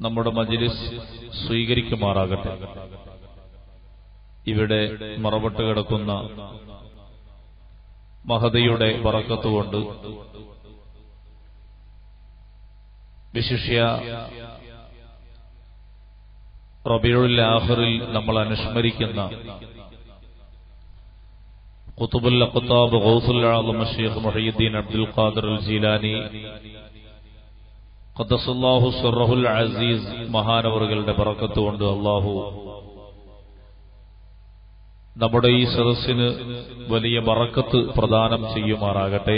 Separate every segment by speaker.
Speaker 1: നമ്മുടെ മജ്ലിസ് സ്വീകരിക്കുമാറാകട്ടെ. ഇവിടെ മറവിട്ട് കിടക്കുന്ന മഹദിയുടെ ബറക്കത്തുകൊണ്ട് വിശിഷ്യ റബീഉൽ ആഖിറിൽ നമ്മൾ അനുസ്മരിക്കുന്ന ഖുതുബുൽ അഖ്താബ് ഗൗസുൽ ആദം ശൈഖ് മുഹയ്യിദ്ദീൻ അബ്ദുൽ ഖാദിർ അൽ ജീലാനി ഖദ്ദസല്ലാഹു സിർറഹുൽ അസീസ് മഹാനവറുകളുടെ ബറക്കത്തുകൊണ്ട് അല്ലാഹു നമ്മുടെ ഈ സദസ്സിന് വലിയ ബറക്കത്ത് പ്രദാനം ചെയ്യുമാറാകട്ടെ.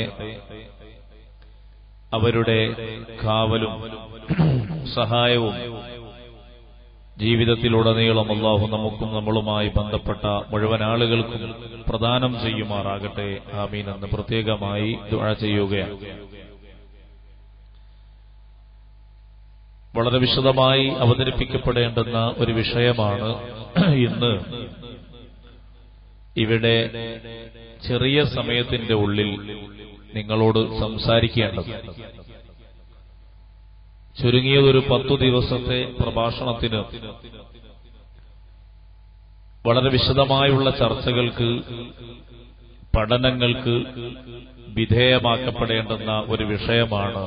Speaker 1: അവരുടെ കാവലും സഹായവും ജീവിതത്തിലുടനീളം അല്ലാഹു നമുക്കും നമ്മളുമായി ബന്ധപ്പെട്ട മുഴുവൻ ആളുകൾക്കും പ്രദാനം ചെയ്യുമാറാകട്ടെ. ആമീൻ എന്ന് പ്രത്യേകമായി ദുആ ചെയ്യുകയാണ്. വളരെ വിശദമായി അവതരിപ്പിക്കപ്പെടേണ്ടുന്ന ഒരു വിഷയമാണ് ഇന്ന് ഇവിടെ ചെറിയ സമയത്തിന്റെ ഉള്ളിൽ നിങ്ങളോട് സംസാരിക്കേണ്ടത്. ചുരുങ്ങിയതൊരു 10 ദിവസത്തെ പ്രഭാഷണത്തിന് വളരെ വിശദമായുള്ള ചർച്ചകൾക്ക്, പഠനങ്ങൾക്ക് വിധേയമാക്കപ്പെടേണ്ടുന്ന ഒരു വിഷയമാണ്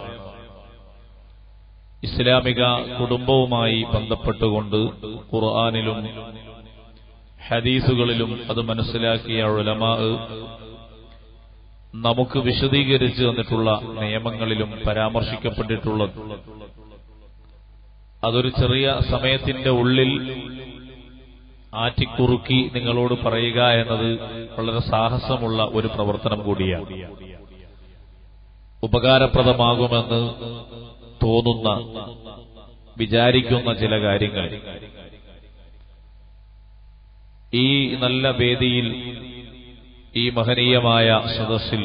Speaker 1: ഇസ്ലാമിക കുടുംബവുമായി ബന്ധപ്പെട്ടുകൊണ്ട് ഖുർആനിലും ഹദീസുകളിലും അത് മനസ്സിലാക്കിയ ഉലമാ നമുക്ക് വിശദീകരിച്ചു തന്നിട്ടുള്ള നിയമങ്ങളിലും പരാമർശിക്കപ്പെട്ടിട്ടുള്ളത്. അതൊരു ചെറിയ സമയത്തിന്റെ ഉള്ളിൽ ആറ്റിക്കുറുക്കി നിങ്ങളോട് പറയുക എന്നത് വളരെ സാഹസമുള്ള ഒരു പ്രവർത്തനം കൂടിയാണ്. ഉപകാരപ്രദമാകുമെന്ന് തോന്നുന്ന, വിചാരിക്കുന്ന ചില കാര്യങ്ങൾ ഈ നല്ല വേദിയിൽ, ഈ മഹനീയമായ സദസ്സിൽ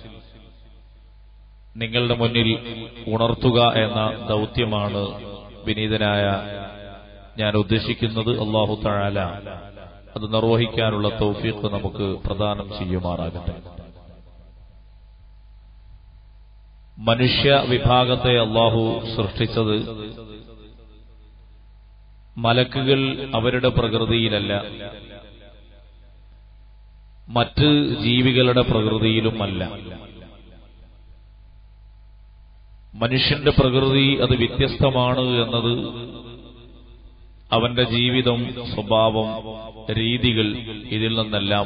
Speaker 1: നിങ്ങളുടെ മുന്നിൽ ഉണർത്തുക എന്ന ദൗത്യമാണ് വിനീതനായ ഞാൻ ഉദ്ദേശിക്കുന്നത്. അല്ലാഹു തആല അത് നിർവഹിക്കാനുള്ള തൗഫീഖ് നമുക്ക് പ്രദാനം ചെയ്യുമാറാകട്ടെ. മനുഷ്യ വിഭാഗത്തെ അല്ലാഹു സൃഷ്ടിച്ചത് മലക്കുകൾ അവരുടെ പ്രകൃതിയിലല്ല, മറ്റ് ജീവികളുടെ പ്രകൃതിയിലുമല്ല. മനുഷ്യന്റെ പ്രകൃതി അത് വ്യത്യസ്തമാണ് എന്നത് അവന്റെ ജീവിതം, സ്വഭാവം, രീതികൾ, ഇതിൽ നിന്നെല്ലാം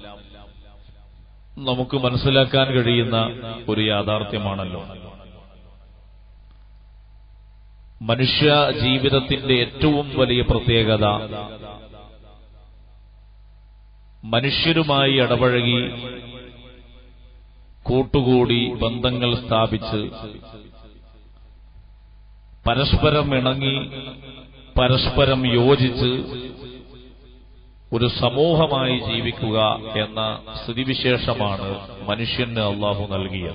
Speaker 1: നമുക്ക് മനസ്സിലാക്കാൻ കഴിയുന്ന ഒരു യാഥാർത്ഥ്യമാണല്ലോ. മനുഷ്യ ജീവിതത്തിന്റെ ഏറ്റവും വലിയ പ്രത്യേകത മനുഷ്യരുമായി ഇടപഴകി, കൂട്ടുകൂടി, ബന്ധങ്ങൾ സ്ഥാപിച്ച്, പരസ്പരം ഇണങ്ങി, പരസ്പരം യോജിച്ച് ഒരു സമൂഹമായി ജീവിക്കുക എന്ന സ്ഥിതിവിശേഷമാണ് മനുഷ്യന് അല്ലാഹു നൽകിയത്.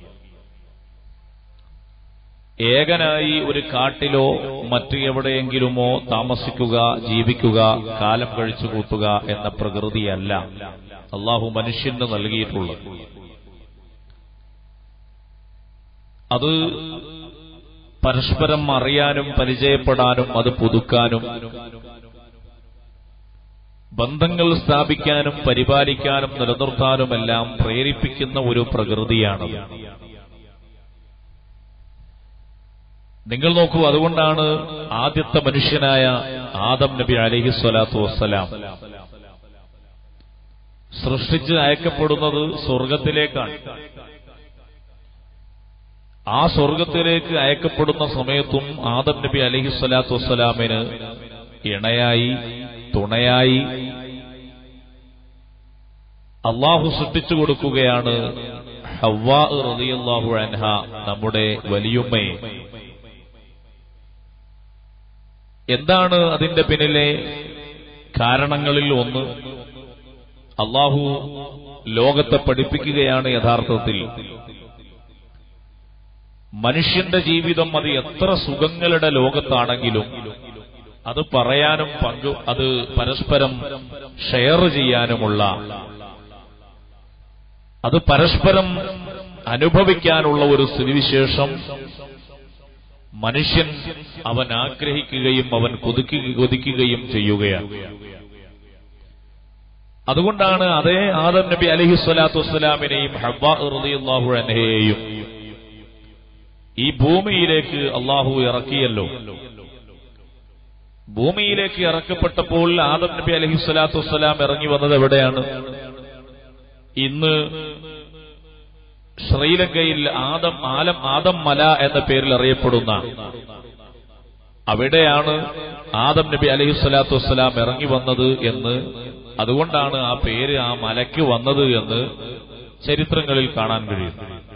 Speaker 1: ഏകനായി ഒരു കാട്ടിലോ മറ്റു എവിടെയെങ്കിലുമോ താമസിക്കുക, ജീവിക്കുക, കാലം കഴിച്ചു കൂട്ടുക എന്ന പ്രകൃതിയല്ല അല്ലാഹു മനുഷ്യന് നൽകിയിട്ടുള്ളത്. അത് പരസ്പരം അറിയാനും പരിചയപ്പെടാനും അത് പുതുക്കാനും ബന്ധങ്ങൾ സ്ഥാപിക്കാനും പരിപാലിക്കാനും നിലനിർത്താനുമെല്ലാം പ്രേരിപ്പിക്കുന്ന ഒരു പ്രകൃതിയാണ്. നിങ്ങൾ നോക്കൂ, അതുകൊണ്ടാണ് ആദ്യത്തെ മനുഷ്യനായ ആദം നബി അലൈഹിസ്സലാത്തു വസ്സലാം സൃഷ്ടിച്ച് അയക്കപ്പെടുന്നത് സ്വർഗത്തിലേക്കാണ്. ആ സ്വർഗത്തിലേക്ക് അയക്കപ്പെടുന്ന സമയത്തും ആദം നബി അലൈഹിസ്സലാത്തു വസ്സലാമിന് ഇണയായി, തുണയായി അള്ളാഹു സൃഷ്ടിച്ചു കൊടുക്കുകയാണ് ഹവ്വാ റളിയല്ലാഹു അൻഹ, നമ്മുടെ വലിയുമ്മയെ. എന്താണ് അതിന്റെ പിന്നിലെ കാരണങ്ങളിൽ ഒന്ന്? അള്ളാഹു ലോകത്തെ പഠിപ്പിക്കുകയാണ് യഥാർത്ഥത്തിൽ മനുഷ്യന്റെ ജീവിതം അത് എത്ര സുഖങ്ങളുടെ ലോകത്താണെങ്കിലും അത് പറയാനും അത് പരസ്പരം ഷെയർ ചെയ്യാനുമുള്ള, അത് പരസ്പരം അനുഭവിക്കാനുള്ള ഒരു സ്ഥിതിവിശേഷം മനുഷ്യൻ അവൻ ആഗ്രഹിക്കുകയും അവൻ കൊതിക്കുകയും ചെയ്യുകയാണ്. അതുകൊണ്ടാണ് അതേ ആദം നബി അലൈഹിസ്സലാത്തു വസ്സലാമിനെയും ഹവ്വാ റളിയല്ലാഹു അൻഹയെയും ഈ ഭൂമിയിലേക്ക് അള്ളാഹു ഇറക്കിയല്ലോ. ഭൂമിയിലേക്ക് ഇറക്കപ്പെട്ടപ്പോൾ ആദം നബി അലൈഹിസ്സലാത്തു വസ്സലാം ഇറങ്ങി വന്നത് എവിടെയാണ്? ഇന്ന് ശ്രീലങ്കയിൽ ആദം മല എന്ന പേരിൽ അറിയപ്പെടുന്ന അവിടെയാണ് ആദം നബി അലൈഹിസ്സലാത്തു വസ്സലാം ഇറങ്ങി വന്നത് എന്ന്, അതുകൊണ്ടാണ് ആ പേര് ആ മലയ്ക്ക് വന്നത് എന്ന് ചരിത്രങ്ങളിൽ കാണാൻ കഴിയും.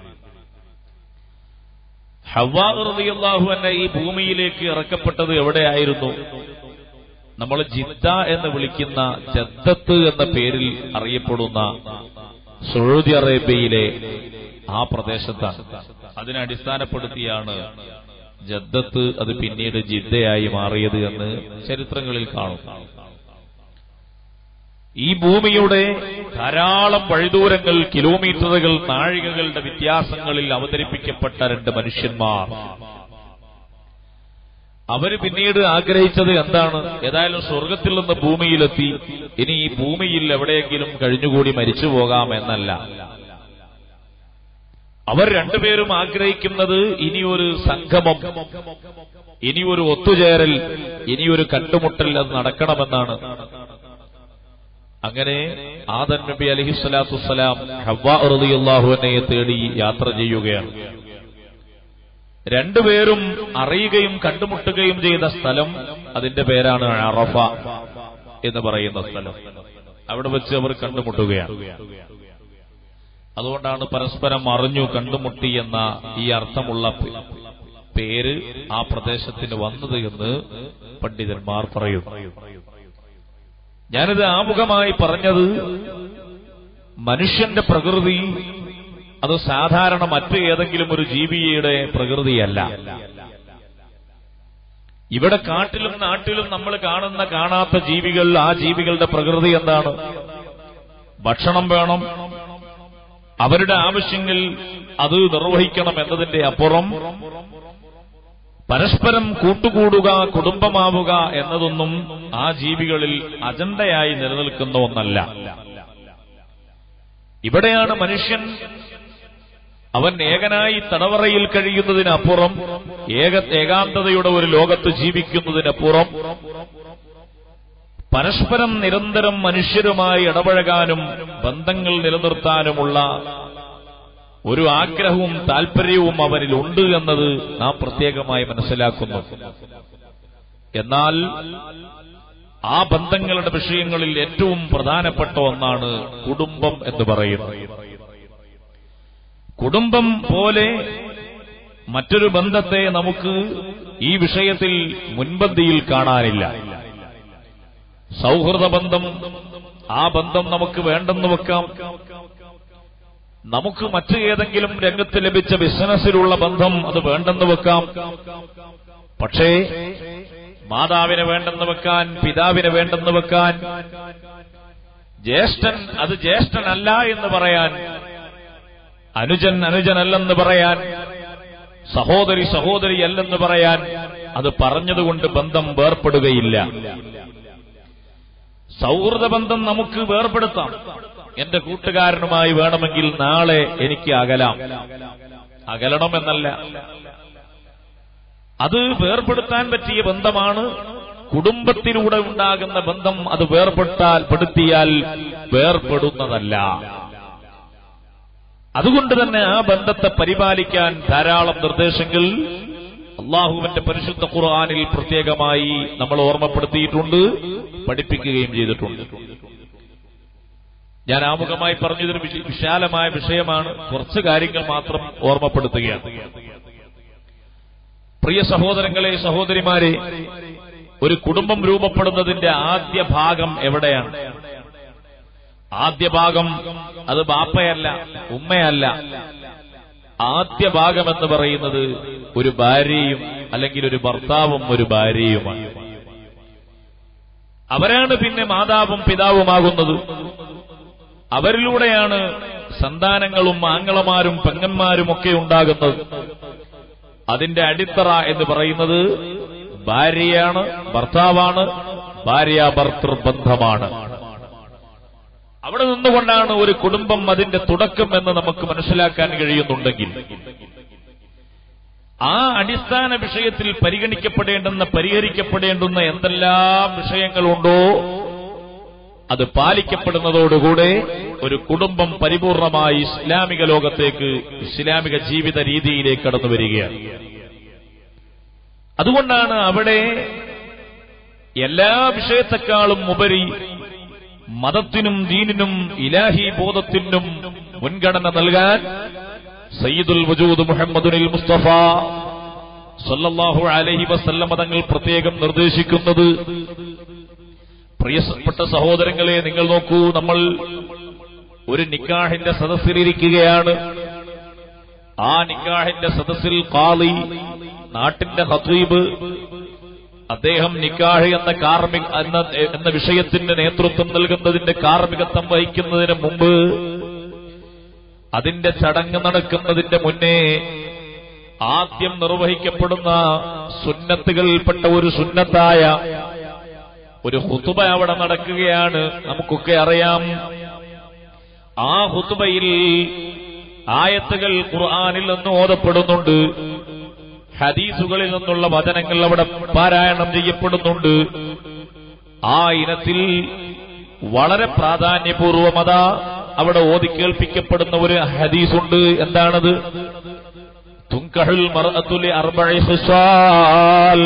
Speaker 1: ഹവ്വാ റളിയല്ലാഹു അൻഹ ഈ ഭൂമിയിലേക്ക് ഇറക്കപ്പെട്ടത് എവിടെയായിരുന്നു? നമ്മൾ ജിദ്ദ എന്ന് വിളിക്കുന്ന ജദ്ദത്ത് എന്ന പേരിൽ അറിയപ്പെടുന്ന സൗദി അറേബ്യയിലെ ആ പ്രദേശത്താണ്. അതിനെ അടിസ്ഥാനപ്പെടുത്തിയാണ് ജദ്ദത്ത് അത് പിന്നീട് ജിദ്ദയായി മാറിയത് എന്ന് ചരിത്രങ്ങളിൽ കാണും. ഈ ഭൂമിയുടെ ധാരാളം വഴിദൂരങ്ങൾ, കിലോമീറ്ററുകൾ, നാഴികകളുടെ വ്യത്യാസങ്ങളിൽ അവതരിപ്പിക്കപ്പെട്ട രണ്ട് മനുഷ്യന്മാർ. അവര് പിന്നീട് ആഗ്രഹിച്ചത് എന്താണ്? ഏതായാലും സ്വർഗത്തിൽ നിന്ന് ഭൂമിയിലെത്തി, ഇനി ഈ ഭൂമിയിൽ എവിടെയെങ്കിലും കഴിഞ്ഞുകൂടി മരിച്ചു പോകാമെന്നല്ല. അവർ രണ്ടുപേരും ആഗ്രഹിക്കുന്നത് ഇനിയൊരു സംഗമം, ഇനിയൊരു ഒത്തുചേരൽ, ഇനിയൊരു കണ്ടുമുട്ടൽ അത് നടക്കണമെന്നാണ്. അങ്ങനെ ആദം നബി അലൈഹിസ്സലാത്തു വസ്സലാം ഹവ്വാ റളിയല്ലാഹു അൻഹയെ തേടി യാത്ര ചെയ്യുകയാണ്. രണ്ടുപേരും അറിയുകയും കണ്ടുമുട്ടുകയും ചെയ്ത സ്ഥലം, അതിന്റെ പേരാണ് അറഫ എന്ന് പറയുന്ന സ്ഥലം. അവിടെ വെച്ച് അവർ കണ്ടുമുട്ടുകയാണ്. അതുകൊണ്ടാണ് പരസ്പരം അറിഞ്ഞു കണ്ടുമുട്ടി എന്ന ഈ അർത്ഥമുള്ള പേര് ആ പ്രദേശത്തിന് വന്നത് എന്ന് പണ്ഡിതന്മാർ പറയുന്നു. ഞാനിത് ആമുഖമായി പറഞ്ഞത് മനുഷ്യന്റെ പ്രകൃതി അത് സാധാരണ മറ്റ് ഏതെങ്കിലും ഒരു ജീവിയുടെ പ്രകൃതിയല്ല. ഇവിടെ കാട്ടിലും നാട്ടിലും നമ്മൾ കാണാത്ത ജീവികൾ, ആ ജീവികളുടെ പ്രകൃതി എന്താണ്? ഭക്ഷണം വേണം, അവരുടെ ആവശ്യങ്ങൾ അത് നിർവഹിക്കണം എന്നതിന്റെ അപ്പുറം പരസ്പരം കൂട്ടുകൂടുക, കുടുംബമാവുക എന്നതൊന്നും ആ ജീവികളിൽ അജണ്ടയായി നിലനിൽക്കുന്ന ഒന്നല്ല. ഇവിടെയാണ് മനുഷ്യൻ അവൻ ഏകനായി തടവറയിൽ കഴിയുന്നതിനപ്പുറം, ഏകാന്തതയുടെ ഒരു ലോകത്ത് ജീവിക്കുന്നതിനപ്പുറം പരസ്പരം നിരന്തരം മനുഷ്യരുമായി ഇടപഴകാനും ബന്ധങ്ങൾ നിലനിർത്താനുമുള്ള ഒരു ആഗ്രഹവും താൽപര്യവും അവനിലുണ്ട് എന്നത് നാം പ്രത്യേകമായി മനസ്സിലാക്കുന്നു. എന്നാൽ ആ ബന്ധങ്ങളുടെ വിഷയങ്ങളിൽ ഏറ്റവും പ്രധാനപ്പെട്ട ഒന്നാണ് കുടുംബം എന്ന് പറയുന്നത്. കുടുംബം പോലെ മറ്റൊരു ബന്ധത്തെ നമുക്ക് ഈ വിഷയത്തിൽ മുൻപന്തിയിൽ കാണാനില്ല. സൗഹൃദ ബന്ധം, ആ ബന്ധം നമുക്ക് വേണ്ടെന്ന് വെക്കാം. നമുക്ക് മറ്റ് ഏതെങ്കിലും രംഗത്ത് ലഭിച്ച ബിസിനസ്സിലുള്ള ബന്ധം അത് വേണ്ടെന്ന് വെക്കാം. പക്ഷേ മാതാവിനെ വേണ്ടെന്ന് വെക്കാൻ, പിതാവിനെ വേണ്ടെന്ന് വെക്കാൻ, ജ്യേഷ്ഠൻ അത് ജ്യേഷ്ഠനല്ല എന്ന് പറയാൻ, അനുജൻ അനുജനല്ലെന്ന് പറയാൻ, സഹോദരി സഹോദരിയല്ലെന്ന് പറയാൻ, അത് പറഞ്ഞതുകൊണ്ട് ബന്ധം വേർപ്പെടുകയില്ല. സൗഹൃദ ബന്ധം നമുക്ക് വേർപെടുത്താം. എന്റെ കൂട്ടുകാരനുമായി വേണമെങ്കിൽ നാളെ എനിക്ക് അകലണമെന്നല്ല, അത് വേർപെടുത്താൻ പറ്റിയ ബന്ധമാണ്. കുടുംബത്തിലൂടെ ഉണ്ടാകുന്ന ബന്ധം അത് പെടുത്തിയാൽ വേർപെടുന്നതല്ല. അതുകൊണ്ട് തന്നെ ആ ബന്ധത്തെ പരിപാലിക്കാൻ ധാരാളം നിർദ്ദേശങ്ങൾ അള്ളാഹുവിന്റെ പരിശുദ്ധ ഖുർആനിൽ പ്രത്യേകമായി നമ്മൾ ഓർമ്മപ്പെടുത്തിയിട്ടുണ്ട്, പഠിപ്പിക്കുകയും ചെയ്തിട്ടുണ്ട്. ഞാൻ ആമുഖമായി പറഞ്ഞതൊരു വിശാലമായ വിഷയമാണ്, കുറച്ച് കാര്യങ്ങൾ മാത്രം ഓർമ്മപ്പെടുത്തുകയാണ്. പ്രിയ സഹോദരങ്ങളെ, സഹോദരിമാരെ, ഒരു കുടുംബം രൂപപ്പെടുന്നതിന്റെ ആദ്യ ഭാഗം എവിടെയാണ്? ആദ്യ ഭാഗം അത് ബാപ്പയല്ല, ഉമ്മയല്ല. ആദ്യ ഭാഗം എന്ന് പറയുന്നത് ഒരു ഭാര്യയും അല്ലെങ്കിൽ ഒരു ഭർത്താവും ഒരു ഭാര്യയുമാണ്. അവരാണ് പിന്നെ മാതാവും പിതാവുമാകുന്നത്. അവരിലൂടെയാണ് സന്താനങ്ങളും ആങ്ങളമാരും പെങ്ങന്മാരും ഒക്കെ ഉണ്ടാകുന്നത്. അതിന്റെ അടിത്തറ എന്ന് പറയുന്നത് ഭാര്യയാണ്, ഭർത്താവാണ്, ഭാര്യ ഭർത്തൃബന്ധമാണ്. അവിടെ നിന്നുകൊണ്ടാണ് ഒരു കുടുംബം അതിന്റെ തുടക്കം എന്ന് നമുക്ക് മനസ്സിലാക്കാൻ കഴിയുന്നുണ്ടെങ്കിൽ ആ അടിസ്ഥാന വിഷയത്തിൽ പരിഹരിക്കപ്പെടേണ്ടുന്ന എന്തെല്ലാം വിഷയങ്ങളുണ്ടോ അത് പാലിക്കപ്പെടുന്നതോടുകൂടെ ഒരു കുടുംബം പരിപൂർണമായി ഇസ്ലാമിക ലോകത്തേക്ക്, ഇസ്ലാമിക ജീവിത രീതിയിലേക്ക് കടന്നു വരികയാണ്. അതുകൊണ്ടാണ് അവിടെ എല്ലാ വിഷയത്തെക്കാളും ഉപരി മതത്തിനും ദീനിനും ഇലാഹി ബോധത്തിനും മുൻഗണന നൽകാൻ സയ്യിദുൽ വജൂദ് മുഹമ്മദുൽ മുസ്തഫ സല്ലല്ലാഹു അലൈഹി വസല്ലം തങ്ങൾ പ്രത്യേകം നിർദ്ദേശിക്കുന്നത്. പ്രിയപ്പെട്ട സഹോദരങ്ങളെ, നിങ്ങൾ നോക്കൂ, നമ്മൾ ഒരു നിക്കാഹിന്റെ സദസ്സിലിരിക്കുകയാണ്. ആ നിക്കാഹിന്റെ സദസ്സിൽ ഖാളി, നാട്ടിന്റെ ഖതീബ്, അദ്ദേഹം നിക്കാഹ് എന്ന വിഷയത്തിന് നേതൃത്വം നൽകുന്നതിന്റെ കാർമ്മികത്വം വഹിക്കുന്നതിന് മുമ്പ്, അതിന്റെ ചടങ്ങ് നടക്കുന്നതിന്റെ മുന്നേ ആദ്യം നിർവഹിക്കപ്പെടുന്ന സുന്നത്തുകളിൽപ്പെട്ട ഒരു സുന്നത്തായ ഒരു ഖുതുബ അവിടെ നടക്കുകയാണ്. നമുക്കൊക്കെ അറിയാം, ആ ഖുതുബയിൽ ആയത്തുകൾ ഖുർആനിൽ നിന്ന് ഓതപ്പെടുന്നുണ്ട്, ഹദീസുകളിൽ നിന്നുള്ള വചനങ്ങൾ അവിടെ പാരായണം ചെയ്യപ്പെടുന്നുണ്ട്. ആ ഇനത്തിൽ വളരെ പ്രാധാന്യപൂർവമത അവിടെ ഓതി കേൾപ്പിക്കപ്പെടുന്ന ഒരു ഹദീസുണ്ട്. എന്താണത്? തുൻകഹുൽ മർഅതു ലി അർബഇ ഖിസാൽ,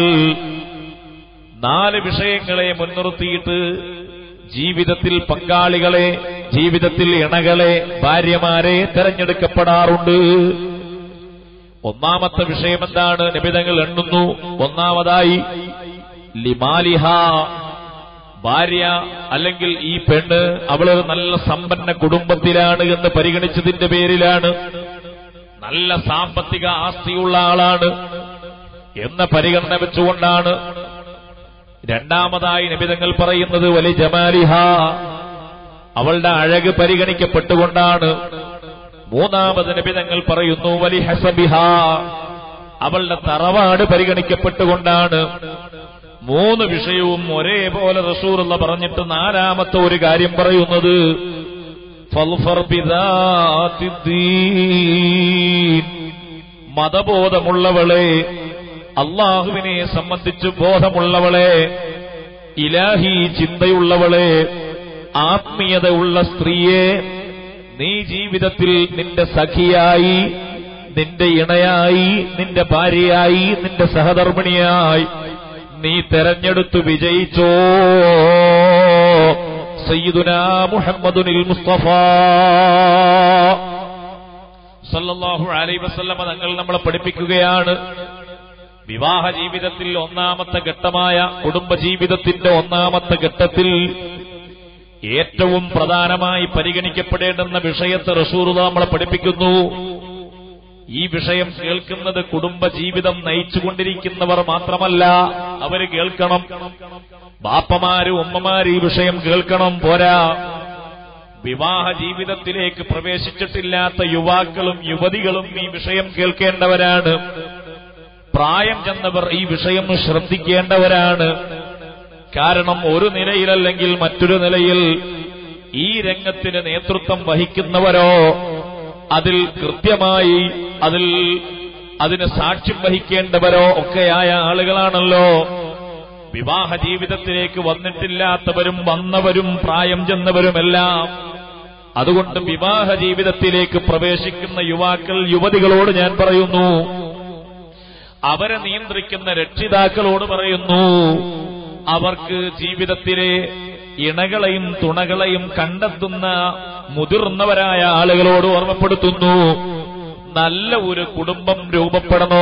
Speaker 1: 4 വിഷയങ്ങളെ മുൻനിർത്തിയിട്ട് ജീവിതത്തിൽ പങ്കാളികളെ, ജീവിതത്തിൽ ഇണകളെ, ഭാര്യമാരെ തെരഞ്ഞെടുക്കപ്പെടാറുണ്ട്. ഒന്നാമത്തെ വിഷയം എന്താണ്? നിബിധങ്ങൾ എണ്ണുന്നു. ഒന്നാമതായി ലിമാലിഹ, ഭാര്യ അല്ലെങ്കിൽ ഈ പെണ്ണ് അവള് നല്ല സമ്പന്ന കുടുംബത്തിലാണ് എന്ന് പരിഗണിച്ചതിന്റെ പേരിലാണ്, നല്ല സാമ്പത്തിക ആസ്തിയുള്ള ആളാണ് എന്ന പരിഗണന വെച്ചുകൊണ്ടാണ്. രണ്ടാമതായി നിബിധങ്ങൾ പറയുന്നത് വലി ജമാലിഹ, അവളുടെ അഴക് പരിഗണിക്കപ്പെട്ടുകൊണ്ടാണ്. മൂന്നാമത് നിബിധങ്ങൾ പറയുന്നു വലി ഹസബിഹ, അവളുടെ തറവാട് പരിഗണിക്കപ്പെട്ടുകൊണ്ടാണ്. 3 വിഷയവും ഒരേപോലെ റസൂലുള്ള പറഞ്ഞിട്ട് നാലാമത്തെ ഒരു കാര്യം പറയുന്നത് ഫൽഫർ ബിദാത്തിദ്ദീൻ, മതബോധമുള്ളവളെ, അള്ളാഹുവിനെ സംബന്ധിച്ച് ബോധമുള്ളവളെ, ഇലാഹി ചിന്തയുള്ളവളെ, ആത്മീയതയുള്ള സ്ത്രീയെ നീ ജീവിതത്തിൽ നിന്റെ സഖിയായി, നിന്റെ ഇണയായി, നിന്റെ ഭാര്യയായി, നിന്റെ സഹധർമ്മിണിയായി നീ തെരഞ്ഞെടുത്തു വിജയിച്ചോ. സയ്യിദുനാ മുഹമ്മദുൽ മുസ്തഫ സല്ലല്ലാഹു അലൈഹി വസല്ലം തങ്ങൾ നമ്മളെ പഠിപ്പിക്കുകയാണ്. വിവാഹ ജീവിതത്തിൽ ഒന്നാമത്തെ ഘട്ടമായ കുടുംബജീവിതത്തിന്റെ ഒന്നാമത്തെ ഘട്ടത്തിൽ ഏറ്റവും പ്രധാനമായി പരിഗണിക്കപ്പെടേണ്ടുന്ന വിഷയത്തെ റസൂലുള്ളാഹി നമ്മളെ പഠിപ്പിക്കുന്നു. ഈ വിഷയം കേൾക്കുന്നത് കുടുംബജീവിതം നയിച്ചുകൊണ്ടിരിക്കുന്നവർ മാത്രമല്ല, അവര് കേൾക്കണം. ബാപ്പമാര്, ഉമ്മമാര് ഈ വിഷയം കേൾക്കണം. പോരാ, വിവാഹ ജീവിതത്തിലേക്ക് പ്രവേശിച്ചിട്ടില്ലാത്ത യുവാക്കളും യുവതികളും ഈ വിഷയം കേൾക്കേണ്ടവരാണ്. പ്രായം ചെന്നവർ ഈ വിഷയം ശ്രദ്ധിക്കേണ്ടവരാണ്. കാരണം ഒരു നിലയിലല്ലെങ്കിൽ മറ്റൊരു നിലയിൽ ഈ രംഗത്തിന് നേതൃത്വം വഹിക്കുന്നവരോ അതിൽ കൃത്യമായി അതിന് സാക്ഷ്യം വഹിക്കേണ്ടവരോ ഒക്കെയായ ആളുകളാണല്ലോ. വിവാഹ ജീവിതത്തിലേക്ക് വന്നിട്ടില്ലാത്തവരും വന്നവരും പ്രായം ചെന്നവരുമെല്ലാം. അതുകൊണ്ട് വിവാഹ ജീവിതത്തിലേക്ക് പ്രവേശിക്കുന്ന യുവാക്കൾ, യുവതികളോട് ഞാൻ പറയുന്നു, അവരെ നിയന്ത്രിക്കുന്ന രക്ഷിതാക്കളോട് പറയുന്നു, അവർക്ക് ജീവിതത്തിലെ ഇണകളെയും തുണകളെയും കണ്ടെത്തുന്ന മുതിർന്നവരായ ആളുകളോട് ഓർമ്മപ്പെടുത്തുന്നു, നല്ല ഒരു കുടുംബം രൂപപ്പെടണോ,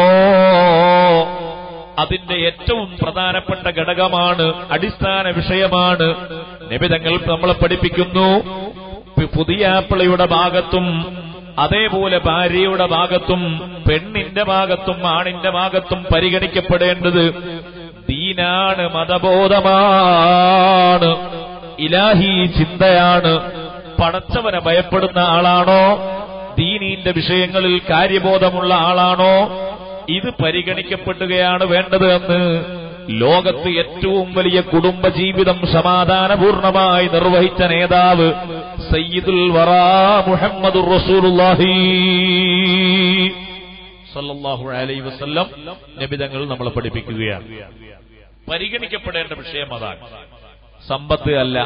Speaker 1: അതിന്റെ ഏറ്റവും പ്രധാനപ്പെട്ട ഘടകമാണ്, അടിസ്ഥാന വിഷയമാണ്. നബി തങ്ങൾ നമ്മളെ പഠിപ്പിക്കുന്നു, പുതിയാപ്പിളയുടെ ഭാഗത്തും അതേപോലെ ഭാര്യയുടെ ഭാഗത്തും പെണ്ണിന്റെ ഭാഗത്തും ആണിന്റെ ഭാഗത്തും പരിഗണിക്കപ്പെടേണ്ടത് ദീനാണ്, മതബോധമാണ്, ഇലാഹി ചിന്തയാണ്. പടച്ചവനെ ഭയപ്പെടുന്ന ആളാണോ, ദീനീന്റെ വിഷയങ്ങളിൽ കാര്യബോധമുള്ള ആളാണോ, ഇത് പരിഗണിക്കപ്പെടുകയാണ് വേണ്ടത് എന്ന് ലോകത്ത് ഏറ്റവും വലിയ കുടുംബജീവിതം സമാധാനപൂർണമായി നിർവഹിച്ച നേതാവ് സയ്യിദുൽ വറാ മുഹമ്മദുർ റസൂലുള്ളാഹി സല്ലല്ലാഹു അലൈഹി വസല്ലം നബി തങ്ങൾ നമ്മളെ പഠിപ്പിക്കുകയാണ്. പരിഗണിക്കപ്പെടേണ്ട വിഷയം അതാണ്, സമ്പത്ത് അല്ല.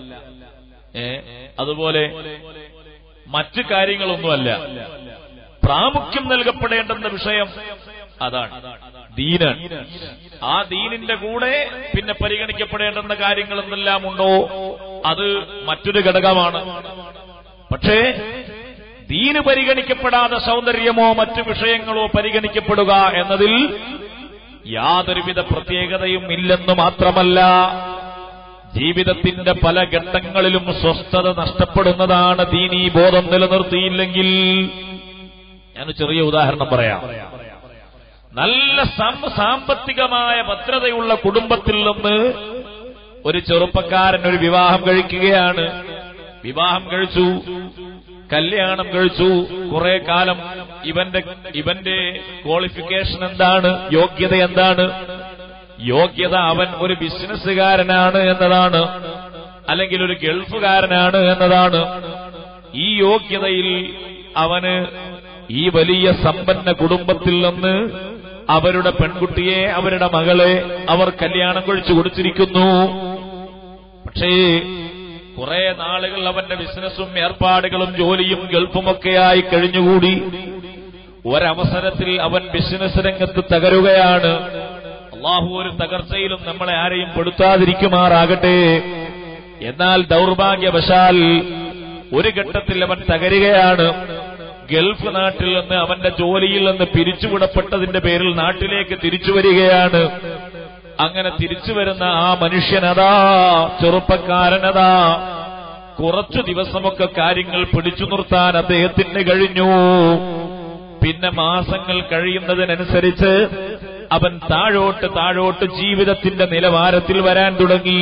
Speaker 1: അതുപോലെ മറ്റു കാര്യങ്ങളൊന്നുമല്ല. പ്രാമുഖ്യം നൽകപ്പെടേണ്ടുന്ന വിഷയം അതാണ്, ദീനാണ്. ആ ദീനിന്റെ കൂടെ പിന്നെ പരിഗണിക്കപ്പെടേണ്ടുന്ന കാര്യങ്ങൾ എന്തെല്ലാം ഉണ്ടോ അത് മറ്റൊരു ഘടകമാണ്. പക്ഷേ ദീന് പരിഗണിക്കപ്പെടാതെ സൗന്ദര്യമോ മറ്റു വിഷയങ്ങളോ പരിഗണിക്കപ്പെടുക എന്നതിൽ യാതൊരുവിധ പ്രത്യേകതയും ഇല്ലെന്ന് മാത്രമല്ല, ജീവിതത്തിന്റെ പല ഘട്ടങ്ങളിലും സ്വസ്ഥത നഷ്ടപ്പെടുന്നതാണ് ദീനീ ബോധം നിലനിർത്തിയില്ലെങ്കിൽ. ഞാൻ ചെറിയ ഉദാഹരണം പറയാം. നല്ല സാമ്പത്തികമായ ഭദ്രതയുള്ള കുടുംബത്തിൽ നിന്ന് ഒരു ചെറുപ്പക്കാരൻ ഒരു വിവാഹം കഴിക്കുകയാണ്. വിവാഹം കഴിച്ചു, കല്യാണം കഴിച്ചു. കുറെ കാലം ഇവന്റെ ക്വാളിഫിക്കേഷൻ എന്താണ്, യോഗ്യത എന്താണ്? യോഗ്യത അവൻ ഒരു ബിസിനസ്സുകാരനാണ് എന്നതാണ്, അല്ലെങ്കിൽ ഒരു ഗൾഫുകാരനാണ് എന്നതാണ്. ഈ യോഗ്യതയിൽ അവന് ഈ വലിയ സമ്പന്ന കുടുംബത്തിൽ നിന്ന് അവരുടെ പെൺകുട്ടിയെ, അവരുടെ മകളെ അവർ കല്യാണം കഴിച്ചു കൊടുത്തിരിക്കുന്നു. പക്ഷേ കുറെ നാളുകൾ അവന്റെ ബിസിനസ്സും ഏർപ്പാടുകളും ജോലിയും ഗൾഫുമൊക്കെയായി കഴിഞ്ഞുകൂടി. ഒരവസരത്തിൽ അവൻ ബിസിനസ് രംഗത്ത് തകരുകയാണ്. അള്ളാഹു ഒരു തകർച്ചയിലും നമ്മളെ ആരെയും പെടുത്താതിരിക്കുമാറാകട്ടെ. എന്നാൽ ദൗർഭാഗ്യവശാൽ ഒരു ഘട്ടത്തിൽ അവൻ തകരുകയാണ്. ഗൾഫ് നാട്ടിൽ നിന്ന് അവന്റെ ജോലിയിൽ നിന്ന് പിരിച്ചുവിടപ്പെട്ടതിന്റെ പേരിൽ നാട്ടിലേക്ക് തിരിച്ചു വരികയാണ്. അങ്ങനെ തിരിച്ചു വരുന്ന ആ മനുഷ്യനതാ, ചെറുപ്പക്കാരനതാ, കുറച്ചു ദിവസമൊക്കെ കാര്യങ്ങൾ പിടിച്ചു നിർത്താൻ അദ്ദേഹത്തിന് കഴിഞ്ഞു. പിന്നെ മാസങ്ങൾ കഴിയുന്നതിനനുസരിച്ച് അവൻ താഴോട്ട് ജീവിതത്തിന്റെ നിലവാരത്തിൽ വരാൻ തുടങ്ങി.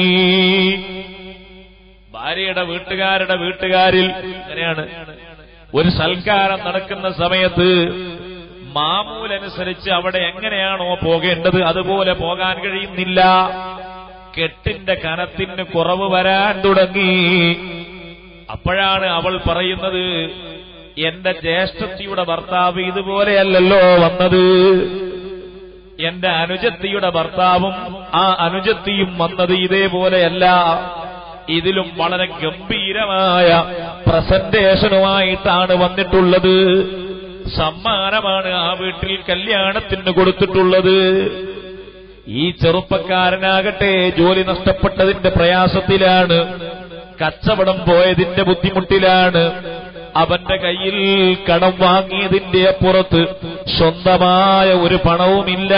Speaker 1: ഭാര്യയുടെ വീട്ടുകാരിൽ എങ്ങനെയാണ്, ഒരു സൽക്കാരം നടക്കുന്ന സമയത്ത് മാമൂലനുസരിച്ച് അവിടെ എങ്ങനെയാണോ പോകേണ്ടത് അതുപോലെ പോകാൻ കഴിയുന്നില്ല. കെട്ടിന്റെ കനത്തിന് കുറവ് വരാൻ തുടങ്ങി. അപ്പോഴാണ് അവൾ പറയുന്നത്, എന്റെ ജ്യേഷ്ഠത്തിയുടെ ഭർത്താവ് ഇതുപോലെയല്ലല്ലോ വന്നത്, എന്റെ അനുജത്തിയുടെ ഭർത്താവും ആ അനുജത്തിയും വന്നത് ഇതേപോലെയല്ല, ഇതിലും വളരെ ഗംഭീരമായ പ്രസന്റേഷനുമായിട്ടാണ് വന്നിട്ടുള്ളത്. സമ്മാനമാണ് ആ വീട്ടിൽ കല്യാണത്തിന് കൊടുത്തിട്ടുള്ളത്. ഈ ചെറുപ്പക്കാരനാകട്ടെ ജോലി നഷ്ടപ്പെട്ടതിന്റെ പ്രയാസത്തിലാണ്, കച്ചവടം പോയതിന്റെ ബുദ്ധിമുട്ടിലാണ്, അവന്റെ കയ്യിൽ കടം വാങ്ങിയതിന്റെ അപ്പുറത്ത് സ്വന്തമായ ഒരു പണവുമില്ല.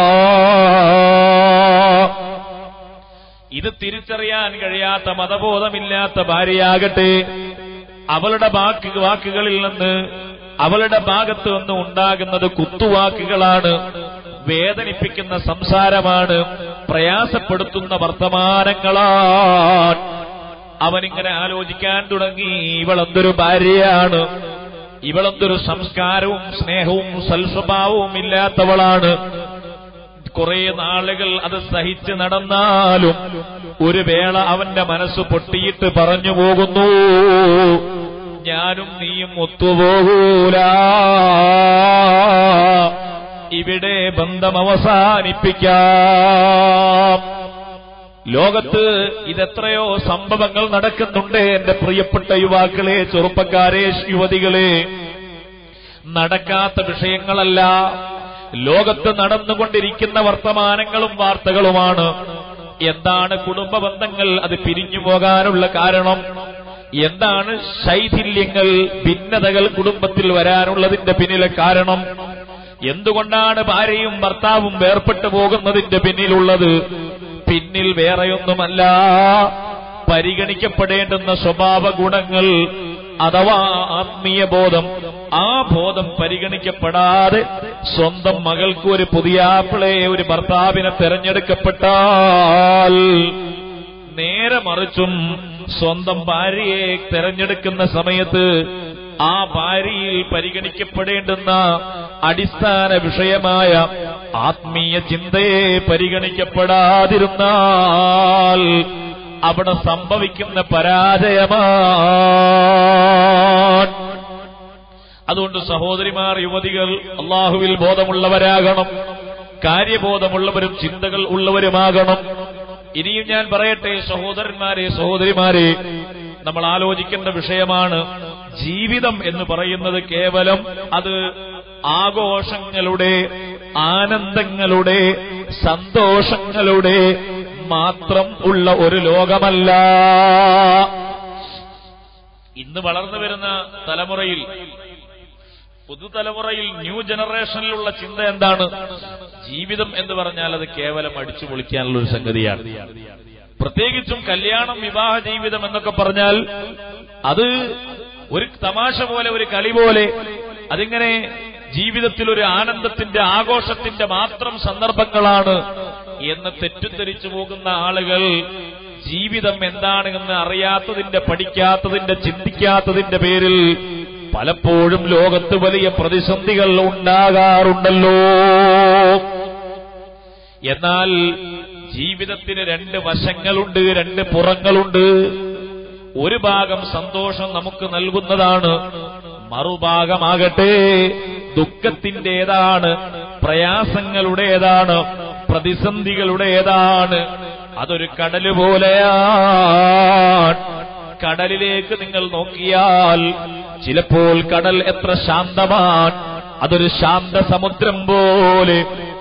Speaker 1: ഇത് തിരിച്ചറിയാൻ കഴിയാത്ത മതബോധമില്ലാത്ത ഭാര്യയാകട്ടെ അവളുടെ വാക്കുകളിൽ നിന്ന്, അവളുടെ ഭാഗത്ത് നിന്ന് ഉണ്ടാകുന്നത് കുത്തുവാക്കുകളാണ്, വേദനിപ്പിക്കുന്ന സംസാരമാണ്, പ്രയാസപ്പെടുത്തുന്ന വർത്തമാനങ്ങളാണ്. അവനിങ്ങനെ ആലോചിക്കാൻ തുടങ്ങി, ഇവളെന്തൊരു ഭാര്യയാണ്, ഇവളെന്തൊരു സംസ്കാരവും സ്നേഹവും സൽസ്വഭാവവും ഇല്ലാത്തവളാണ്. കുറെ നാളുകൾ അത് സഹിച്ച് നടന്നാലും ഒരു വേള അവന്റെ മനസ്സ് പൊട്ടിയിട്ട് പറഞ്ഞു പോകുന്നു, ഞാനും നീയും ഒത്തുപോകൂല, ഇവിടെ ബന്ധം അവസാനിപ്പിക്കാം. ലോകത്ത് ഇതെത്രയോ സംഭവങ്ങൾ നടക്കുന്നുണ്ട് എന്റെ പ്രിയപ്പെട്ട യുവാക്കളെ, ചെറുപ്പക്കാരെ, യുവതികളെ. നടക്കാത്ത വിഷയങ്ങളല്ല, ലോകത്ത് നടന്നുകൊണ്ടിരിക്കുന്ന വർത്തമാനങ്ങളും വാർത്തകളുമാണ്. എന്താണ് കുടുംബ ബന്ധങ്ങൾ അത് പിരിഞ്ഞു പോകാനുള്ള കാരണം? എന്താണ് ശൈഥില്യങ്ങൾ, ഭിന്നതകൾ കുടുംബത്തിൽ വരാനുള്ളതിന്റെ പിന്നിലെ കാരണം? എന്തുകൊണ്ടാണ് ഭാര്യയും ഭർത്താവും വേർപെട്ടു പോകുന്നതിന്റെ പിന്നിൽ വേറെയൊന്നുമല്ല, പരിഗണിക്കപ്പെടേണ്ടുന്ന സ്വഭാവ ഗുണങ്ങൾ അഥവാ ആത്മീയ ബോധം. ആ ബോധം പരിഗണിക്കപ്പെടാതെ സ്വന്തം മകൾക്ക് ഒരു പുതിയാപ്പിളെ, ഒരു ഭർത്താവിനെ തെരഞ്ഞെടുക്കപ്പെട്ടാൽ, നേരെ മറിച്ചും സ്വന്തം ഭാര്യയെ തെരഞ്ഞെടുക്കുന്ന സമയത്ത് ആ ഭാര്യയിൽ പരിഗണിക്കപ്പെടേണ്ടുന്ന അടിസ്ഥാന വിഷയമായ ആത്മീയ ചിന്തയെ പരിഗണിക്കപ്പെടാതിരുന്നാൽ അവിടെ സംഭവിക്കുന്ന പരാജയമാണ്. അതുകൊണ്ട് സഹോദരിമാർ, യുവതികൾ അള്ളാഹുവിൽ ബോധമുള്ളവരാകണം, കാര്യബോധമുള്ളവരും ചിന്തകൾ ഉള്ളവരുമാകണം. ഇനിയും ഞാൻ പറയട്ടെ സഹോദരന്മാരെ, സഹോദരിമാരെ, നമ്മൾ ആലോചിക്കേണ്ട വിഷയമാണ് ജീവിതം എന്ന് പറയുന്നത് കേവലം അത് ആഘോഷങ്ങളുടെ, ആനന്ദങ്ങളുടെ, സന്തോഷങ്ങളുടെ മാത്രം ഉള്ള ഒരു ലോകമല്ല. ഇന്ന് വളർന്നു വരുന്ന തലമുറയിൽ, പുതുതലമുറയിൽ, ന്യൂ ജനറേഷനിലുള്ള ചിന്ത എന്താണ്? ജീവിതം എന്ന് പറഞ്ഞാൽ അത് കേവലം അടിച്ചു പൊളിക്കാനുള്ള ഒരു സംഗതിയാണ്. പ്രത്യേകിച്ചും കല്യാണം, വിവാഹ ജീവിതം എന്നൊക്കെ പറഞ്ഞാൽ അത് ഒരു തമാശ പോലെ, ഒരു കളി പോലെ, അതിങ്ങനെ ജീവിതത്തിൽ ഒരു ആനന്ദത്തിന്റെ, ആഘോഷത്തിന്റെ മാത്രം സന്ദർഭങ്ങളാണ് എന്ന് തെറ്റിദ്ധരിച്ചു പോകുന്ന ആളുകൾ ജീവിതം എന്താണ് എന്ന് അറിയാത്തതിന്റെ, പഠിക്കാത്തതിന്റെ, ചിന്തിക്കാത്തതിന്റെ പേരിൽ പലപ്പോഴും ലോകത്ത് വലിയ പ്രതിസന്ധികൾ ഉണ്ടാകാറുണ്ടല്ലോ. എന്നാൽ ജീവിതത്തിന് രണ്ട് വശങ്ങളുണ്ട്, രണ്ട് പുറങ്ങളുണ്ട്. ഒരു ഭാഗം സന്തോഷം നമുക്ക് നൽകുന്നതാണ്, മറുഭാഗമാകട്ടെ ദുഃഖത്തിന്റേതാണ്, പ്രയാസങ്ങളുടേതാണ്, പ്രതിസന്ധികളുടേതാണ്. അതൊരു കടല് പോലെയാണ്. കടലിലേക്ക് നിങ്ങൾ നോക്കിയാൽ ചിലപ്പോൾ കടൽ എത്ര ശാന്തമാണ്, അതൊരു ശാന്ത സമുദ്രം പോലെ,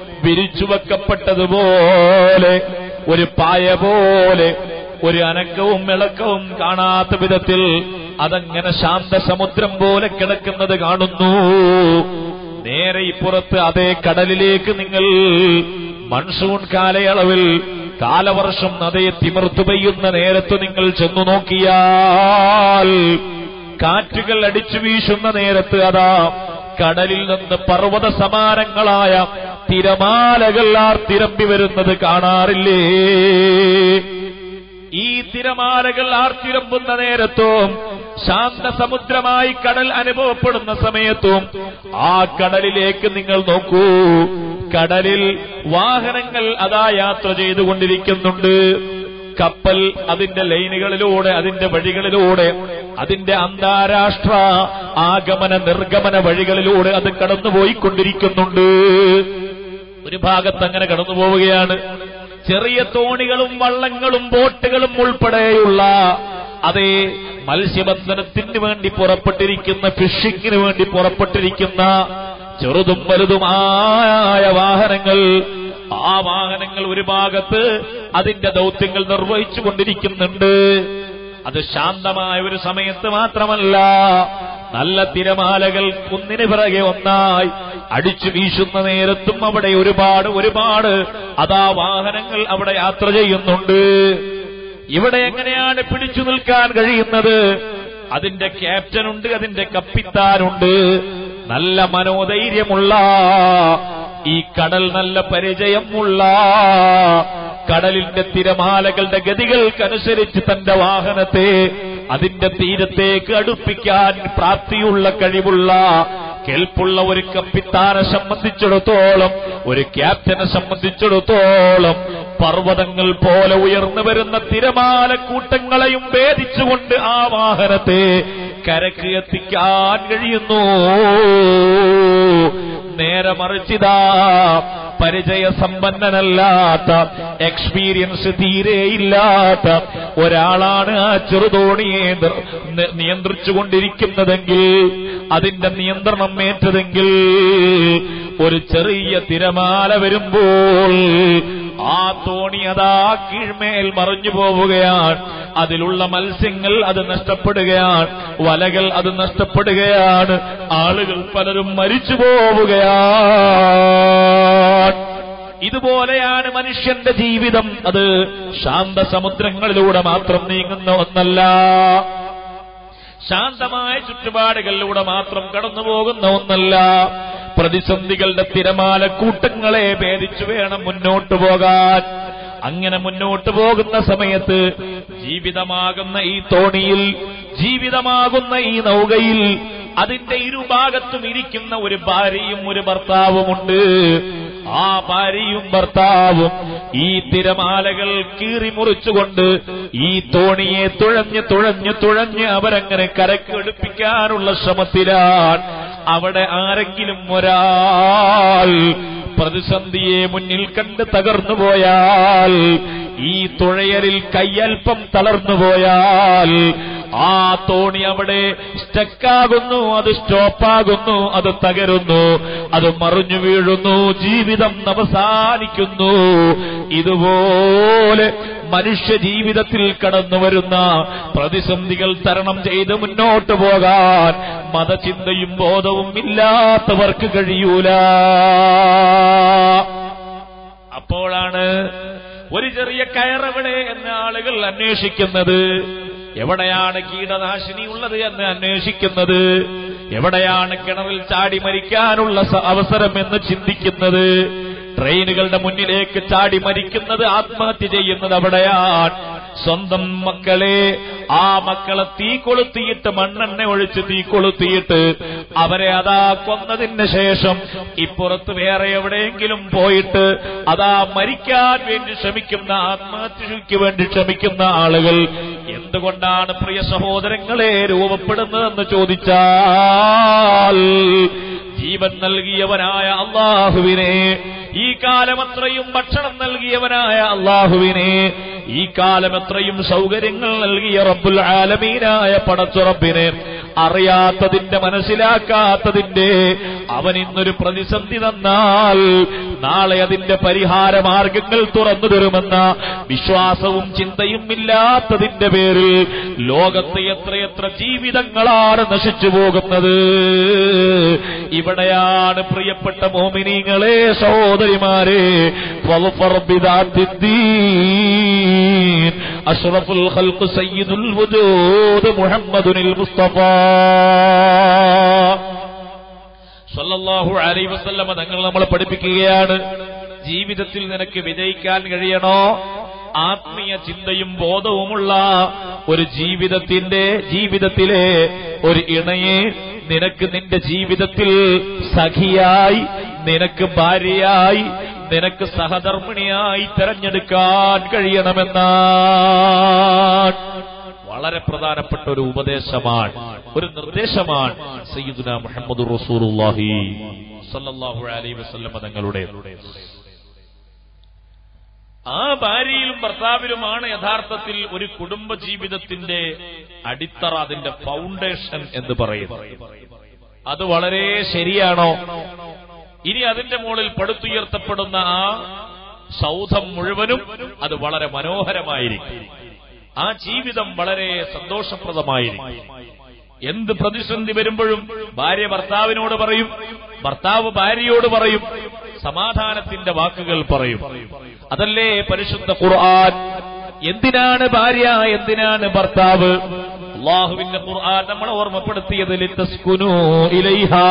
Speaker 1: വിരിച്ചുവെക്കപ്പെട്ടതുപോലെ, ഒരു പായ പോലെ, ഒരു അനക്കവും ഇളക്കവും കാണാത്ത വിധത്തിൽ അതങ്ങനെ ശാന്ത സമുദ്രം പോലെ കിടക്കുന്നത് കാണുന്നു. നേരെ ഇപ്പുറത്ത് അതേ കടലിലേക്ക് നിങ്ങൾ മൺസൂൺ കാലയളവിൽ, കാലവർഷം അതേ തിമിർത്തു പെയ്യുന്ന നേരത്ത് നിങ്ങൾ ചെന്നു നോക്കിയാൽ, കാറ്റുകൾ അടിച്ചു വീശുന്ന നേരത്ത് അതാ കടലിൽ നിന്ന് പർവ്വത സമാനങ്ങളായ തിരമാലകൾ ആർത്തിരമ്പി വരുന്നത് കാണാറില്ലേ? ഈ തിരമാലകൾ ആർത്തിരമ്പുന്ന നേരത്തും ശാന്തസമുദ്രമായി കടൽ അനുഭവപ്പെടുന്ന സമയത്തും ആ കടലിലേക്ക് നിങ്ങൾ നോക്കൂ. കടലിൽ വാഹനങ്ങൾ അതാ യാത്ര ചെയ്തുകൊണ്ടിരിക്കുന്നുണ്ട്. കപ്പൽ അതിന്റെ ലൈനുകളിലൂടെ, അതിന്റെ വഴികളിലൂടെ, അതിന്റെ അന്താരാഷ്ട്ര ആഗമന നിർഗമന വഴികളിലൂടെ അത് കടന്നുപോയിക്കൊണ്ടിരിക്കുന്നുണ്ട്. ഒരു ഭാഗത്ത് അങ്ങനെ കടന്നു പോവുകയാണ്. ചെറിയ തോണികളും വള്ളങ്ങളും ബോട്ടുകളും ഉൾപ്പെടെയുള്ള അതേ മത്സ്യബന്ധനത്തിന് വേണ്ടി പുറപ്പെട്ടിരിക്കുന്ന, ഫിഷിങ്ങിന് വേണ്ടി പുറപ്പെട്ടിരിക്കുന്ന ചെറുതും വലുതുമായ വാഹനങ്ങൾ, ആ വാഹനങ്ങൾ ഒരു ഭാഗത്ത് അതിന്റെ ദൗത്യങ്ങൾ നിർവഹിച്ചു കൊണ്ടിരിക്കുന്നുണ്ട്. അത് ശാന്തമായ ഒരു സമയത്ത് മാത്രമല്ല, നല്ല തിരമാലകൾ കുന്നിന് പിറകെ ഒന്നായി അടിച്ചു വീശുന്ന നേരത്തും അവിടെ ഒരുപാട് അതാ വാഹനങ്ങൾ അവിടെ യാത്ര ചെയ്യുന്നുണ്ട്. ഇവിടെ എങ്ങനെയാണ് പിടിച്ചു നിൽക്കാൻ കഴിയുന്നത്? അതിന്റെ ക്യാപ്റ്റനുണ്ട്, അതിന്റെ കപ്പിത്താനുണ്ട്. നല്ല മനോധൈര്യമുള്ള, ഈ കടൽ നല്ല പരിചയമുള്ള, കടലിന്റെ തിരമാലകളുടെ ഗതികൾക്കനുസരിച്ച് തന്റെ വാഹനത്തെ അതിന്റെ തീരത്തേക്ക് അടുപ്പിക്കാൻ പ്രാപ്തിയുള്ള, കഴിവുള്ള, കേൾപ്പുള്ള ഒരു കപ്പിത്താനെ സംബന്ധിച്ചിടത്തോളം, ഒരു ക്യാപ്റ്റനെ സംബന്ധിച്ചിടത്തോളം പർവ്വതങ്ങൾ പോലെ ഉയർന്നു വരുന്ന തിരമാല കൂട്ടങ്ങളെയും ഭേദിച്ചുകൊണ്ട് ആ വാഹനത്തെ കരക്ക് എത്തിക്കാൻ കഴിയുന്നു. നേരെ മറിച്ചിതാ പരിചയസമ്പന്നനല്ലാത്ത, എക്സ്പീരിയൻസ് തീരെയില്ലാത്ത ഒരാളാണ് ആ ചെറുതോണിയെ നിയന്ത്രിച്ചുകൊണ്ടിരിക്കുന്നതെങ്കിൽ, അതിന്റെ നിയന്ത്രണം ഏറ്റതെങ്കിൽ, ഒരു ചെറിയ തിരമാല വരുമ്പോൾ ആ തോണി അതാ കീഴ്മേൽ മറിഞ്ഞു പോവുകയാണ്. അതിലുള്ള മത്സ്യങ്ങൾ അത് നഷ്ടപ്പെടുകയാണ്, വലകൾ അത് നഷ്ടപ്പെടുകയാണ്, ആളുകൾ പലരും മരിച്ചു പോവുകയാണ്. ഇതുപോലെയാണ് മനുഷ്യന്റെ ജീവിതം. അത് ശാന്തസമുദ്രങ്ങളിലൂടെ മാത്രം നീങ്ങുന്ന ഒന്നല്ല, ശാന്തമായ ചുറ്റുപാടുകളിലൂടെ മാത്രം കടന്നുപോകുന്ന ഒന്നല്ല. പ്രതിസന്ധികളുടെ തിരമാല കൂട്ടങ്ങളെ ഭേദിച്ചു വേണം മുന്നോട്ടു പോകാൻ. അങ്ങനെ മുന്നോട്ടു പോകുന്ന സമയത്ത് ജീവിതമാകുന്ന ഈ തോണിയിൽ, ജീവിതമാകുന്ന ഈ നൗകയിൽ അതിന്റെ ഇരുഭാഗത്തും ഇരിക്കുന്ന ഒരു ഭാര്യയും ഒരു ഭർത്താവുമുണ്ട്. ആ ഭാര്യയും ഭർത്താവും ഈ തിരമാലകൾ കീറി മുറിച്ചുകൊണ്ട് ഈ തോണിയെ തുഴഞ്ഞ് അവരങ്ങനെ കരക്കെടുപ്പിക്കാനുള്ള ശ്രമത്തിലാണ്. അവിടെ ആരെങ്കിലും ഒരാൾ പ്രതിസന്ധിയെ മുന്നിൽ കണ്ട് തകർന്നു പോയാൽ, ഈ തുഴയലിൽ കയ്യൽപ്പം തളർന്നു പോയാൽ, ആ തോണി അവിടെ സ്റ്റക്കാകുന്നു, അത് സ്റ്റോപ്പാകുന്നു, അത് തകരുന്നു, അത് മറിഞ്ഞു വീഴുന്നു, ജീവിതം അവസാനിക്കുന്നു. ഇതുപോലെ മനുഷ്യ ജീവിതത്തിൽ കടന്നുവരുന്ന പ്രതിസന്ധികൾ തരണം ചെയ്ത് മുന്നോട്ട് പോകാൻ മതചിന്തയും ബോധവും ഇല്ലാത്തവർക്ക് കഴിയൂല. അപ്പോഴാണ് ഒരു ചെറിയ കയറെവിടെ എന്ന് ആളുകൾ അന്വേഷിക്കുന്നത്, എവിടെയാണ് കീടനാശിനി ഉള്ളത് എന്ന് അന്വേഷിക്കുന്നത്, എവിടെയാണ് കിണറിൽ ചാടി മരിക്കാനുള്ള അവസരം എന്ന് ചിന്തിക്കുന്നത്. ട്രെയിനുകളുടെ മുന്നിലേക്ക് ചാടി മരിക്കുന്നത്, ആത്മഹത്യ ചെയ്യുന്നത് അവിടെയാണ്. സ്വന്തം മക്കളെ, ആ മക്കളെ തീ കൊളുത്തിയിട്ട്, മണ്ണെണ്ണ ഒഴിച്ച് തീ കൊളുത്തിയിട്ട് അവരെ അതാ കൊന്നതിന് ശേഷം ഇപ്പുറത്ത് വേറെ എവിടെയെങ്കിലും പോയിട്ട് അതാ മരിക്കാൻ വേണ്ടി ശ്രമിക്കുന്ന, ആത്മഹത്യയ്ക്ക് വേണ്ടി ശ്രമിക്കുന്ന ആളുകൾ എന്തുകൊണ്ടാണ് പ്രിയ സഹോദരങ്ങളെ രൂപപ്പെടുന്നതെന്ന് ചോദിച്ചാൽ, ജീവൻ നൽകിയവനായ അല്ലാഹുവിനെ, ഈ കാലമത്രയും ഭക്ഷണം നൽകിയവനായ അല്ലാഹുവിനെ, ഈ കാലമത്രയും സൗകര്യങ്ങൾ നൽകിയ റബ്ബുൽ ആലമീനായ പടച്ചുറപ്പിനെ അറിയാത്തതിന്റെ, മനസ്സിലാക്കാത്തതിന്റെ, അവൻ ഇന്നൊരു പ്രതിസന്ധി തന്നാൽ നാളെ അതിന്റെ പരിഹാര മാർഗങ്ങൾ തുറന്നു തരുമെന്ന വിശ്വാസവും ചിന്തയും ഇല്ലാത്തതിന്റെ പേരിൽ ലോകത്ത് എത്രയെത്ര ജീവിതങ്ങളാണ് നശിച്ചു പോകുന്നത്. ഇവിടെയാണ് പ്രിയപ്പെട്ട മോമിനീങ്ങളെ, സഹോദരിമാരെ, അഷ്റഫുൽ ഖൽഖ് സയ്യിദുൽ വജൂദ് മുഹമ്മദുൽ മുസ്തഫ സല്ലല്ലാഹു അലൈഹി വസല്ലം തങ്ങൾ നമ്മളെ പഠിപ്പിക്കുകയാണ്, ജീവിതത്തിൽ നിനക്ക് വിജയിക്കാൻ കഴിയണോ, ആത്മീയ ചിന്തയും ബോധവുമുള്ള ഒരു ജീവിതത്തിലെ ഒരു ഇണയെ നിനക്ക് നിന്റെ ജീവിതത്തിൽ സഖിയായി, നിനക്ക് ഭാര്യയായി, നിനക്ക് സഹധർമ്മിണിയായി തെരഞ്ഞെടുക്കാൻ കഴിയണമെന്നാണ്. വളരെ പ്രധാനപ്പെട്ട ഒരു ഉപദേശമാണ്, ഒരു നിർദ്ദേശമാണ് സയ്യിദുനാ മുഹമ്മദുർ റസൂലുള്ളാഹി സ്വല്ലല്ലാഹു അലൈഹി വസല്ലം തങ്ങളുടെ. ആ ഭാര്യയിലും ഭർത്താവിലുമാണ് യഥാർത്ഥത്തിൽ ഒരു കുടുംബ ജീവിതത്തിന്റെ അടിത്തറ, അതിന്റെ ഫൗണ്ടേഷൻ എന്ന് പറയുന്നത്. അത് വളരെ ശരിയാണോ? ഇനി അതിന്റെ മുകളിൽ പടുത്തുയർത്തപ്പെടുന്ന ആ സൗധം മുഴുവനും അത് വളരെ മനോഹരമായിരിക്കും, ആ ജീവിതം വളരെ സന്തോഷപ്രദമായിരിക്കും. എന്ത് പ്രതിസന്ധി വരുമ്പോഴും ഭാര്യ ഭർത്താവിനോട് പറയും, ഭർത്താവ് ഭാര്യയോട് പറയും, സമാധാനത്തിന്റെ വാക്കുകൾ പറയും. അതല്ലേ പരിശുദ്ധ ഖുർആൻ. എന്തിനാണ് ഭാര്യ, എന്തിനാണ് ഭർത്താവ്? അല്ലാഹുവിന്റെ ഖുർആൻ നമ്മളെ ഓർമ്മപ്പെടുത്തിയത് ലിതസ്കുനൂ ഇലൈഹാ,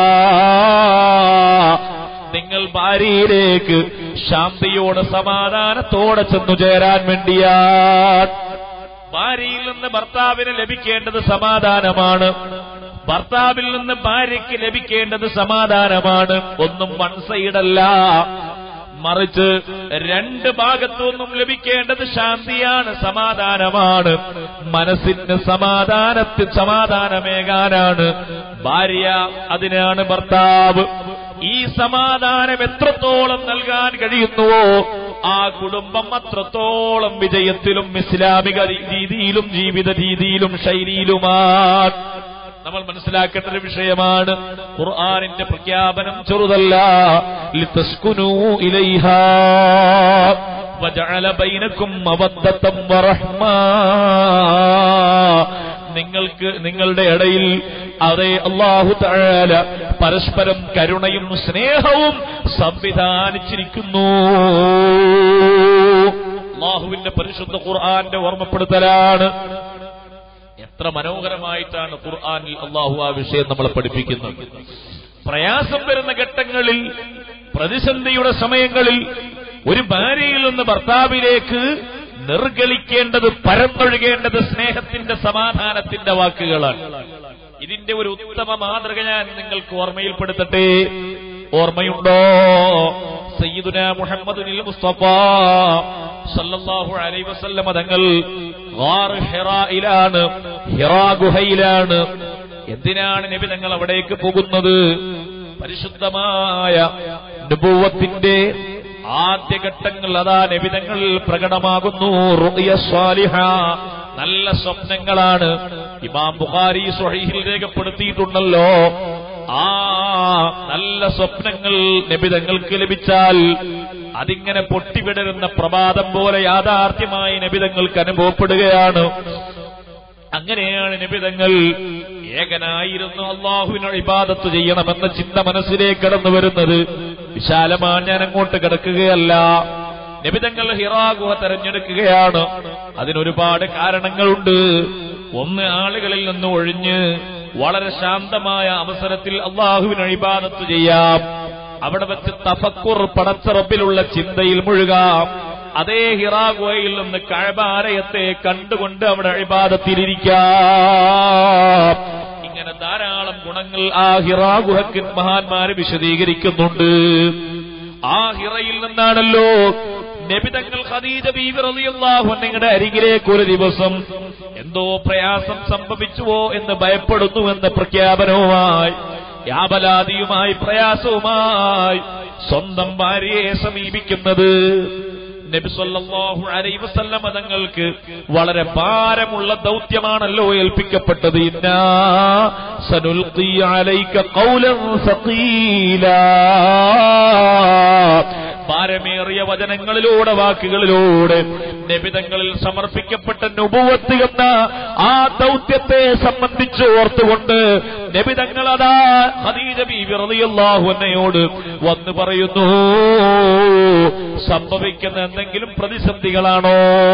Speaker 1: നിങ്ങൾ ഭാര്യയിലേക്ക് ശാന്തിയോടെ സമാധാനത്തോടെ ചെന്നു ചേരാൻ വേണ്ടിയാണ്. ഭാര്യയിൽ നിന്ന് ഭർത്താവിന് ലഭിക്കേണ്ടത് സമാധാനമാണ്, ഭർത്താവിൽ നിന്ന് ഭാര്യയ്ക്ക് ലഭിക്കേണ്ടത് സമാധാനമാണ്. ഒന്നും വൺ സൈഡല്ല, മറിച്ച് രണ്ട് ഭാഗത്തുനിന്നും ലഭിക്കേണ്ടത് ശാന്തിയാണ്, സമാധാനമാണ്. മനസ്സിന് സമാധാനമേകാനാണ് ഭാര്യ, അതിനാണ് ഭർത്താവ്. ഈ സമാധാനം എത്രത്തോളം നൽകാൻ കഴിയുന്നുവോ ആ കുടുംബം അത്രത്തോളം വിജയത്തിലും ഇസ്ലാമിക രീതിയിലും ജീവിത രീതിയിലും ശൈലിയിലുമാണ്. നമ്മൾ മനസ്സിലാക്കേണ്ട ഒരു വിഷയമാണ്. ഖുർആനിന്റെ പ്രഖ്യാപനം ചെറുതല്ല. ലിതസ്കുനൂ ഇലൈഹാ വജഅല ബൈനകും മവദ്ദതൻ വറഹ്മാ, നിങ്ങളുടെ ഇടയിൽ അതേ അല്ലാഹു തആല പരസ്പരം കരുണയും സ്നേഹവും സംവിധാനിച്ചിരിക്കുന്നു. അല്ലാഹുവിന്റെ പരിശുദ്ധ ഖുർആന്റെ ഓർമ്മപ്പെടുത്തലാണ്. എത്ര മനോഹരമായിട്ടാണ് ഖുർആനിൽ അല്ലാഹു ആ വിഷയം നമ്മളെ പഠിപ്പിക്കുന്നത്. പ്രയാസം വരുന്ന ഘട്ടങ്ങളിൽ, പ്രതിസന്ധിയുടെ സമയങ്ങളിൽ ഒരു ഭാര്യയിൽ നിന്ന് ഭർത്താവിലേക്ക് നിർഗളിക്കേണ്ടത്, പരന്നൊഴുകേണ്ടത് സ്നേഹത്തിന്റെ, സമാധാനത്തിന്റെ വാക്കുകളാണ്. ഇതിന്റെ ഒരു ഉത്തമ മാതൃക ഞാൻ നിങ്ങൾക്ക് ഓർമ്മയിൽപ്പെടുത്തട്ടെ. ഓർമ്മയുണ്ടോ? സയ്യിദുനാ മുഹമ്മദുൽ മുസ്തഫ സല്ലല്ലാഹു അലൈഹി വസല്ലം തങ്ങൾ ഗാർ ഹിറായിലാണ്, ഹിറാ ഗുഹയിലാണ്. എന്തിനാണ് നബി തങ്ങൾ അവിടേക്ക് പോകുന്നത്? പരിശുദ്ധമായ നബുവത്തിന്റെ ആദ്യഘട്ടങ്ങൾ അതാ നബി തങ്ങൾ പ്രകടമാകുന്നു. റുഅ്യ സ്വാലിഹ, നല്ല സ്വപ്നങ്ങളാണ്. ഇമാം ബുഖാരി സ്വഹീഹിൽ രേഖപ്പെടുത്തിയിട്ടുണ്ടല്ലോ. ആ നല്ല സ്വപ്നങ്ങൾ നബി തങ്ങൾക്ക് ലഭിച്ചാൽ അതിങ്ങനെ പൊട്ടിവിടരുന്ന പ്രഭാതം പോലെ യാഥാർത്ഥ്യമായി നബി തങ്ങൾക്ക് അനുഭവപ്പെടുകയാണ്. അങ്ങനെയാണ് നബി തങ്ങൾ ഏകനായിരുന്നു അള്ളാഹുവിനെ ഇബാദത്ത് ചെയ്യണമെന്ന ചിന്ത മനസ്സിലേക്ക് കടന്നു വരുന്നത്. വിശാലമാണ്, ഞാൻ അങ്ങോട്ട് കിടക്കുകയല്ല. നബി തങ്ങൾ ഹിറാ ഗുഹ തെരഞ്ഞെടുക്കുകയാണ്. അതിനൊരുപാട് കാരണങ്ങളുണ്ട്. ഒന്ന്, ആളുകളിൽ നിന്ന് ഒഴിഞ്ഞ് വളരെ ശാന്തമായ അവസരത്തിൽ അള്ളാഹുവിനെ ഇബാദത്ത് ചെയ്യാം. അവിടെ വെച്ച് തഫക്കുർ, പടച്ച റബ്ബിലുള്ള ചിന്തയിൽ മുഴുകാം. അതേ ഹിറാ ഗുഹയിൽ നിന്ന് കഅബ ആലയത്തെ കണ്ടുകൊണ്ട് അവിടെ ഇബാദത്തിലിരിക്കാം. ഇങ്ങനെ ധാരാളം ഗുണങ്ങൾ ആ ഹിറാ ഗുഹയ്ക്ക് മഹാന്മാര് വിശദീകരിക്കുന്നുണ്ട്. ആ ഹിറയിൽ നിന്നാണല്ലോ നബി തങ്ങൾ ഖദീജ ബീവി റളിയല്ലാഹു അൻഹയുടെ അരികിലേക്ക് ഒരു ദിവസം എന്തോ പ്രയാസം സംഭവിച്ചുവോ എന്ന് ഭയപ്പെടുന്നുവെന്ന പ്രഖ്യാപനവുമായി, യാബലാദിയുമായി, പ്രയാസവുമായി സ്വന്തം ഭാര്യയെ സമീപിക്കുന്നത്. നബി സല്ലല്ലാഹു അലൈഹി വസല്ലം തങ്ങൾക്ക് വളരെ ഭാരമുള്ള ദൗത്യമാണല്ലോ ഏൽപ്പിക്കപ്പെട്ടത്. ഇന്നാ സനുൽഖി അലൈക ഖൗലൻ സഖീലാ, ഭാരമേറിയ വചനങ്ങളിലൂടെ, വാക്കുകളിലൂടെ നബിതങ്ങളിൽ സമർപ്പിക്കപ്പെട്ട നുബുവത്ത് എന്ന ആ ദൗത്യത്തെ സംബന്ധിച്ച് ഓർത്തുകൊണ്ട് നബിതങ്ങൾ അതാ ഖദീജ ബീവി റളിയല്ലാഹു അൻഹയോട് വന്ന് പറയുന്നു, സംഭവിക്കുന്ന എന്തെങ്കിലും പ്രതിസന്ധികളാണോ?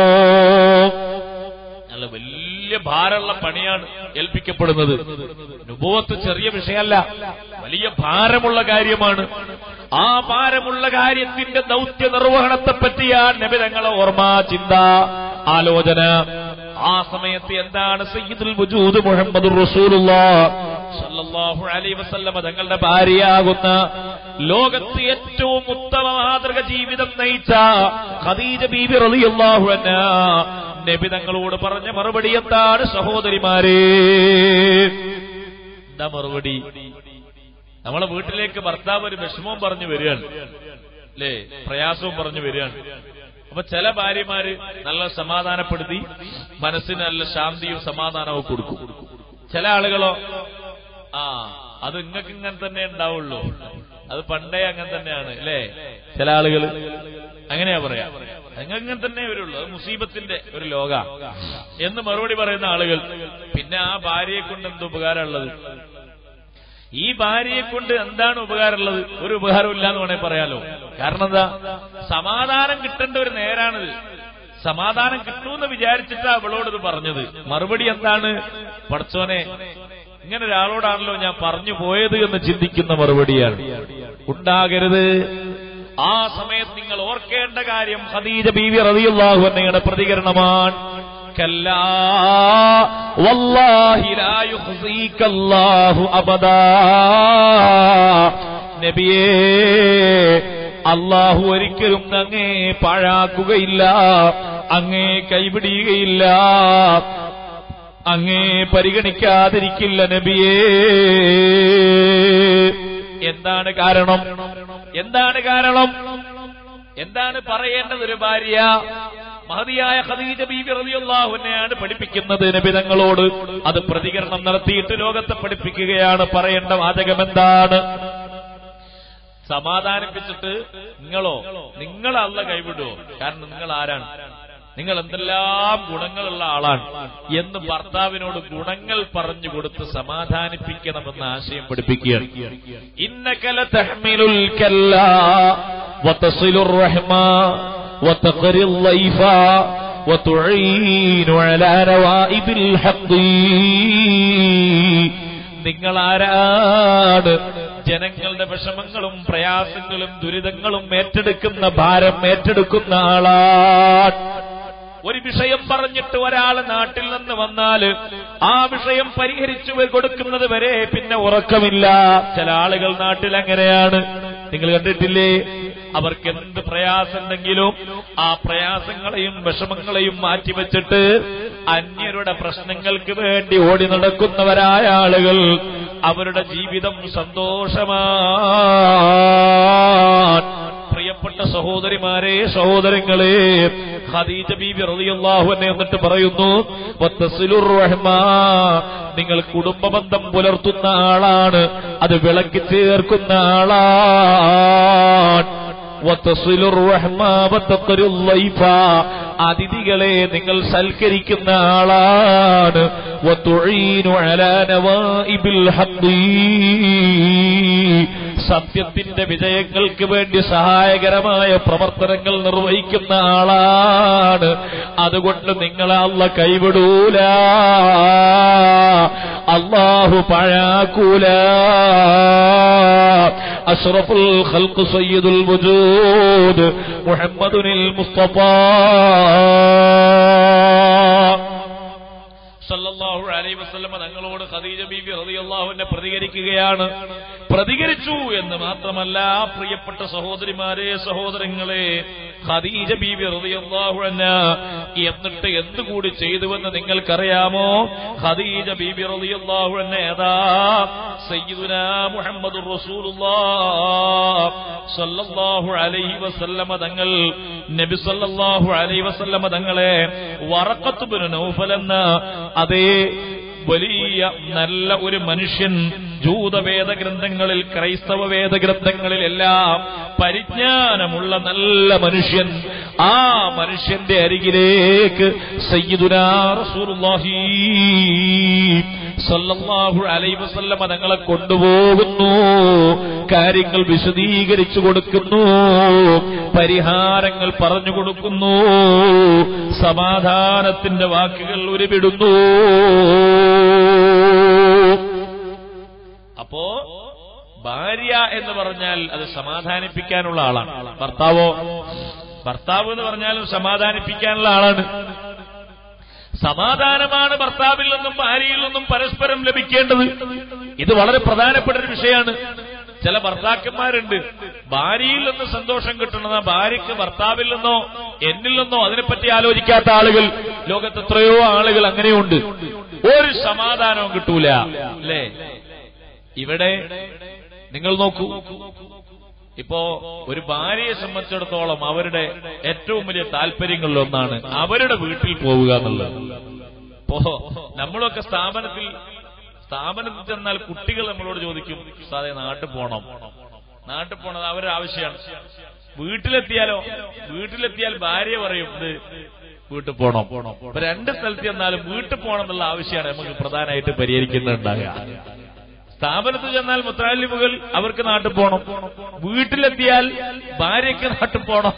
Speaker 1: നല്ല വലിയ ഭാരമുള്ള പണിയാണ് ഏൽപ്പിക്കപ്പെടുന്നത്. നുബുവത്ത് ചെറിയ വിഷയമല്ല, വലിയ ഭാരമുള്ള കാര്യമാണ്. ആ ഭാരമുള്ള കാര്യത്തിന്റെ ദൗത്യ നിർവഹണത്തെ പറ്റിയാണ് നബി തങ്ങളെ ഓർമ്മ, ചിന്ത, ആലോചന. ആ സമയത്ത് എന്താണ് സയ്യിദുൽ വജൂദ് മുഹമ്മദുർ റസൂലുള്ളാഹി സ്വല്ലല്ലാഹു അലൈഹി വസല്ലം തങ്ങളുടെ ഭാര്യയാകുന്ന, ലോകത്ത് ഏറ്റവും ഉത്തമ മാതൃക ജീവിതം നയിച്ച ഖദീജ ബീബി റളിയല്ലാഹു അൻഹാ നബി തങ്ങളോട് പറഞ്ഞ മറുപടി എന്താണ് സഹോദരിമാരെ? എന്താ മറുപടി? നമ്മളെ വീട്ടിലേക്ക് ഭർത്താവ് ഒരു വിഷമവും പറഞ്ഞു വരികയാണ്, അല്ലേ, പ്രയാസവും പറഞ്ഞു വരികയാണ്. അപ്പൊ ചില ഭാര്യമാര് നല്ല സമാധാനപ്പെടുത്തി മനസ്സിന് നല്ല ശാന്തിയും സമാധാനവും കൊടുക്കും. ചില ആളുകളോ അത് നിങ്ങൾക്ക് ഇങ്ങനെ തന്നെ ഉണ്ടാവുള്ളൂ, അത് പണ്ടേ അങ്ങനെ തന്നെയാണ്, അല്ലേ? ചില ആളുകൾ അങ്ങനെയാ പറയാ, അങ്ങനെ തന്നെ വരുള്ളൂ, അത് മുസീബത്തിന്റെ ഒരു ലോക എന്ന് മറുപടി പറയുന്ന ആളുകൾ. പിന്നെ ആ ഭാര്യയെ കൊണ്ട് എന്ത് ഉപകാരമുള്ളത്? ഈ ഭാര്യയെ കൊണ്ട് എന്താണ് ഉപകാരമുള്ളത്? ഒരു ഉപകാരമില്ല എന്ന് വേണേ പറയാലോ. കാരണം എന്താ? സമാധാനം കിട്ടേണ്ട ഒരു നേരാണിത്. സമാധാനം കിട്ടുമെന്ന് വിചാരിച്ചിട്ടാ അവളോടത് പറഞ്ഞത്. മറുപടി എന്താണ്? പടച്ചോനെ, ഇങ്ങനെ ഒരാളോടാണല്ലോ ഞാൻ പറഞ്ഞു പോയത് എന്ന് ചിന്തിക്കുന്ന മറുപടിയാണ് ഉണ്ടാകരുത്. ആ സമയത്ത് നിങ്ങൾ ഓർക്കേണ്ട കാര്യം ഖദീജ ബീവി റളിയല്ലാഹു അൻഹയുടെ പ്രതികരണമാണ്. കല്ലാ വല്ലാഹി ലാ യുഖ്സീകല്ലാഹു അബദാ, നബിയേ, അല്ലാഹു ഒരിക്കലും അങ്ങേ പാഴാക്കുകയില്ല, അങ്ങേ കൈപിടിയുകയില്ല, അങ്ങേ പരിഗണിക്കാതിരിക്കില്ല നബിയേ. എന്താണ് കാരണം? എന്താണ് കാരണം? എന്താണ് പറയേണ്ടത്? ഒരു ഭാര്യ മഹതിയായ ഖദീജ ബീബി റളിയല്ലാഹു അൻഹയാണ് പഠിപ്പിക്കുന്നത് നബി തങ്ങളോട്. അത് പ്രതികരണം നടത്തിയിട്ട് ലോകത്തെ പഠിപ്പിക്കുകയാണ്. പറയേണ്ട വാചകം എന്താണ്? സമാധാനിപ്പിച്ചിട്ട് നിങ്ങൾ അല്ല കൈവിടുവോ? കാരണം നിങ്ങൾ ആരാണ്? നിങ്ങൾ എന്തെല്ലാം ഗുണങ്ങളുള്ള ആളാണ് എന്ന് ഭർത്താവിനോട് ഗുണങ്ങൾ പറഞ്ഞു കൊടുത്ത് സമാധാനിപ്പിക്കണമെന്ന ആശയം പഠിപ്പിക്കുകയാണ്. ഇന്നക ലതഹ്മിലുൽ കല്ലാ വതസിലുർ റഹ്മാ വതഖറിൽ ലൈഫ വതുഈനു അലാ നവാഇബിൽ ഹഖ്. നിങ്ങൾ ആരാണ്? ജനങ്ങളുടെ വിഷമങ്ങളും പ്രയാസങ്ങളും ദുരിതങ്ങളും ഏറ്റെടുക്കുന്ന, ഭാരം ഏറ്റെടുക്കുന്ന ആളാണ്. ഒരു വിഷയം പറഞ്ഞിട്ട് ഒരാൾ നാട്ടിൽ നിന്ന് വന്നാൽ ആ വിഷയം പരിഹരിച്ചു കൊടുക്കുന്നത് വരെ പിന്നെ ഉറക്കമില്ല. ചില ആളുകൾ നാട്ടിൽ അങ്ങനെയാണ്, നിങ്ങൾ കണ്ടിട്ടില്ലേ? അവർക്ക് എന്ത് പ്രയാസമുണ്ടെങ്കിലും ആ പ്രയാസങ്ങളെയും വിഷമങ്ങളെയും മാറ്റിവെച്ചിട്ട് അന്യരുടെ പ്രശ്നങ്ങൾക്ക് വേണ്ടി ഓടി നടക്കുന്നവരായ ആളുകൾ, അവരുടെ ജീവിതം സന്തോഷമാണ്. പ്രിയപ്പെട്ട സഹോദരിമാരെ, സഹോദരങ്ങളെ, ഖദീജ ബീബി റളിയല്ലാഹു അൻഹ എന്നിട്ട് പറയുന്നു, വത്തസിലുർ റഹ്മാ, നിങ്ങൾ കുടുംബബന്ധം പുലർത്തുന്ന ആളാണ്, അത് വിളക്കി ചേർക്കുന്ന ആളാണ്. വത്തസിലുർ റഹ്മാ വതഖറുൽ ലൈഫ, അതിഥികളെ നിങ്ങൾ സൽക്കരിക്കുന്ന ആളാണ്. വതുഈനു അലാ നവാഇബിൽ ഹഖ്, സത്യത്തിന്റെ വിജയങ്ങൾക്ക് വേണ്ടി സഹായകരമായ പ്രവർത്തനങ്ങൾ നിർവഹിക്കുന്ന ആളാണ്. അതുകൊണ്ട് നിങ്ങളെ അല്ലാഹു കൈവിടൂല, അല്ലാഹു പഴാക്കൂല. അഷ്റഫുൽ ഖൽഖ് സയ്യിദുൽ വജൂദ് മുഹമ്മദുൽ മുസ്തഫ സല്ലല്ലാഹു അലൈഹി വസല്ലം തങ്ങളോട് ഖദീജ ബീബി റളിയല്ലാഹു അൻഹ പ്രതികരിക്കുകയാണ്. പ്രതികരിച്ചു എന്ന് മാത്രമല്ല, പ്രിയപ്പെട്ട സഹോദരിമാരെ, സഹോദരങ്ങളെ, ഖദീജ ബീബി റളിയല്ലാഹു അൻഹ എന്നിട്ട് എന്തുകൂടി ചെയ്തുവെന്ന് നിങ്ങൾക്കറിയാമോ? ഖദീജ ബീബി റളിയല്ലാഹു അൻഹ ഏതാ സയ്യിദുനാ മുഹമ്മദുർ റസൂലുള്ളാഹ് സല്ലല്ലാഹു അലൈഹി വസല്ലം തങ്ങൾ, നബി സല്ലല്ലാഹു അലൈഹി വസല്ലം തങ്ങളെ വറഖത്ത് ഇബ്നു നൗഫൽ എന്ന അതേ വലിയ നല്ല ഒരു മനുഷ്യൻ, ജൂതവേദ ഗ്രന്ഥങ്ങളിൽ ക്രൈസ്തവ വേദഗ്രന്ഥങ്ങളിൽ എല്ലാം പരിജ്ഞാനമുള്ള നല്ല മനുഷ്യൻ, ആ മനുഷ്യന്റെ അരികിലേക്ക് സയ്യിദുനാ റസൂലുള്ളാഹി സല്ലല്ലാഹു അലൈഹി വസല്ലം തങ്ങളെ കൊണ്ടുപോകുന്നു. കാര്യങ്ങൾ വിശദീകരിച്ചു കൊടുക്കുന്നു, പരിഹാരങ്ങൾ പറഞ്ഞു കൊടുക്കുന്നു, സമാധാനത്തിന്റെ വാക്കുകൾ ഉരുവിടുന്നു. അപ്പോ ഭാര്യ എന്ന് പറഞ്ഞാൽ അത് സമാധാനിപ്പിക്കാനുള്ള ആളാണ്. ഭർത്താവ് എന്ന് പറഞ്ഞാലും സമാധാനിപ്പിക്കാനുള്ള ആളാണ്. സമാധാനമാണ് ഭർത്താവിൽ നിന്നും ഭാര്യയിൽ നിന്നും പരസ്പരം ലഭിക്കേണ്ടത്. ഇത് വളരെ പ്രധാനപ്പെട്ട ഒരു വിഷയമാണ്. ചില ഭർത്താക്കന്മാരുണ്ട്, ഭാര്യയിൽ നിന്ന് സന്തോഷം കിട്ടണമെന്ന ഭാര്യയ്ക്ക് ഭർത്താവിൽ നിന്നോ എന്നിൽ നിന്നോ അതിനെപ്പറ്റി ആലോചിക്കാത്ത ആളുകൾ ലോകത്ത് എത്രയോ ആളുകൾ അങ്ങനെയുണ്ട്. ഒരു സമാധാനവും കിട്ടൂല, അല്ലേ? ഇവിടെ നിങ്ങൾ നോക്കൂ, ഇപ്പോ ഒരു ഭാര്യയെ സംബന്ധിച്ചിടത്തോളം അവരുടെ ഏറ്റവും വലിയ താല്പര്യങ്ങളിലൊന്നാണ് അവരുടെ വീട്ടിൽ പോവുക എന്നുള്ളത്. ഇപ്പോ നമ്മളൊക്കെ സ്ഥാപനത്തിൽ ചെന്നാൽ കുട്ടികൾ നമ്മളോട് ചോദിക്കും, സാറേ നാട്ടിൽ പോണം. അവരുടെ ആവശ്യമാണ്. വീട്ടിലെത്തിയാൽ ഭാര്യ പറയും ഇത് വീട്ടിൽ പോണം. ഇപ്പൊ രണ്ട് സ്ഥലത്ത് ചെന്നാലും വീട്ടിൽ പോകണം എന്നുള്ള ആവശ്യമാണ് നമുക്ക് പ്രധാനമായിട്ട് പരിഹരിക്കുന്നുണ്ടാകുക. സ്ഥാപനത്തിൽ ചെന്നാൽ മുത്തഅല്ലിമുകൾ അവർക്ക് നാട്ടിൽ പോകണം, വീട്ടിലെത്തിയാൽ ഭാര്യയ്ക്ക് നാട്ടിൽ പോകണം.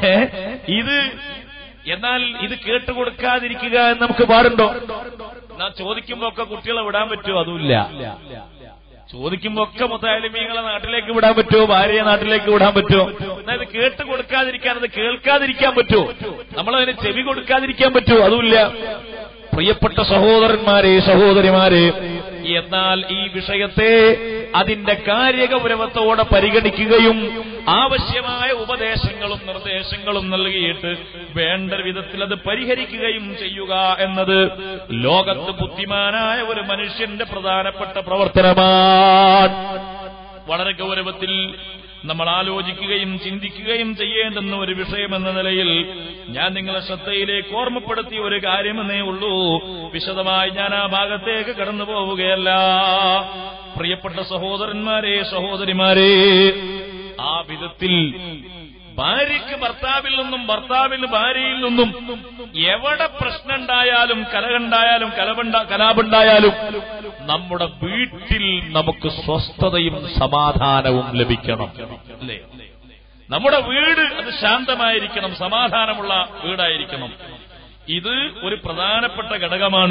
Speaker 1: എന്നാൽ ഇത് കേട്ടുകൊടുക്കാതിരിക്കുക എന്ന് നമുക്ക് പാടുണ്ടോ? നാം ചോദിക്കുമ്പോ ഒക്കെ കുട്ടികളെ വിടാൻ പറ്റുമോ? അതുമില്ല. ചോദിക്കുമ്പോ ഒക്കെ മുത്തഅല്ലിമീങ്ങളെ നാട്ടിലേക്ക് വിടാൻ പറ്റുമോ? ഭാര്യയെ നാട്ടിലേക്ക് വിടാൻ പറ്റുമോ? എന്നാൽ ഇത് കേട്ടുകൊടുക്കാതിരിക്കാൻ, അത് കേൾക്കാതിരിക്കാൻ പറ്റുമോ? നമ്മളതിന് ചെവി കൊടുക്കാതിരിക്കാൻ പറ്റുമോ? അതുമില്ല. പ്രിയപ്പെട്ട സഹോദരന്മാരെ, സഹോദരിമാരെ, എന്നാൽ ഈ വിഷയത്തെ അതിന്റെ കാര്യഗൗരവത്തോടെ പരിഗണിക്കുകയും ആവശ്യമായ ഉപദേശങ്ങളും നിർദ്ദേശങ്ങളും നൽകിയിട്ട് വേണ്ട വിധത്തിൽ അത് പരിഹരിക്കുകയും ചെയ്യുക എന്നത് ലോകത്ത് ബുദ്ധിമാനായ ഒരു മനുഷ്യന്റെ പ്രധാനപ്പെട്ട പ്രവർത്തനമാണ്. വളരെ ഗൗരവത്തിൽ നമ്മൾ ആലോചിക്കുകയും ചിന്തിക്കുകയും ചെയ്യേണ്ടുന്ന ഒരു വിഷയമെന്ന നിലയിൽ ഞാൻ നിങ്ങളെ ശ്രദ്ധയിലേക്ക് ഓർമ്മപ്പെടുത്തിയ ഒരു കാര്യമെന്നേ ഉള്ളൂ. വിശദമായി ഞാൻ ആ ഭാഗത്തേക്ക് കടന്നു പോവുകയല്ല. പ്രിയപ്പെട്ട സഹോദരന്മാരെ, സഹോദരിമാരെ, ആ വിധത്തിൽ ഭാര്യയ്ക്ക് ഭർത്താവിൽ നിന്നും ഭർത്താവിന് ഭാര്യയിൽ നിന്നും എവിടെ പ്രശ്നമുണ്ടായാലും കലാപുണ്ടായാലും നമ്മുടെ വീട്ടിൽ നമുക്ക് സ്വസ്ഥതയും സമാധാനവും ലഭിക്കണം, അല്ലേ? നമ്മുടെ വീട് അത് ശാന്തമായിരിക്കണം, സമാധാനമുള്ള വീടായിരിക്കണം. ഇത് ഒരു പ്രധാനപ്പെട്ട ഘടകമാണ്.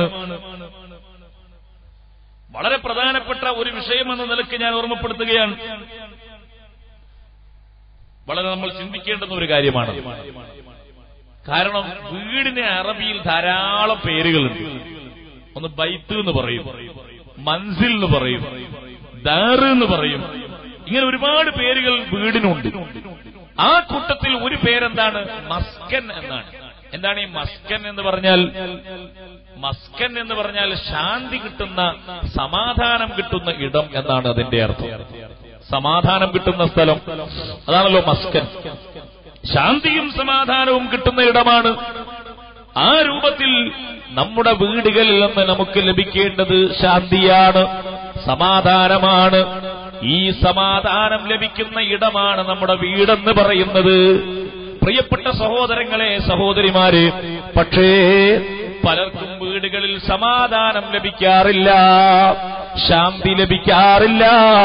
Speaker 1: വളരെ പ്രധാനപ്പെട്ട ഒരു വിഷയമെന്ന നിലയ്ക്ക് ഞാൻ ഓർമ്മപ്പെടുത്തുകയാണ്. വളരെ നമ്മൾ ചിന്തിക്കേണ്ടുന്ന ഒരു കാര്യമാണ്. കാരണം വീടിന് അറബിയിൽ ധാരാളം പേരുകളുണ്ട്. ഒന്ന് ബൈത്ത് എന്ന് പറയും, മൻസിൽ എന്ന് പറയും, ദാറ് എന്ന് പറയും. ഇങ്ങനെ ഒരുപാട് പേരുകൾ വീടിനുണ്ട്. ആ കൂട്ടത്തിൽ ഒരു പേരെന്താണ്? മസ്കൻ എന്നാണ്. എന്താണ് ഈ മസ്കൻ എന്ന് പറഞ്ഞാൽ? മസ്കൻ എന്ന് പറഞ്ഞാൽ ശാന്തി കിട്ടുന്ന, സമാധാനം കിട്ടുന്ന ഇടം എന്നാണ് അതിന്റെ അർത്ഥം. സമാധാനം കിട്ടുന്ന സ്ഥലം, അതാണല്ലോ മസ്കൻ. ശാന്തിയും സമാധാനവും കിട്ടുന്ന ഇടമാണ്. ആ രൂപത്തിൽ നമ്മുടെ വീടുകളിൽ നിന്ന് നമുക്ക് ലഭിക്കേണ്ടത് ശാന്തിയാണ്, സമാധാനമാണ്. ഈ സമാധാനം ലഭിക്കുന്ന ഇടമാണ് നമ്മുടെ വീടെന്ന് പറയുന്നത്. പ്രിയപ്പെട്ട സഹോദരങ്ങളെ, സഹോദരിമാരെ, പക്ഷേ പലർക്കും വീടുകളിൽ സമാധാനം ലഭിക്കാറില്ല, ശാന്തി ലഭിക്കാറില്ല.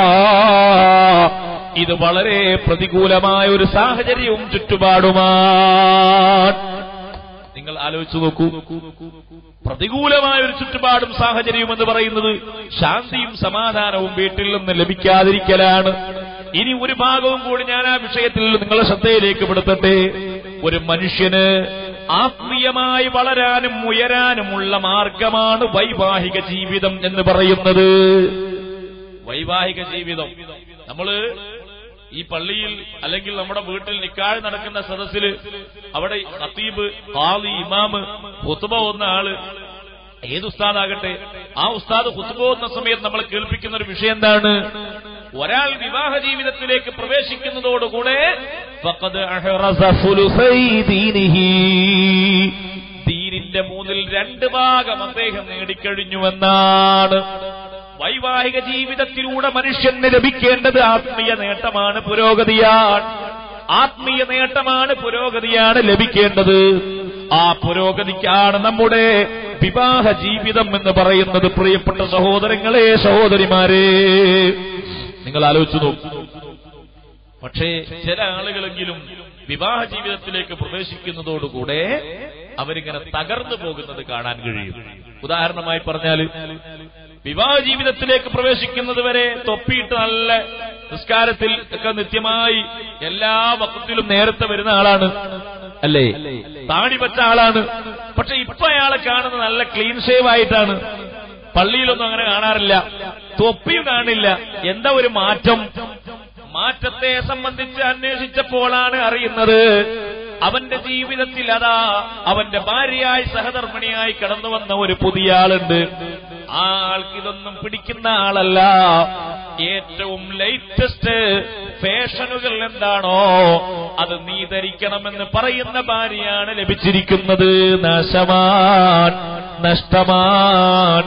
Speaker 1: ഇത് വളരെ പ്രതികൂലമായ ഒരു സാഹചര്യവും ചുറ്റുപാടുമാണ്. നിങ്ങൾ ആലോചിച്ചു നോക്കൂ, പ്രതികൂലമായ ഒരു ചുറ്റുപാടും സാഹചര്യവും എന്ന് പറയുന്നത് ശാന്തിയും സമാധാനവും വീട്ടിൽ നിന്ന് ലഭിക്കാതിരിക്കലാണ്. ഇനി ഒരു ഭാഗവും കൂടി ഞാൻ ആ വിഷയത്തിൽ നിങ്ങളുടെ ശ്രദ്ധയിലേക്ക് പെടുത്തട്ടെ. ഒരു മനുഷ്യന് ആത്മീയമായി വളരാനും ഉയരാനുമുള്ള മാർഗമാണ് വൈവാഹിക ജീവിതം എന്ന് പറയുന്നത്. വൈവാഹിക ജീവിതം നമ്മള് ഈ പള്ളിയിൽ അല്ലെങ്കിൽ നമ്മുടെ വീട്ടിൽ നിക്കാഹ് നടക്കുന്ന സദസ്സിൽ അവിടെ ഖതീബ്, ഖാളി, ഇമാമ് ഖുത്ബ ഓതുന്ന ആള്, ഏത് ഉസ്താദാകട്ടെ, ആ ഉസ്താദ് ഖുത്ബ ഓതുന്ന സമയത്ത് നമ്മൾ കേൾപ്പിക്കുന്ന ഒരു വിഷയം എന്താണ്? ഒരാൾ വിവാഹ ജീവിതത്തിലേക്ക് പ്രവേശിക്കുന്നതോടുകൂടെ ഫഖദ് അഹ്റസ ഫുലുസൈ ദീനിഹി, ദീനിന്റെ 2 ഭാഗം അദ്ദേഹം നേടിക്കഴിഞ്ഞുവെന്നാണ്. വൈവാഹിക ജീവിതത്തിലൂടെ മനുഷ്യന് ലഭിക്കേണ്ടത് ആത്മീയ നേട്ടമാണ്, പുരോഗതിയാണ്. ആത്മീയ നേട്ടമാണ്, പുരോഗതിയാണ് ലഭിക്കേണ്ടത്. ആ പുരോഗതിക്കാണ് നമ്മുടെ വിവാഹ ജീവിതം എന്ന് പറയുന്നത്. പ്രിയപ്പെട്ട സഹോദരങ്ങളെ, സഹോദരിമാരെ, നിങ്ങൾ ആലോചിച്ചു നോക്കൂ. പക്ഷേ ചില ആളുകളെങ്കിലും വിവാഹ ജീവിതത്തിലേക്ക് പ്രവേശിക്കുന്നതോടുകൂടെ അവരിങ്ങനെ തകർന്നു പോകുന്നത് കാണാൻ കഴിയും. ഉദാഹരണമായി പറഞ്ഞാൽ, വിവാഹ ജീവിതത്തിലേക്ക് പ്രവേശിക്കുന്നത് വരെ തൊപ്പിയിട്ട് നല്ല നിസ്കാരത്തിൽ ഒക്കെ നിത്യമായി എല്ലാ വക്തിലും നേരത്തെ വരുന്ന ആളാണ്, അല്ലേ? താടി വെച്ച ആളാണ്. പക്ഷെ ഇപ്പൊ അയാളെ കാണുന്നത് നല്ല ക്ലീൻ ഷേവ് ആയിട്ടാണ്. പള്ളിയിലൊന്നും അങ്ങനെ കാണാറില്ല, തൊപ്പിയും കാണില്ല. എന്താ ഒരു മാറ്റം? മാറ്റത്തെ സംബന്ധിച്ച് അന്വേഷിച്ചപ്പോഴാണ് അറിയുന്നത് അവന്റെ ജീവിതത്തിൽ അതാ അവന്റെ ഭാര്യയായി സഹധർമ്മിണിയായി കടന്നു വന്ന ഒരു പുതിയ ആളുണ്ട്. ആ ആൾക്ക് ഇതൊന്നും പിടിക്കുന്ന ആളല്ല. ഏറ്റവും ലേറ്റസ്റ്റ് ഫാഷനുകൾ എന്താണോ അത് നീ ധരിക്കണമെന്ന് പറയുന്ന ഭാര്യയാണ് ലഭിച്ചിരിക്കുന്നത്. നാശമാൻ, നഷ്ടമാൻ,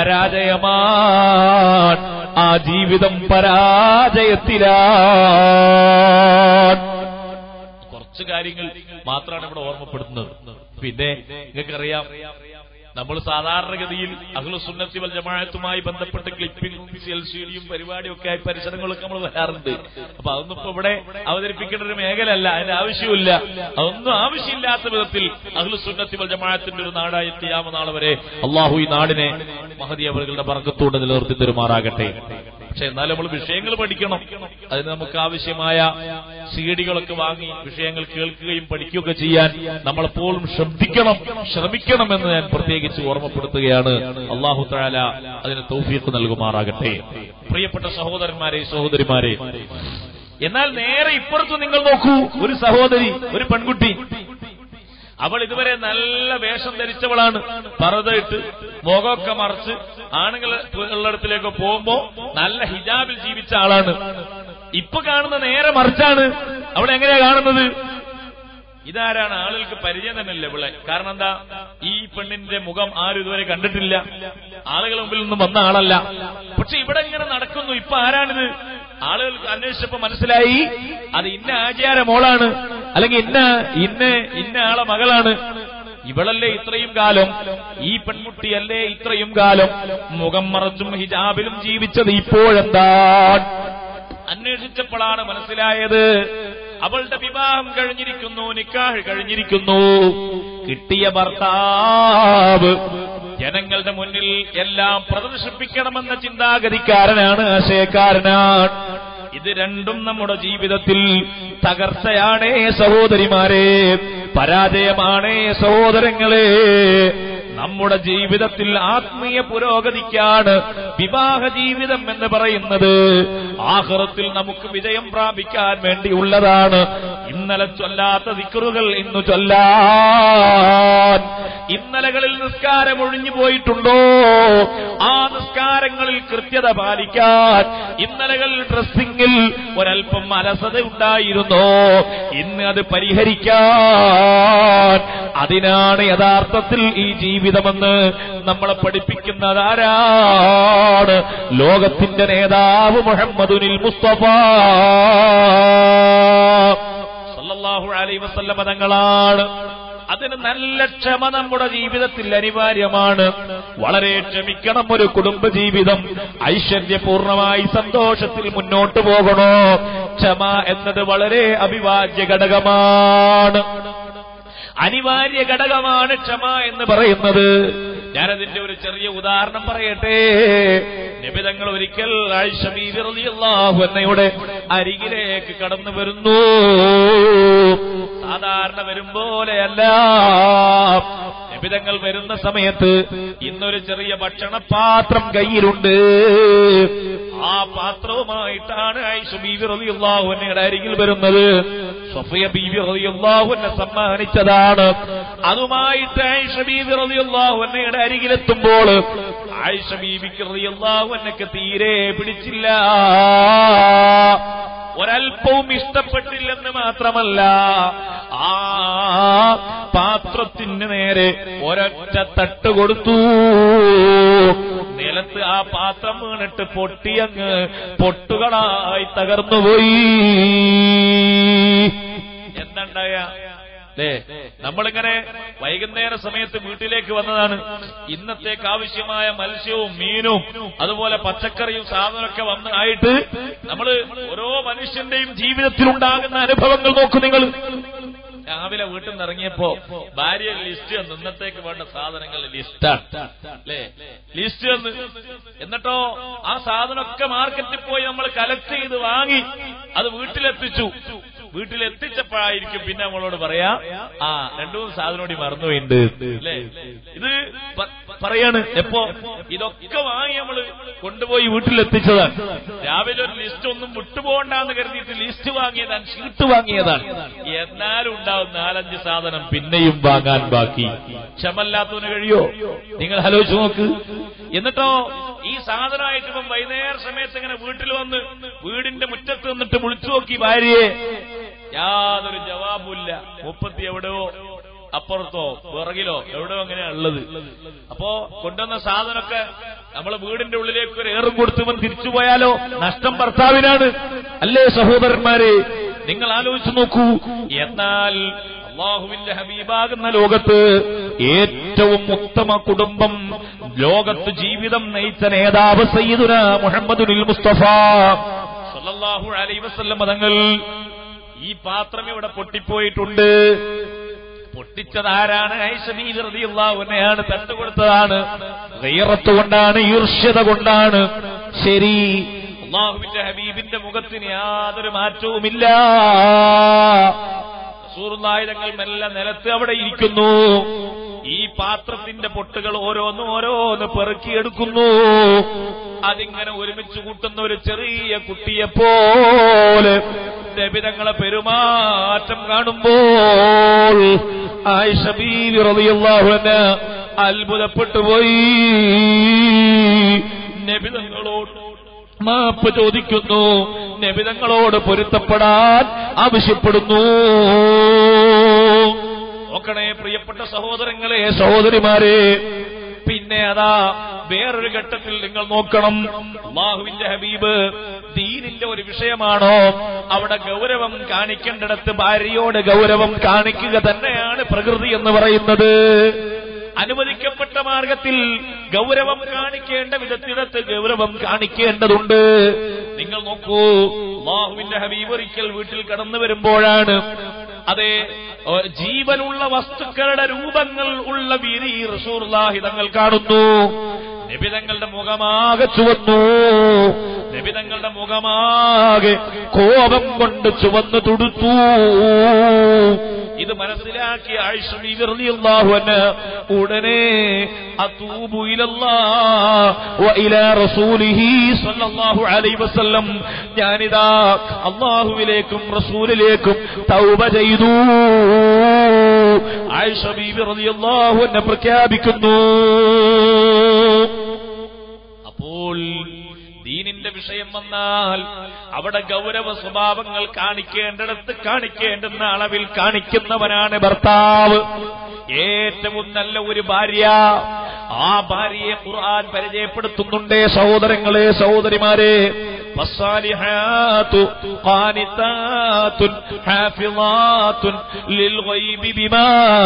Speaker 1: പരാജയമാൻ. ആ ജീവിതം പരാജയത്തിലാണ്. കുറച്ച് കാര്യങ്ങൾ മാത്രമാണ് ഇവിടെ ഓർമ്മപ്പെടുത്തുന്നത്. പിന്നെ നിങ്ങൾക്കറിയാം, നമ്മൾ സാധാരണഗതിയിൽ അഹ്ലുസുന്നത്തി വൽ ജമാഅത്തുമായി ബന്ധപ്പെട്ട് ക്ലിപ്പിംഗും എൽസിഡിയും പരിപാടിയും ഒക്കെ ആയി പരിസരങ്ങളൊക്കെ നമ്മൾ വരാറുണ്ട്. അപ്പൊ അതൊന്നും ഇപ്പൊ ഇവിടെ അവതരിപ്പിക്കേണ്ട ഒരു മേഖലയല്ല, അതിന്റെ ആവശ്യമില്ല. അതൊന്നും ആവശ്യമില്ലാത്ത വിധത്തിൽ അഹ്ലുസുന്നത്തി വൽ ജമാഅത്തിന്റെ ഒരു നാടായി ഖിയാമ നാൾ വരെ അള്ളാഹു ഈ നാടിനെ മഹദി അവരുടെ ബർക്കത്തോടെ നിലനിർത്തി തരുമാറാകട്ടെ. പക്ഷെ എന്നാലും നമ്മൾ വിഷയങ്ങൾ പഠിക്കണം. അതിന് നമുക്ക് ആവശ്യമായ സിഡികളൊക്കെ വാങ്ങി വിഷയങ്ങൾ കേൾക്കുകയും പഠിക്കുകയൊക്കെ ചെയ്യാൻ നമ്മളെപ്പോഴും ശ്രമിക്കണമെന്ന് ഞാൻ പ്രത്യേകിച്ച് ഓർമ്മപ്പെടുത്തുകയാണ്. അല്ലാഹു തആല അതിന് തൗഫീഖ് നൽകുമാറാകട്ടെ. പ്രിയപ്പെട്ട സഹോദരന്മാരെ, സഹോദരിമാരെ, എന്നാൽ നേരെ ഇപ്പുറത്ത് നിങ്ങൾ നോക്കൂ. ഒരു സഹോദരി, ഒരു പെൺകുട്ടി, അവൾ ഇതുവരെ നല്ല വേഷം ധരിച്ചവളാണ്. പർദ്ദയിട്ട് മുഖമൊക്കെ മറച്ച് ആണുങ്ങൾ ഉള്ളിടത്തിലേക്ക് പോകുമ്പോ നല്ല ഹിജാബിൽ ജീവിച്ച ആളാണ്. ഇപ്പൊ കാണുന്ന നേരെ മറിച്ചാണ്. അവൾ എങ്ങനെയാ കാണുന്നത്? ഇതാരാണ്? ആളുകൾക്ക് പരിചയം തന്നെയല്ലേ ഇവിടെ. കാരണം എന്താ? ഈ പെണ്ണിന്റെ മുഖം ആരും ഇതുവരെ കണ്ടിട്ടില്ല, ആളുകളുടെ മുമ്പിൽ നിന്നും വന്ന ആളല്ല. പക്ഷെ ഇവിടെ ഇങ്ങനെ നടക്കുന്നു. ഇപ്പൊ ആരാണിത്? ആളുകൾക്ക് അന്വേഷിച്ചപ്പോ മനസ്സിലായി അത് ഇന്ന ആചാര മോളാണ്, അല്ലെങ്കിൽ ഇന്ന ആളെ മകളാണ്. ഇവളല്ലേ ഇത്രയും കാലം, ഈ പെൺകുട്ടിയല്ലേ ഇത്രയും കാലം മുഖം മറച്ചും ഹിജാബിലും ജീവിച്ചത്? ഇപ്പോഴെന്താണ്? അന്വേഷിച്ചപ്പോഴാണ് മനസ്സിലായത് അവളുടെ വിവാഹം കഴിഞ്ഞിരിക്കുന്നു, നിക്കാഹ് കഴിഞ്ഞിരിക്കുന്നു. കിട്ടിയ ഭർത്താവ് ജനങ്ങളുടെ മുന്നിൽ എല്ലാം പ്രദർശിപ്പിക്കണമെന്ന ചിന്താഗതിക്കാരനാണ്, ആശയക്കാരനാണ്. ഇത് രണ്ടും നമ്മുടെ ജീവിതത്തിൽ തകർച്ചയാണേ സഹോദരിമാരെ, പരാജയമാണേ സഹോദരങ്ങളെ. നമ്മുടെ ജീവിതത്തിൽ ആത്മീയ പുരോഗതിക്കാണ് വിവാഹ ജീവിതം എന്ന് പറയുന്നത്. ആഖിറത്തിൽ നമുക്ക് വിജയം പ്രാപിക്കാൻ വേണ്ടിയുള്ളതാണ്. ഇന്നലെ ചൊല്ലാത്ത ദിക്റുകൾ ഇന്ന് ചൊല്ലാൻ, ഇന്നലകളിൽ നിസ്കാരം ഒഴിഞ്ഞു പോയിട്ടുണ്ടോ ആ നിസ്കാരങ്ങളിൽ കൃത്യത പാലിക്കാൻ, ഇന്നലകളിൽ ഡ്രസ്സിംഗിൽ ഒരൽപ്പം അലസത ഉണ്ടായിരുന്നോ ഇന്ന് അത് പരിഹരിക്കാൻ, അതിനാണ് യഥാർത്ഥത്തിൽ ഈ ജീവിതമെന്ന് നമ്മളെ പഠിപ്പിക്കുന്നതാരാണ്? ലോകത്തിന്റെ നേതാവ് മുഹമ്മദുനിൽ മുസ്തഫ സല്ലല്ലാഹു അലൈഹി വസല്ലം തങ്ങളാണ്. അതിന് നല്ല ക്ഷമ നമ്മുടെ ജീവിതത്തിൽ അനിവാര്യമാണ്. വളരെ ക്ഷമിക്കണം. ഒരു കുടുംബജീവിതം ഐശ്വര്യപൂർണമായി സന്തോഷത്തിൽ മുന്നോട്ട് പോകണോ, ക്ഷമ എന്നത് വളരെ അവിഭാജ്യ ഘടകമാണ്, അനിവാര്യ ഘടകമാണ് ക്ഷമ എന്ന് പറയുന്നത്. ഞാനതിന്റെ ഒരു ചെറിയ ഉദാഹരണം പറയട്ടെ. നബി തങ്ങൾ ഒരിക്കൽ ആയിഷ ബീവി റളിയല്ലാഹു അൻഹയുടെ അരികിലേക്ക് കടന്നു വരുന്നു. സാധാരണ വരും പോലെയല്ല. നബി തങ്ങൾ വരുന്ന സമയത്ത് ഇന്നൊരു ചെറിയ ഭക്ഷണപാത്രം കയ്യിലുണ്ട്. ആ പാത്രവുമായിട്ടാണ് ആയിഷ ബീവി റളിയല്ലാഹു അൻഹയുടെ അരികിൽ വരുന്നത്. സഫിയ ബീവി റളിയല്ലാഹു അൻഹ സമ്മാനിച്ചതാണ്. അതുമായിട്ട് ആയിഷ ബീവി റളിയല്ലാഹു അൻഹയുടെ അരികിലെത്തുമ്പോൾ ആയിഷ ബീവിക്ക് റളിയല്ലാഹു അൻഹയ്ക്ക് തീരെ പിടിച്ചില്ല, ഒരൽപ്പവും ഇഷ്ടപ്പെട്ടില്ലെന്ന് മാത്രമല്ല, ആ പാത്രത്തിന് നേരെ ഒരൊറ്റ തട്ട് കൊടുത്തു. നിലത്ത് ആ പാത്രം വീണിട്ട് പൊട്ടിയങ്ങ് പൊട്ടുകളായി തകർന്നുപോയി. എന്തുണ്ടായ നമ്മളിങ്ങനെ വൈകുന്നേര സമയത്ത് വീട്ടിലേക്ക് വന്നതാണ്. ഇന്നത്തേക്ക് ആവശ്യമായ മത്സ്യവും മീനും അതുപോലെ പച്ചക്കറിയും സാധനമൊക്കെ വന്ന് ആയിട്ട് നമ്മള് ഓരോ മനുഷ്യന്റെയും ജീവിതത്തിലുണ്ടാകുന്ന അനുഭവങ്ങൾ നോക്കൂ നിങ്ങൾ. രാവിലെ വീട്ടിൽ നിന്ന് ഇറങ്ങിയപ്പോ ഭാര്യ ലിസ്റ്റ് തന്നു, ഇന്നത്തേക്ക് വേണ്ട സാധനങ്ങൾ ലിസ്റ്റാണ് അല്ലേ, ലിസ്റ്റ് തന്നു. എന്നിട്ടോ ആ സാധനമൊക്കെ മാർക്കറ്റിൽ പോയി നമ്മൾ കളക്ട് ചെയ്ത് വാങ്ങി അത് വീട്ടിലെത്തിച്ചു. വീട്ടിലെത്തിച്ചപ്പോഴായിരിക്കും പിന്നെ നമ്മളോട് പറയാ, ആ 2-3 സാധനം കൂടി മറന്നുപോയിണ്ട് അല്ലേ. ഇത് പറയാണ് എപ്പോ ഇതൊക്കെ വാങ്ങി നമ്മള് കൊണ്ടുപോയി വീട്ടിലെത്തിച്ചതാണ്. രാവിലെ ഒരു ലിസ്റ്റ് ഒന്നും വിട്ടുപോകണ്ടെന്ന് കരുതിയിട്ട് ലിസ്റ്റ് വാങ്ങിയതാണ്, ഷീട്ട് വാങ്ങിയതാണ്. എന്നാലും ഉണ്ടാവും 4-5 സാധനം പിന്നെയും വാങ്ങാൻ ബാക്കി. ക്ഷമല്ലാത്തവന് കഴിയോ? നിങ്ങൾ ആലോചിച്ച് നോക്ക്. എന്നിട്ടോ ഈ സാധനമായിട്ട് ഇപ്പം വൈകുന്നേര സമയത്ത് ഇങ്ങനെ വീട്ടിൽ വന്ന് വീടിന്റെ മുറ്റത്ത് നിന്നിട്ട് വിളിച്ചു നോക്കി ഭാര്യയെ, യാതൊരു ജവാബുമില്ല. മുപ്പത്തി എവിടെയോ അപ്പുറത്തോ വിറകിലോ എവിടെയോ അങ്ങനെയാ ഉള്ളത്. അപ്പോ കൊണ്ടുവന്ന സാധനമൊക്കെ നമ്മളെ വീടിന്റെ ഉള്ളിലേക്ക് ഒരു ഏറും കൊടുത്തുവൻ തിരിച്ചു പോയാലോ നഷ്ടം ഭർത്താവിനാണ് അല്ലേ സഹോദരന്മാരെ? നിങ്ങൾ ആലോചിച്ചു നോക്കൂ. എന്നാൽ അല്ലാഹുവിന്റെ ഹബീബാകുന്ന ലോകത്ത് ഏറ്റവും ഉത്തമ കുടുംബം, ലോകത്ത് ജീവിതം നയിച്ച നേതാവ് സയ്യിദുനാ മുഹമ്മദുൽ മുസ്തഫ സല്ലല്ലാഹു അലൈഹി വസല്ലം തങ്ങൾ, ഈ പാത്രം ഇവിടെ പൊട്ടിപ്പോയിട്ടുണ്ട്. പൊട്ടിച്ചതാരാണ്? ആയിഷ ബീവി റളിയല്ലാഹു അൻഹയാണ്. തട്ടുകൊടുത്തതാണ്. ഗൈറത്ത് കൊണ്ടാണ്, ഈർഷ്യത കൊണ്ടാണ്. ശരി, അല്ലാഹുവിന്റെ ഹബീബിന്റെ മുഖത്തിന് യാതൊരു മാറ്റവുമില്ല. റസൂലുള്ളാഹി തങ്ങൾ മെല്ലെ നിലത്ത് അവിടെ ഇരിക്കുന്നു. ഈ പാത്രത്തിന്റെ പൊട്ടുകൾ ഓരോന്ന് പെറുക്കിയെടുക്കുന്നു. അതിങ്ങനെ ഒരുമിച്ച് കൂട്ടുന്ന ഒരു ചെറിയ കുട്ടിയെപ്പോലെ നബി തങ്ങളെ പെരുമാറ്റം കാണുമ്പോൾ ആയിഷ ബീവി റളിയല്ലാഹു അൻഹ അത്ഭുതപ്പെട്ടു പോയി. നബി തങ്ങളോട് മാപ്പ് ചോദിക്കുന്നു, നബി തങ്ങളോട് പൊരുത്തപ്പെടാൻ ആവശ്യപ്പെടുന്നു. നോക്കണേ പ്രിയപ്പെട്ട സഹോദരങ്ങളെ, സഹോദരിമാരെ. പിന്നെ അതാ വേറൊരു ഘട്ടത്തിൽ നിങ്ങൾ നോക്കണം, അല്ലാഹുവിന്റെ ഹബീബ് ദീനിന്റെ ഒരു വിഷയമാണോ അവിടെ ഗൗരവം കാണിക്കേണ്ടിടത്ത് ഭാര്യയോട് ഗൗരവം കാണിക്കുക തന്നെയാണ് പ്രകൃതി എന്ന് പറയുന്നത്. അനുവദിക്കപ്പെട്ട മാർഗത്തിൽ ഗൗരവം കാണിക്കേണ്ട വിധത്തിടത്ത് ഗൗരവം കാണിക്കേണ്ടതുണ്ട്. നിങ്ങൾ നോക്കൂ, അല്ലാഹുവിന്റെ ഹബീബ് ഒരിക്കൽ വീട്ടിൽ കടന്നു വരുമ്പോഴാണ് അതെ ജീവനുള്ള വസ്തുക്കളുടെ രൂപങ്ങൾ ഉള്ള വീരി റസൂലുള്ളാഹി തങ്ങൾ കാണുന്നു. നബി തങ്ങളുടെ മുഖമാകെ ചുവന്നു. നബി തങ്ങളുടെ മുഖമാകെ കോപം കൊണ്ട് ചുവന്നു തുടുത്തു. ഇത് മനസ്സിലാക്കിയ ആയിഷ ബീവി റളിയല്ലാഹു അൻഹ ഉടനെ അതൂബു ഇലല്ലാഹ് വ ഇലാ റസൂലിഹി സ്വല്ലല്ലാഹു അലൈഹി വസല്ലം, ഞാനിതാ അല്ലാഹുവിലേക്കും റസൂലിലേക്കും തൗബ ചെയ്തു. ആയിഷ ബീവി റളിയല്ലാഹു അൻഹ പ്രഖ്യാപിക്കുന്നു. അപ്പോൾ ദീനിന്റെ വിഷയം വന്നാൽ അവിടെ ഗൗരവ സ്വഭാവങ്ങൾ കാണിക്കേണ്ടിടത്ത് കാണിക്കേണ്ടുന്ന അളവിൽ കാണിക്കുന്നവനാണ് ഭർത്താവ്. ഏറ്റവും നല്ല ഒരു ഭാര്യ, ആ ഭാര്യയെ ഖുർആൻ പരിചയപ്പെടുത്തുന്നുണ്ട്. സഹോദരങ്ങളെ, സഹോദരിമാരെ, ഫസ്സാലിഹാതു ഖാനിതാതുൻ ഹാഫിളാതുൻ ലിൽഗൈബി ബിമാ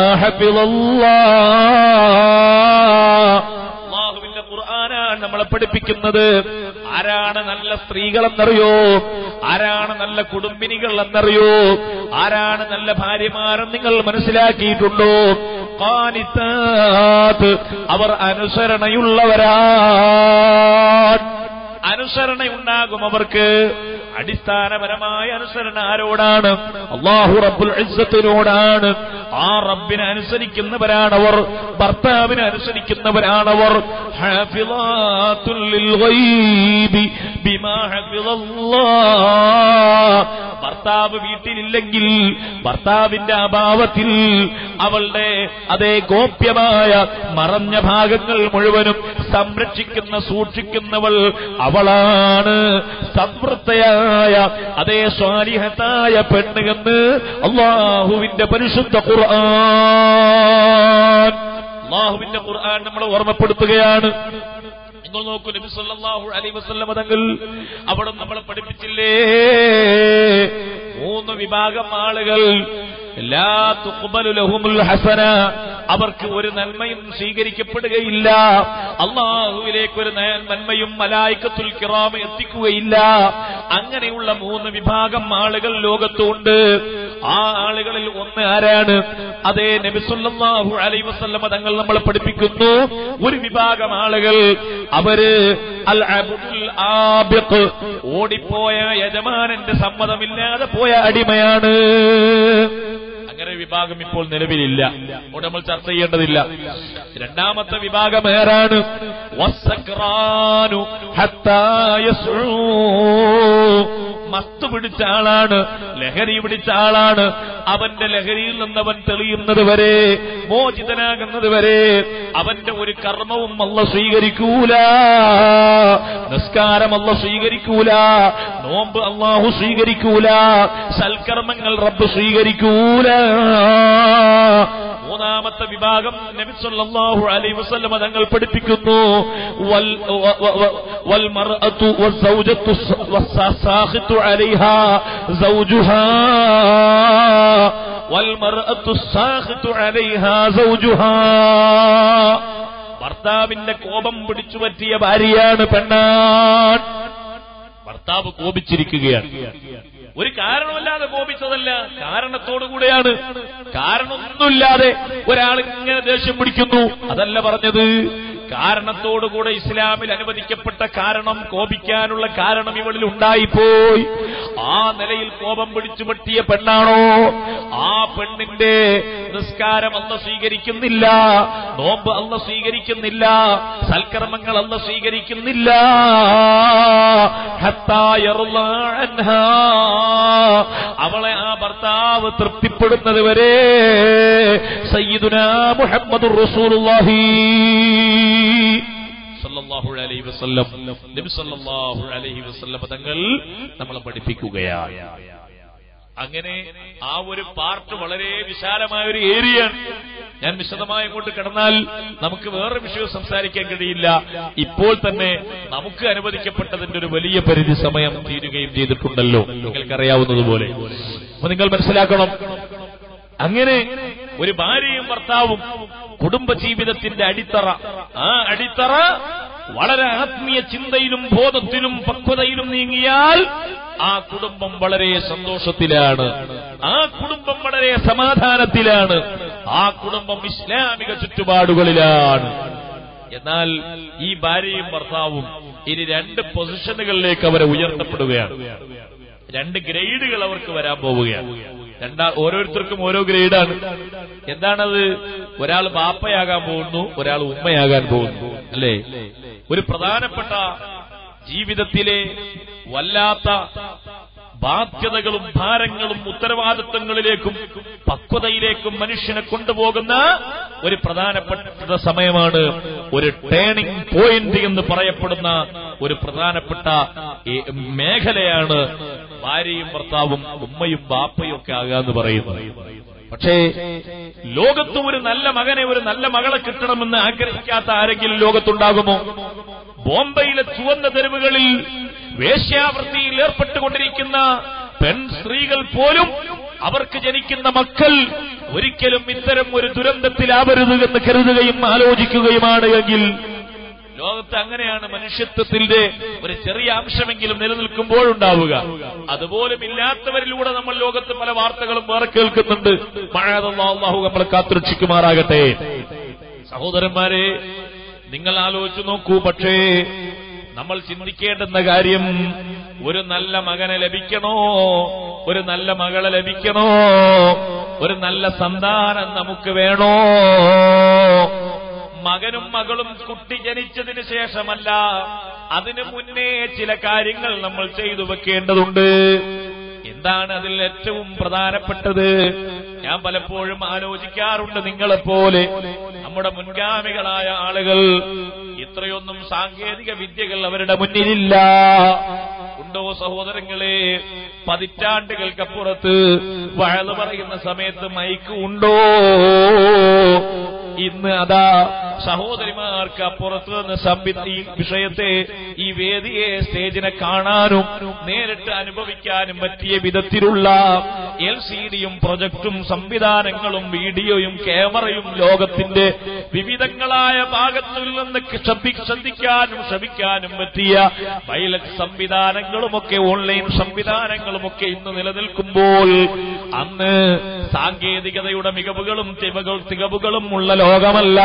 Speaker 1: ഹഫിളല്ലാഹ്. അല്ലാഹുവിന്റെ ഖുർആനാണ് നമ്മളെ പഠിപ്പിക്കുന്നത്. ആരാണ് നല്ല സ്ത്രീകളെന്നറിയോ? ആരാണ് നല്ല കുടുംബിനികൾ എന്നറിയോ? ആരാണ് നല്ല ഭാര്യമാരെന്ന് നിങ്ങൾ മനസ്സിലാക്കിയിട്ടുണ്ടോ? ഖാനിതാത്ത്, അവർ അനുസരണയുള്ളവരാണ്. അനുസരണയുണ്ടാകും അവർക്ക്. അടിസ്ഥാനപരമായ അനുസരണ ആരോടാണ്? അല്ലാഹു റബ്ബുൽ ഇസ്സത്തിനോടാണ്. ആ റബ്ബിനെ അനുസരിക്കുന്നവരാണവർ, ഭർത്താവിനെ അനുസരിക്കുന്നവരാണവർ. ഹാഫിളാത്തുൽ ലിൽ ഗൈബി ബിമാ ഹഫിളല്ലാഹ്. ഭർത്താവ് വീട്ടിലില്ലെങ്കിൽ, ഭർത്താവിന്റെ അഭാവത്തിൽ അവളുടെ അതേ ഗോപ്യമായ മറഞ്ഞ ഭാഗങ്ങൾ മുഴുവനും സംരക്ഷിക്കുന്ന, സൂക്ഷിക്കുന്നവൾ അവളാണ് സംവൃത്തയായ അതേ സ്വാലിഹത്തായ പെണ്ണ് എന്ന് അല്ലാഹുവിന്റെ പരിശുദ്ധ ഖുർആൻ. അല്ലാഹുവിന്റെ ഖുർആൻ നമ്മളെ ഓർമ്മപ്പെടുത്തുകയാണ്. നിങ്ങൾ നോക്കൂ, നബി സല്ലല്ലാഹു അലൈഹി വസല്ലം തങ്ങൾ അവിടെ നമ്മളെ പഠിപ്പിച്ചില്ലേ, 3 വിഭാഗം ആളുകൾ ലാ തുഖ്ബലു ലഹുമുൽ ഹസന, അവർക്ക് ഒരു നന്മയും സ്വീകരിക്കപ്പെടുകയില്ല. അല്ലാഹുവിലേക്ക് ഒരു നന്മയും മലായികത്തുൽ കിറാം എത്തിക്കുകയില്ല. അങ്ങനെയുള്ള 3 വിഭാഗം ആളുകൾ ലോകത്തുണ്ട്. ആ ആളുകളിൽ ഒന്ന് ആരാണ്? അതേ നബി സല്ലല്ലാഹു അലൈഹി വസല്ലം തങ്ങൾ നമ്മളെ പഠിപ്പിക്കുന്നു. ഒരു വിഭാഗം ആളുകൾ, അവര് അൽ അബ്ദുൽ ആബിഖ്, ഓടിപ്പോയ യജമാനന്റെ സമ്മതമില്ലാതെ പോയ അടിമയാണ്. അങ്ങനെ വിഭാഗം ഇപ്പോൾ നിലവിലില്ല, അതുകൊണ്ട് നമ്മൾ ചർച്ച ചെയ്യേണ്ടതില്ല. രണ്ടാമത്തെ വിഭാഗം ആരാണ്? വസ്സക്റാനു ഹത്താ യസ്ഉ, മസ്തു പിടിച്ച ആളാണ്, ലഹരി പിടിച്ച ആളാണ്. അവന്റെ ലഹരിയിൽ നിന്നവൻ തെളിയുന്നത് വരെ, മോചിതനാകുന്നത് വരെ അവന്റെ ഒരു കർമ്മവും അല്ലാഹു സ്വീകരിക്കൂല. നിസ്കാരം അല്ലാഹു സ്വീകരിക്കൂല, നോമ്പ് അല്ലാഹു സ്വീകരിക്കൂല, സൽക്കർമ്മങ്ങൾ റബ്ബ് സ്വീകരിക്കൂല. മൂന്നാമത്തെ വിഭാഗം നബി സല്ലല്ലാഹു അലൈഹി വസല്ലം തങ്ങൾ പഠിപ്പിക്കുന്നു, വൽ മർഅതു വസ്സൗജതു വസ്സാഖിതു അലൈഹാ സൗജുഹാ, വൽ മർഅതു സാഖിതു അലൈഹാ സൗജുഹാ. ഭർത്താവിന്റെ കോപം പിടിച്ചു പറ്റിയ ഭാര്യയാണ്, പെണ്ണാൻ. ഭർത്താവ് കോപിച്ചിരിക്കുകയാണ്. ഒരു കാരണമില്ലാതെ കോപിച്ചതല്ല, കാരണത്തോടുകൂടെയാണ്. കാരണമൊന്നുമില്ലാതെ ഒരാൾ ഇങ്ങനെ ദേഷ്യം പിടിക്കുന്നു, അതല്ല പറഞ്ഞത്. കാരണത്തോടുകൂടെ ഇസ്ലാമിൽ അനുവദിക്കപ്പെട്ട കാരണം, കോപിക്കാനുള്ള കാരണം ഇവളിൽ ഉണ്ടായിപ്പോയി. ആ നിലയിൽ കോപം പിടിച്ചു പറ്റിയ പെണ്ണാണോ? ആ പെണ്ണിന്റെ നിസ്കാരം അല്ലാഹു സ്വീകരിക്കുന്നില്ല, നോമ്പ് അല്ലാഹു സ്വീകരിക്കുന്നില്ല, സൽക്കർമ്മങ്ങൾ അല്ലാഹു സ്വീകരിക്കുന്നില്ല. ഹത്താ യർളാ അൻഹാ, അവളെ ആ ഭർത്താവ് തൃപ്തിപ്പെടുന്നത് വരെ. സയ്യിദുനാ മുഹമ്മദുർ റസൂലുള്ളാഹി സല്ലല്ലാഹു അലൈഹി വസല്ലം, നബി സല്ലല്ലാഹു അലൈഹി വസല്ലം തങ്ങൾ നമ്മളെ പഠിപ്പിക്കുകയാണ്. അങ്ങനെ ആ ഒരു പാർട്ട് വളരെ വിശാലമായ ഒരു ഏരിയയാണ്. ഞാൻ വിശദമായി അങ്ങോട്ട് കിടന്നാൽ നമുക്ക് വേറെ വിഷയം സംസാരിക്കാൻ കഴിയില്ല. ഇപ്പോൾ തന്നെ നമുക്ക് അനുവദിക്കപ്പെട്ടതിന്റെ ഒരു വലിയ പരിധി സമയം തീരുകയും ചെയ്തിട്ടുണ്ടല്ലോ, നിങ്ങൾക്കറിയാവുന്നതുപോലെ. അപ്പൊ നിങ്ങൾ മനസ്സിലാക്കണം, അങ്ങനെ ഒരു ഭാര്യയും ഭർത്താവും കുടുംബജീവിതത്തിന്റെ അടിത്തറ, ആ അടിത്തറ വളരെ ആത്മീയ ചിന്തയിലും ബോധത്തിലും പക്വതയിലും നീങ്ങിയാൽ ആ കുടുംബം വളരെ സന്തോഷത്തിലാണ്, ആ കുടുംബം വളരെ സമാധാനത്തിലാണ്, ആ കുടുംബം ഇസ്ലാമിക ചുറ്റുപാടുകളിലാണ്. എന്നാൽ ഈ ഭാര്യയും ഭർത്താവും ഇനി 2 പൊസിഷനുകളിലേക്ക് അവരെ ഉയർത്തപ്പെടുകയാണ്. 2 ഗ്രേഡുകൾ അവർക്ക് വരാൻ പോവുകയാണ്. ഓരോരുത്തർക്കും ഓരോ ഗ്രേഡാണ്. എന്താണത്? ഒരാൾ ബാപ്പയാകാൻ പോകുന്നു, ഒരാൾ ഉമ്മയാകാൻ പോകുന്നു. അല്ലേ? ഒരു പ്രധാനപ്പെട്ട ജീവിതത്തിലെ വല്ലാത്ത ബാധ്യതകളും ഭാരങ്ങളും ഉത്തരവാദിത്വങ്ങളിലേക്കും പക്വതയിലേക്കും മനുഷ്യനെ കൊണ്ടുപോകുന്ന ഒരു പ്രധാനപ്പെട്ട സമയമാണ്. ഒരു ടേണിംഗ് പോയിന്റ് എന്ന് പറയപ്പെടുന്ന ഒരു പ്രധാനപ്പെട്ട മേഖലയാണ് ഭാര്യയും ഭർത്താവും ഉമ്മയും ബാപ്പയും ഒക്കെ ആകാന്ന് പറയുന്നത്. പക്ഷേ ലോകത്ത് ഒരു നല്ല മകനെ, ഒരു നല്ല മകളെ കിട്ടണമെന്ന് ആഗ്രഹിക്കാത്ത ആരെങ്കിലും ലോകത്തുണ്ടാകുമോ? ബോംബെയിലെ ചുവന്ന തെരുവുകളിൽ വേശ്യാവൃത്തിയിൽ ഏർപ്പെട്ടുകൊണ്ടിരിക്കുന്ന സ്ത്രീകൾ പോലും അവർക്ക് ജനിക്കുന്ന മക്കൾ ഒരിക്കലും ഇത്തരം ഒരു ദുരന്തത്തിലാവരുത് എന്ന് കരുതുകയും ആലോചിക്കുകയുമാണ് എങ്കിൽ ലോകത്ത് അങ്ങനെയാണ് മനുഷ്യത്വത്തിന്റെ ഒരു ചെറിയ അംശമെങ്കിലും നിലനിൽക്കുമ്പോഴുണ്ടാവുക. അതുപോലും ഇല്ലാത്തവരിലൂടെ നമ്മൾ ലോകത്ത് പല വാർത്തകളും വേറെ കേൾക്കുന്നുണ്ട്. അല്ലാഹു നമ്മളെ കാത്തുരക്ഷിക്കുമാറാകട്ടെ. സഹോദരന്മാരെ, നിങ്ങൾ ആലോചിച്ചു നോക്കൂ. പക്ഷേ നമ്മൾ ചിന്തിക്കേണ്ടുന്ന കാര്യം, ഒരു നല്ല മകനെ ലഭിക്കണോ, ഒരു നല്ല മകളെ ലഭിക്കണോ, ഒരു നല്ല സന്താനം നമുക്ക് വേണോ? മകനും മകളും കുട്ടി ജനിച്ചതിന് ശേഷമല്ല, അതിനു മുന്നേ ചില കാര്യങ്ങൾ നമ്മൾ ചെയ്തു വെക്കേണ്ടതുണ്ട്. എന്താണ് അതിൽ ഏറ്റവും പ്രധാനപ്പെട്ടത്? ഞാൻ പലപ്പോഴും ആലോചിക്കാറുണ്ട്, നിങ്ങളെപ്പോലെ നമ്മുടെ മുൻഗാമികളായ ആളുകൾ ഇത്രയൊന്നും സാങ്കേതിക വിദ്യകൾ അവരുടെ മുന്നിലില്ല. ഉണ്ടോ സഹോദരങ്ങളെ? പതിറ്റാണ്ടുകൾക്കപ്പുറത്ത് വഅദ് പറയുന്ന സമയത്ത് മൈക്ക് ഉണ്ടോ? ഇന്ന് അതാ സഹോദരിമാർക്ക് അപ്പുറത്ത് നിന്ന് ഈ വിഷയത്തെ, ഈ വേദിയെ, സ്റ്റേജിനെ കാണാനും നേരിട്ട് അനുഭവിക്കാനും പറ്റിയ വിധത്തിലുള്ള LCDയും പ്രൊജക്ടും സംവിധാനങ്ങളും വീഡിയോയും ക്യാമറയും ലോകത്തിന്റെ വിവിധങ്ങളായ ഭാഗത്തിൽ നിന്ന് ശ്രദ്ധിക്കാനും ശ്രമിക്കാനും പറ്റിയ പൈലറ്റ് സംവിധാനങ്ങളുമൊക്കെ, ഓൺലൈൻ സംവിധാനങ്ങളുമൊക്കെ ഇന്ന് നിലനിൽക്കുമ്പോൾ, അന്ന് സാങ്കേതികതയുടെ മികവുകളും തികവുകളും ഉള്ള ലോകമല്ല.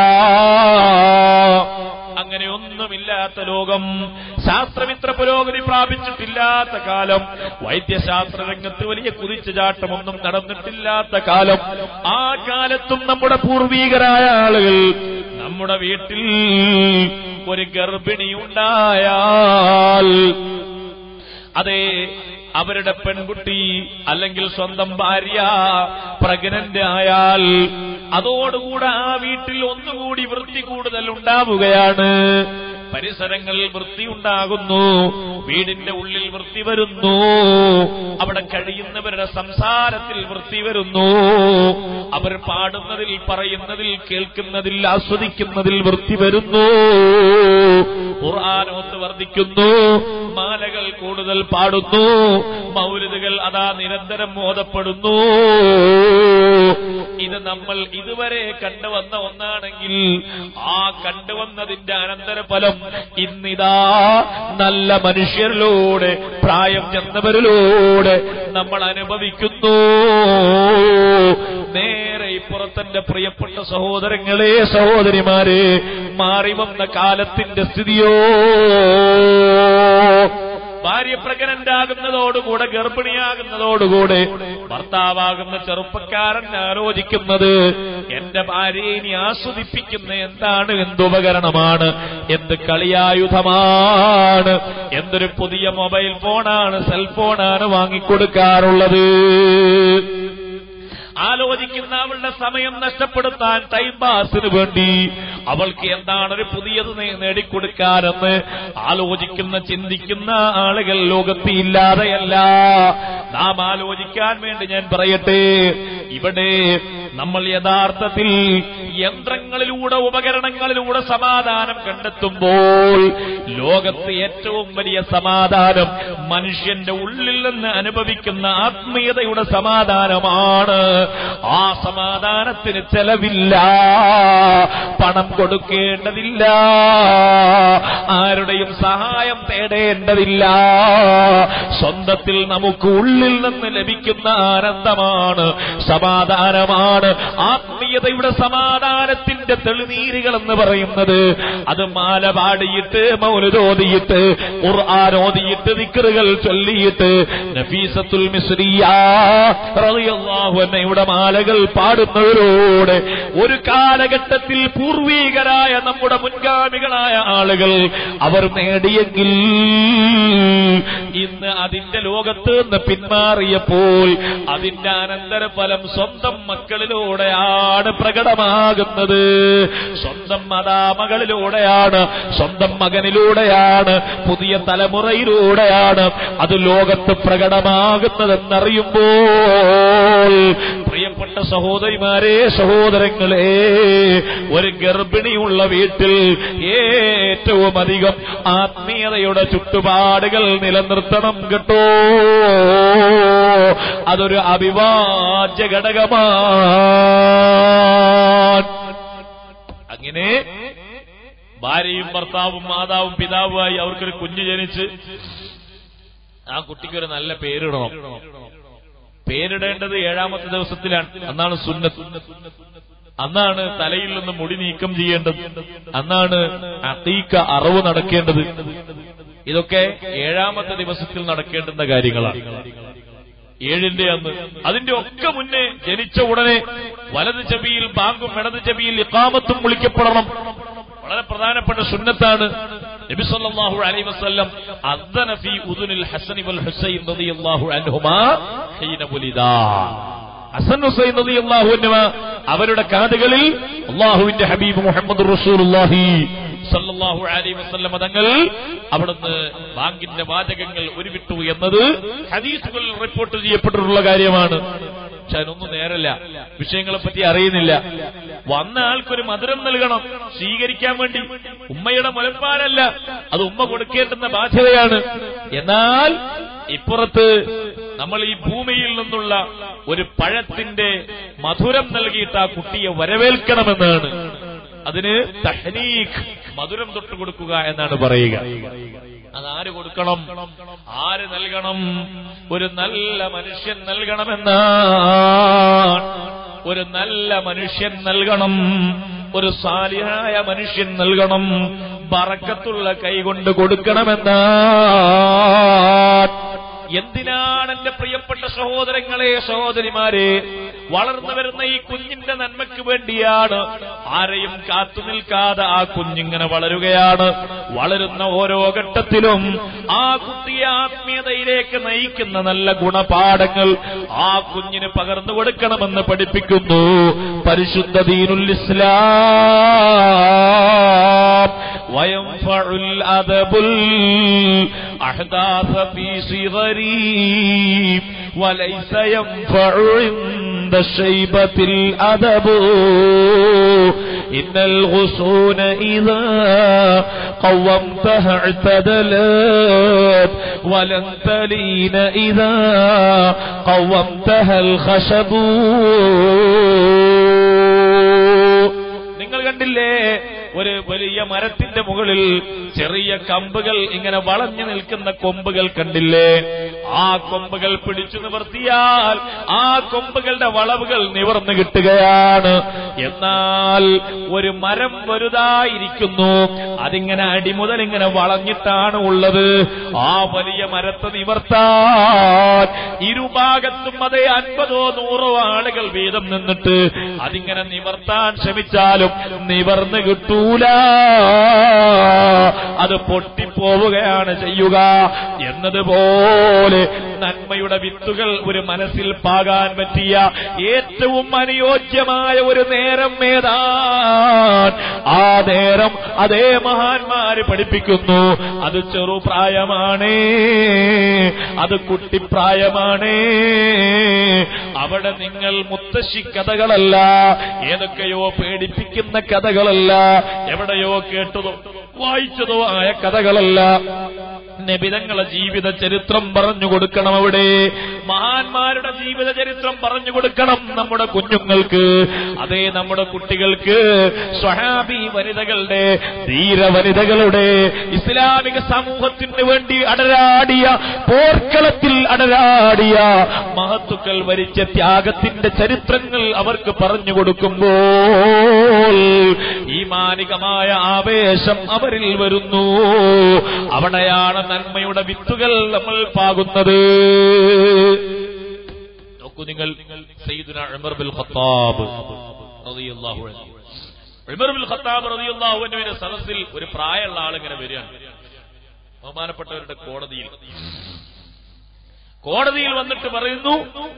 Speaker 1: അങ്ങനെയൊന്നുമില്ലാത്ത ലോകം, ശാസ്ത്രമിത്ര പുരോഗതി പ്രാപിച്ചിട്ടില്ലാത്ത കാലം, വൈദ്യശാസ്ത്ര രംഗത്ത് വലിയ കുതിച്ചുചാട്ടമൊന്നും നടന്നിട്ടില്ലാത്ത കാലം, ആ കാലത്തും നമ്മുടെ പൂർവീകരായ ആളുകൾ നമ്മുടെ വീട്ടിൽ ഒരു ഗർഭിണിയുണ്ടായാൽ, അതെ, അവരുടെ പെൺകുട്ടി അല്ലെങ്കിൽ സ്വന്തം ഭാര്യ പ്രഗ്നന്റ് ആയാൽ അതോടുകൂടെ ആ വീട്ടിൽ ഒന്നുകൂടി വൃത്തി കൂടുതൽ ഉണ്ടാവുകയാണ്. പരിസരങ്ങളിൽ വൃത്തി ഉണ്ടാകുന്നു, വീടിന്റെ ഉള്ളിൽ വൃത്തി വരുന്നു, അവിടെ കഴിയുന്നവരുടെ സംസാരത്തിൽ വൃത്തി വരുന്നു, അവർ പാടുന്നതിൽ, പറയുന്നതിൽ, കേൾക്കുന്നതിൽ, ആസ്വദിക്കുന്നതിൽ വൃത്തി വരുന്നു. ഖുർആനോത്ത് വർദ്ധിക്കുന്നു, മാലകൾ കൂടുതൽ പാടുന്നു, മൗലിദുകൾ അതാ നിരന്തരം ഓതപ്പെടുന്നു. ഇത് നമ്മൾ ഇതുവരെ കണ്ടുവന്ന ഒന്നാണെങ്കിൽ, ആ കണ്ടുവന്നതിന്റെ അനന്തരഫലം ഇന്നിതാ നല്ല മനുഷ്യരിലൂടെ, പ്രായം ചെന്നവരിലൂടെ നമ്മൾ അനുഭവിക്കുന്നു. നേരെ ഇപ്പുറത്തെ പ്രിയപ്പെട്ട സഹോദരങ്ങളെ, സഹോദരിമാരെ, മാറി വന്ന കാലത്തിന്റെ സ്ഥിതിയോ, ഭാര്യ പ്രഗ്നന്റ് ആകുന്നതോടുകൂടെ, ഗർഭിണിയാകുന്നതോടുകൂടെ ഭർത്താവാകുന്ന ചെറുപ്പക്കാരൻ ആലോചിക്കുന്നത്, എന്റെ ഭാര്യയെ ഇനി ആസ്വദിപ്പിക്കുന്ന എന്താണ്, എന്തുപകരണമാണ്, എന്ത് കളിയായുധമാണ്, എന്തൊരു പുതിയ മൊബൈൽ ഫോണാണ്, സെൽഫോണാണ് വാങ്ങിക്കൊടുക്കാറുള്ളത്. ആലോചിക്കുന്ന അവളുടെ സമയം നഷ്ടപ്പെടുത്താൻ, ടൈം പാസിന് വേണ്ടി അവൾക്ക് എന്താണ് ഒരു പുതിയത് നേടിക്കൊടുക്കാനെന്ന് ആലോചിക്കുന്ന, ചിന്തിക്കുന്ന ആളുകൾ ലോകത്ത് ഇല്ലാതെയല്ല. നാം ആലോചിക്കാൻ വേണ്ടി ഞാൻ പറയട്ടെ, ഇവിടെ നമ്മൾ യഥാർത്ഥത്തിൽ യന്ത്രങ്ങളിലൂടെ, ഉപകരണങ്ങളിലൂടെ സമാധാനം കണ്ടെത്തുമ്പോൾ, ലോകത്ത് ഏറ്റവും വലിയ സമാധാനം മനുഷ്യന്റെ ഉള്ളിൽ നിന്ന് അനുഭവിക്കുന്ന ആത്മീയതയുടെ സമാധാനമാണ്. ആ സമാധാനത്തിന് ചെലവില്ല, പണം കൊടുക്കേണ്ടതില്ല, ആരുടെയും സഹായം തേടേണ്ടതില്ല. സ്വന്തത്തിൽ നമുക്ക് ഉള്ളിൽ നിന്ന് ലഭിക്കുന്ന ആനന്ദമാണ്, സമാധാനമാണ്, ആത്മീയ ആത്മീയതയുടെ സമാധാനത്തിന്റെ തെളിനീരുകൾ എന്ന് പറയുന്നത് അത് മാല പാടിയിട്ട് മൗലിദോദിയിട്ട് ഖുർആൻ ഓതിയിട്ട് ദിക്റുകൾ ചൊല്ലിയിട്ട് നഫീസത്തുൽ മിസ്രിയ റളിയല്ലാഹു അൻഹയുടെ മാലകൾ പാടുന്നവരോട് ഒരു കാലഘട്ടത്തിൽ പൂർവീകരായ നമ്മുടെ മുൻഗാമികളായ ആളുകൾ അവർ നേടിയെങ്കിൽ ഇന്ന് അതിന്റെ ലോകത്ത് നിന്ന് പിന്മാറിയപ്പോൾ അതിന്റെ അനന്തരഫലം സ്വന്തം മക്കളിലൂടെയാണ് പ്രകടമാകുന്നത്, സ്വന്തം മാതാമകളിലൂടെയാണ്, സ്വന്തം മകനിലൂടെയാണ്, പുതിയ തലമുറയിലൂടെയാണ് അത് ലോകത്ത് പ്രകടമാകുന്നതെന്നറിയുമ്പോൾ പ്രിയപ്പെട്ട സഹോദരിമാരെ, സഹോദരങ്ങളെ, ഒരു ഗർഭിണിയുള്ള വീട്ടിൽ ഏറ്റവും അധികം ആത്മീയതയുടെ ചുറ്റുപാടുകൾ നിലനിർത്തണം കേട്ടോ. അതൊരു അവിഭാജ്യ ഘടകമാണ്. അങ്ങനെ ഭാര്യയും ഭർത്താവും മാതാവും പിതാവുമായി അവർക്കൊരു കുഞ്ഞ് ജനിച്ച് ആ കുട്ടിക്കൊരു നല്ല പേരിടണം. പേരിടേണ്ടത് 7ാമത്തെ ദിവസത്തിലാണ്. അന്നാണ് സുന്നത്ത്. അന്നാണ് തലയിൽ നിന്ന് മുടി നീക്കം ചെയ്യേണ്ടത്. അന്നാണ് അഖീഖ അറവ് നടക്കേണ്ടത്. ഇതൊക്കെ 7ാമത്തെ ദിവസത്തിൽ നടക്കേണ്ടുന്ന കാര്യങ്ങളാണ്. 7ന്റെ അന്ന്. അതിന്റെ ഒക്കെ മുന്നേ ജനിച്ച ഉടനെ വലത് ചെവിയിൽ ബാങ്കും ഇടത് ചെവിയിൽ ഇഖാമത്തും വിളിക്കപ്പെടണം. വളരെ പ്രധാനപ്പെട്ട സുന്നത്താണ്. നബി സല്ലല്ലാഹു അലൈഹി വസല്ലം അദ്ദന ഫീ ഉദുനിൽ ഹസൻ വൽ ഹുസൈൻ റളിയല്ലാഹു അൻഹുമാ ഹീന വുലിദാ. ഹസൻ ഹുസൈൻ റളിയല്ലാഹു അൻഹുമാ അവരുടെ കാതുകളിൽ അല്ലാഹുവിന്റെ ഹബീബ് മുഹമ്മദ് റസൂലുള്ളാഹി സല്ലല്ലാഹു അലൈഹി വസല്ലം തങ്ങൾ അവിടുന്ന് ബാങ്കിന്റെ വാചകങ്ങൾ ഉരുവിട്ടു എന്നത് ഹദീസുകളിൽ റിപ്പോർട്ട് ചെയ്യപ്പെട്ടിട്ടുള്ള കാര്യമാണ്. പക്ഷെ അതിനൊന്നും നേരല്ല, വിഷയങ്ങളെപ്പറ്റി അറിയുന്നില്ല. വന്ന ആൾക്കൊരു മധുരം നൽകണം സ്വീകരിക്കാൻ വേണ്ടി. ഉമ്മയുടെ മുലപ്പാലല്ല, അത് ഉമ്മ കൊടുക്കേണ്ടുന്ന ബാധ്യതയാണ്. എന്നാൽ ഇപ്പുറത്ത് നമ്മൾ ഈ ഭൂമിയിൽ നിന്നുള്ള ഒരു പഴത്തിന്റെ മധുരം നൽകിയിട്ട് ആ കുട്ടിയെ വരവേൽക്കണമെന്നാണ്. അതിന് തഹ്നീഖ്, മധുരം തൊട്ട് കൊടുക്കുക എന്നാണ് പറയുക. അതാര് കൊടുക്കണം, ആര് നൽകണം? ഒരു നല്ല മനുഷ്യൻ നൽകണമെന്നാണ്. ഒരു നല്ല മനുഷ്യൻ നൽകണം, ഒരു സാലിഹായ മനുഷ്യൻ നൽകണം, ബറക്കത്തുള്ള കൈകൊണ്ട് കൊടുക്കണമെന്നാണ്. എന്തിനാണ് എന്റെ പ്രിയപ്പെട്ട സഹോദരങ്ങളെ, സഹോദരിമാരെ, വളർന്നു വരുന്ന ഈ കുഞ്ഞിന്റെ നന്മയ്ക്ക് വേണ്ടിയാണ്. ആരെയും കാത്തു നിൽക്കാതെ ആ കുഞ്ഞിങ്ങനെ വളരുകയാണ്. വളരുന്ന ഓരോ ഘട്ടത്തിലും ആ കുട്ടിയെ ആത്മീയതയിലേക്ക് നയിക്കുന്ന നല്ല ഗുണപാഠങ്ങൾ ആ കുഞ്ഞിന് പകർന്നു കൊടുക്കണമെന്ന് പഠിപ്പിക്കുന്നു പരിശുദ്ധ ദീനുൽ ഇസ്ലാം. വയംഫഉൽ അദബുൽ അഹ്ദാസ ഫീ സിഗരി വലൈസ യംഫഉ ഇൻദ ശൈബത്തിൽ അദബു ഇന്നൽ ഗുസൂന ഇദാ ഖവംതഹ ഇഅ്തദലത് വലൻ തലീന ഇദാ ഖവംതഹൽ ഖശബു. നിങ്ങൾ കണ്ടില്ലേ, ഒരു വലിയ മരത്തിന്റെ മുകളിൽ ചെറിയ കമ്പുകൾ ഇങ്ങനെ വളഞ്ഞു നിൽക്കുന്ന കൊമ്പുകൾ കണ്ടില്ലേ? ആ കൊമ്പുകൾ പിടിച്ചു നിവർത്തിയാൽ ആ കൊമ്പുകളുടെ വളവുകൾ നിവർന്നു കിട്ടുകയാണ്. എന്നാൽ ഒരു മരം വലുതായിരിക്കുന്നു, അതിങ്ങനെ അടിമുതൽ ഇങ്ങനെ വളഞ്ഞിട്ടാണ് ഉള്ളത്. ആ വലിയ മരത്തെ നിവർത്താൻ ഇരുഭാഗത്തും അതേ 50ഓ 100ഓ ആളുകൾ വീതം നിന്നിട്ട് അതിങ്ങനെ നിവർത്താൻ ശ്രമിച്ചാലും നിവർന്നു കിട്ടൂല, അത് പൊട്ടിപ്പോവുകയാണ് ചെയ്യുക. എന്നതുപോലെ നന്മയുടെ വിത്തുകൾ ഒരു മനസ്സിൽ പാകാൻ പറ്റിയ ഏറ്റവും അനുയോജ്യമായ ഒരു നേരം ഏതാൻ? ആ നേരം അതേ മഹാന്മാര് പഠിപ്പിക്കുന്നു. അത് ചെറുപ്രായമാണ്, അത് കുട്ടിപ്രായമാണ്. അവിടെ നിങ്ങൾ മുത്തശ്ശി കഥകളല്ല, ഏതൊക്കെയോ പേടിപ്പിക്കുന്ന കഥകളല്ല, എവിടെയോ കേട്ടതോ വായിച്ചതോ ആയ കഥകളല്ല. നബിതങ്ങളെ ജീവിത ചരിത്രം പറഞ്ഞു കൊടുക്കണം. അവിടെ മഹാന്മാരുടെ ജീവിത ചരിത്രം പറഞ്ഞു കൊടുക്കണം നമ്മുടെ കുഞ്ഞുങ്ങൾക്ക്. അതേ, നമ്മുടെ കുട്ടികൾക്ക് സ്വഹാബി വനിതകളുടെ, ധീര വനിതകളുടെ, ഇസ്ലാമിക സമൂഹത്തിന് വേണ്ടി അടരാടിയ, പോർക്കളത്തിൽ അടരാടിയ മഹത്തുക്കൾ വരിച്ച ത്യാഗത്തിന്റെ ചരിത്രങ്ങൾ അവർക്ക് പറഞ്ഞു കൊടുക്കുമ്പോൾ ഈമാനികമായ ആവേശം അവരിൽ വരുന്നു. അവിടെയാണ് നന്മയുടെ വിത്തുകൾ നമ്മൾ പാകുന്നത്. നോക്കൂ നിങ്ങൾ, സയ്യിദുനാ ഉമർ ബിൻ ഖത്താബ് റളിയല്ലാഹു അൻഹു, ഉമർ ബിൻ ഖത്താബ് റളിയല്ലാഹു അൻഹുവിന്റെ സദസ്സിൽ ഒരു പ്രായമുള്ള ആളിങ്ങനെ വരികയാണ്. ബഹുമാനപ്പെട്ടവരുടെ കോടതിയിൽ വന്നിട്ട് പറയുന്നു,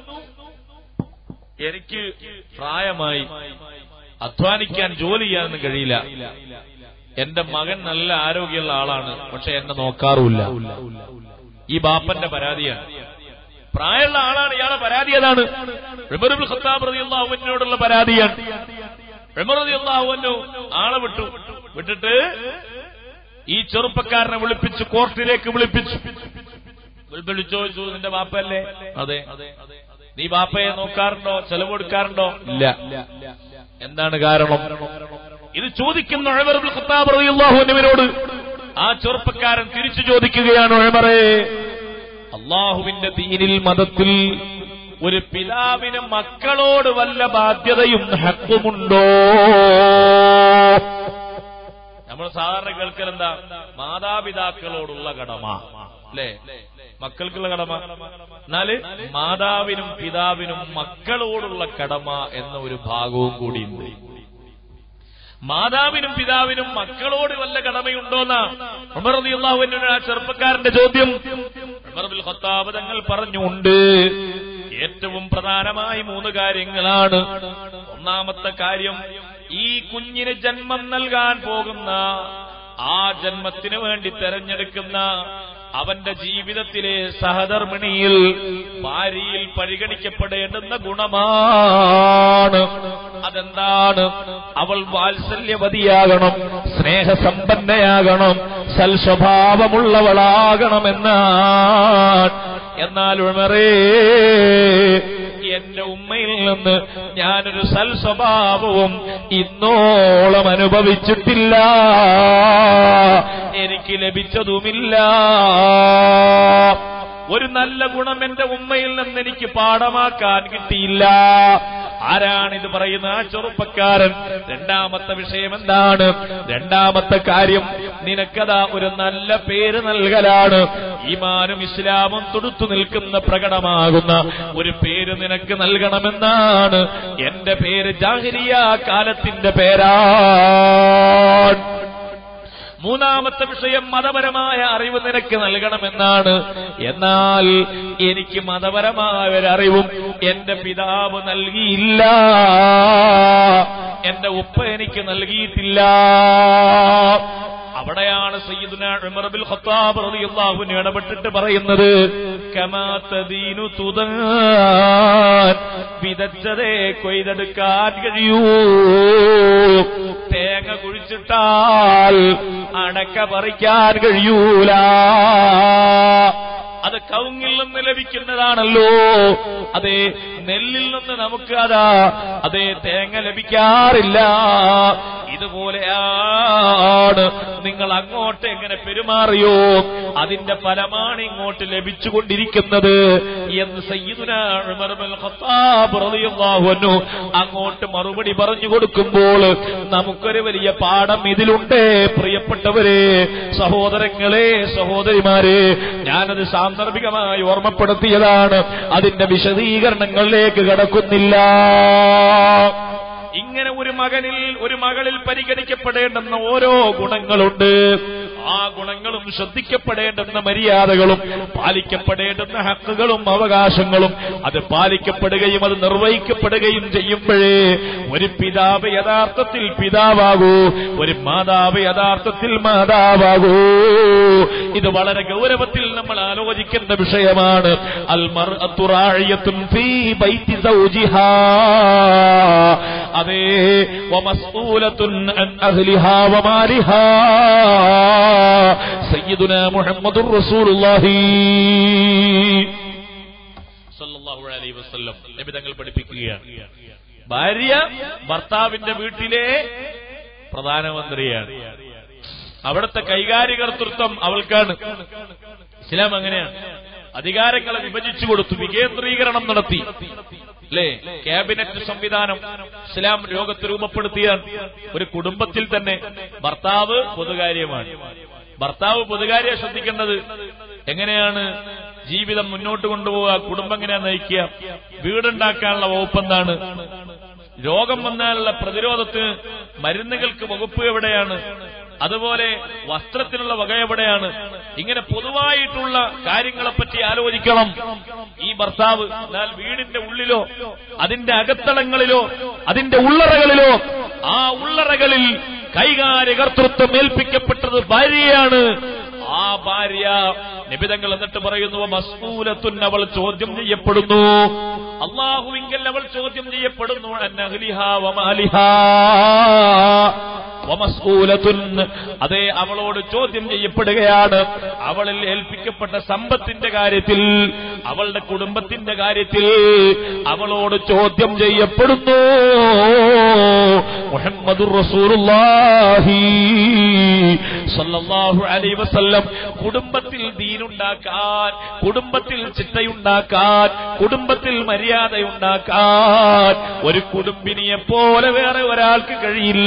Speaker 1: എനിക്ക് പ്രായമായി, അധ്വാനിക്കാൻ ജോലി ചെയ്യാനൊന്നും കഴിയില്ല. എന്റെ മകൻ നല്ല ആരോഗ്യമുള്ള ആളാണ്, പക്ഷെ എന്നെ നോക്കാറുമില്ല. ഈ ബാപ്പന്റെ പരാതിയാണ്. പ്രായമുള്ള ആളാണ്, ഇയാളെ പരാതി ഏതാണ്? ഉമർ ഇബ്നു ഖത്താബ് റളിയല്ലാഹു അൻഹുവിനോടുള്ള പരാതിയാണ്. ഉമർ റളിയല്ലാഹു അൻഹു ആളെ വിട്ടിട്ട് ഈ ചെറുപ്പക്കാരനെ വിളിപ്പിച്ച് കോർട്ടിലേക്ക് വിളിപ്പിച്ചു. ചോദിച്ചു, നിന്റെ ബാപ്പയല്ലേ? അതെ. നീ ബാപ്പയെ നോക്കാറുണ്ടോ? ചെലവ് കൊടുക്കാറുണ്ടോ? ഇല്ല. എന്താണ് കാരണം? ഇത് ചോദിക്കുന്ന ഉമർ ഇബ്നു ഖത്താബ് റളിയല്ലാഹു അൻഹുവിനോട് ആ ചെറുപ്പക്കാരൻ തിരിച്ചു ചോദിക്കുകയാണ്, ഉമറേ, അല്ലാഹുവിന്റെ ദീനിൽ, മതത്തിൽ ഒരു പിതാവിന് മക്കളോട് വല്ല ബാധ്യതയും ഹക്കുമുണ്ടോ? നമ്മൾ സാധാരണ കേൾക്കലെന്താ? മാതാപിതാക്കളോടുള്ള കടമ, അല്ലേ? മക്കൾക്കുള്ള കടമ. എന്നാല് മാതാവിനും പിതാവിനും മക്കളോടുള്ള കടമ എന്ന ഒരു ഭാഗവും കൂടിയുണ്ട്. മാതാവിനും പിതാവിനും മക്കളോട് വല്ല കടമയുണ്ടോന്നാ ഉമർ റളിയല്ലാഹു അൻഹു ആ ചെറുപ്പക്കാരന്റെ ചോദ്യം. ഉമർ ബിൻ ഖത്താബ് തങ്ങൾ പറഞ്ഞുണ്ട്, ഏറ്റവും പ്രധാനമായ 3 കാര്യങ്ങളാണ്. ഒന്നാമത്തെ കാര്യം, ഈ കുഞ്ഞിന് ജന്മം നൽകാൻ പോകുന്ന, ആ ജന്മത്തിന് വേണ്ടി തെരഞ്ഞെടുക്കുന്ന അവന്റെ ജീവിതത്തിലെ സഹധർമ്മിണിയിൽ, ഭാര്യയിൽ പരിഗണിക്കപ്പെടേണ്ടുന്ന ഗുണമാണ്. അതെന്താണ്? അവൾ വാത്സല്യവതിയാകണം, സ്നേഹസമ്പന്നയാകണം, സൽസ്വഭാവമുള്ളവളാകണമെന്നാണ്. എന്നാൽ ഉമറേ, എന്റെ ഉമ്മയിൽ നിന്ന് ഞാനൊരു സൽസ്വഭാവവും ഇന്നോളം അനുഭവിച്ചിട്ടില്ല, എനിക്ക് ലഭിച്ചതുമില്ല. ഒരു നല്ല ഗുണം എന്റെ ഉമ്മയിൽ നിന്ന് എനിക്ക് പാഠമാക്കാൻ കിട്ടിയില്ല. ആരാണിത് പറയുന്ന? ആ ചെറുപ്പക്കാരൻ. രണ്ടാമത്തെ വിഷയം എന്താണ്? രണ്ടാമത്തെ കാര്യം, നിനക്കതാ ഒരു നല്ല പേര് നൽകലാണ്. ഈമാനും ഇസ്ലാമും തൊടുത്തു നിൽക്കുന്ന, പ്രകടമാകുന്ന ഒരു പേര് നിനക്ക് നൽകണമെന്നാണ്. എന്റെ പേര് ജാഹിലിയ കാലത്തിന്റെ പേരാണ്. മൂന്നാമത്തെ വിഷയം, മതപരമായ അറിവ് നിനക്ക് നൽകണമെന്നാണ്. എന്നാൽ എനിക്ക് മതപരമായ ഒരറിവും എന്റെ പിതാവ് നൽകിയില്ല, എന്റെ ഉപ്പ എനിക്ക് നൽകിയിട്ടില്ല. അവിടെയാണ് സയ്യിദുനാ ഉമർ ബിൻ ഖത്താബ് റളിയല്ലാഹു അൻഹു ഇടപെട്ടിട്ട് പറയുന്നത്, കമാ തദീനു തുദാൻ, വിതച്ചതേ കൊയ്തെടുക്കാൻ കഴിയൂ. തേങ്ങ കുഴിച്ചിട്ടാൽ അടക്ക പറിക്കാൻ കഴിയൂല. അത് കവുങ്ങിൽ നിന്ന് ലഭിക്കുന്നതാണല്ലോ. അതേ, നെല്ലിൽ നിന്ന് നമുക്ക് അതേ തേങ്ങ ലഭിക്കാറില്ല. ഇതുപോലെയാണ് നിങ്ങൾ അങ്ങോട്ട് എങ്ങനെ പെരുമാറിയോ അതിന്റെ ഫലമാണ് ഇങ്ങോട്ട് ലഭിച്ചുകൊണ്ടിരിക്കുന്നത് എന്ന് സയ്യിദുനാ ഉമർ ബിൻ ഖത്താബ് റളിയല്ലാഹു അൻഹു അങ്ങോട്ട് മറുപടി പറഞ്ഞു കൊടുക്കുമ്പോൾ നമുക്കൊരു വലിയ പാഠം ഇതിലുണ്ട്. പ്രിയപ്പെട്ടവരെ, സഹോദരങ്ങളെ, സഹോദരിമാരെ, ഞാനത് സാന്ദർഭികമായി ഓർമ്മപ്പെടുത്തിയതാണ്. അതിന്റെ വിശദീകരണങ്ങളിലേക്ക് കടക്കുന്നില്ല. ഇങ്ങനെ ഒരു മകനിൽ, ഒരു മകളിൽ പരിഗണിക്കപ്പെടേണ്ടുന്ന ഓരോ ഗുണങ്ങളുണ്ട്. ആ ഗുണങ്ങളും ശ്രദ്ധിക്കപ്പെടേണ്ടുന്ന മര്യാദകളും പാലിക്കപ്പെടേണ്ടുന്ന ഹക്കുകളും അവകാശങ്ങളും അത് പാലിക്കപ്പെടുകയും അത് നിർവഹിക്കപ്പെടുകയും ചെയ്യുമ്പോഴേ ഒരു പിതാവ് യഥാർത്ഥത്തിൽ പിതാവാകൂ, ഒരു മാതാവ് യഥാർത്ഥത്തിൽ മാതാവാകൂ. ഇത് വളരെ ഗൗരവത്തിൽ നമ്മൾ ആലോചിക്കേണ്ട വിഷയമാണ്. അൽ മർഅത്തു റാഇയത്തുൻ ഫീ ബൈതി സൗജിഹാ, അതേ, വമസ്ഊലത്തുൻ അൻ അഹ്ലിഹാ വമാലിഹാ. സയ്യിദുനാ മുഹമ്മദുർ റസൂലുള്ളാഹി സല്ലല്ലാഹു അലൈഹി വസല്ലം നബി തങ്ങൾ പഠിപ്പിക്കുകയാണ്, ഭാര്യ ഭർത്താവിന്റെ വീട്ടിലെ പ്രധാനമന്ത്രിയാണ്. അവിടുത്തെ കൈകാര്യകർത്തൃത്വം അവൾക്കാണ്. ഇസ്ലാം അങ്ങനെയാണ്. അധികാരങ്ങളെ വിഭജിച്ചു കൊടുത്തു, വികേന്ദ്രീകരണം നടത്തി. അല്ലേ? ക്യാബിനറ്റ് സംവിധാനം ഇസ്ലാം ലോകത്ത് രൂപപ്പെടുത്തിയ ഒരു കുടുംബത്തിൽ തന്നെ ഭർത്താവ് പൊതുകാര്യമാണ്. ഭർത്താവ് പൊതുകാര്യം ശ്രദ്ധിക്കേണ്ടത് എങ്ങനെയാണ് ജീവിതം മുന്നോട്ട് കൊണ്ടുപോവുക, കുടുംബം എങ്ങനെയാണ് നയിക്കുക, വീടുണ്ടാക്കാനുള്ള വകുപ്പ് എന്താണ്, രോഗം വന്നാലുള്ള പ്രതിരോധത്തിന് മരുന്നുകൾക്ക് വകുപ്പ് എവിടെയാണ്, അതുപോലെ വസ്ത്രത്തിനുള്ള വക എവിടെയാണ്, ഇങ്ങനെ പൊതുവായിട്ടുള്ള കാര്യങ്ങളെപ്പറ്റി ആലോചിക്കണം ഈ ഭർത്താവ്. എന്നാൽ വീടിന്റെ ഉള്ളിലോ അതിന്റെ അകത്തളങ്ങളിലോ അതിന്റെ ഉള്ളറകളിലോ ആ ഉള്ളറകളിൽ കൈകാര്യകർത്തൃത്വം ഏൽപ്പിക്കപ്പെട്ടത് ഭാര്യയാണ്. ആ ഭാര്യ നിബിതങ്ങൾ എന്നിട്ട് പറയുന്നു, മസ്ഊലത്തുൻ, അവൾ ചോദ്യം ചെയ്യപ്പെടുന്നു, അല്ലാഹുവിങ്കൽ അവൾ ചോദ്യം ചെയ്യപ്പെടുന്നു, അന്നഹ്ലിഹാ വമാലിഹാ വമസ്ഊലത്തുൻ, അതേ അവളോട് ചോദ്യം ചെയ്യപ്പെടുകയാണ്. അവളിൽ ഏൽപ്പിക്കപ്പെട്ട സമ്പത്തിന്റെ കാര്യത്തിൽ, അവളുടെ കുടുംബത്തിന്റെ കാര്യത്തിൽ അവളോട് ചോദ്യം ചെയ്യപ്പെടുന്നു. മുഹമ്മദുർ റസൂലുള്ളാഹി സല്ലല്ലാഹു അലൈഹി വസല്ലം കുടുംബത്തിൽ ദീനുണ്ടാക്കാൻ, കുടുംബത്തിൽ ചിട്ടയുണ്ടാക്കാൻ, കുടുംബത്തിൽ മര്യാദയുണ്ടാക്കാൻ ഒരു കുടുംബിനിയെ പോലെ വേറെ ഒരാൾക്ക് കഴിയില്ല.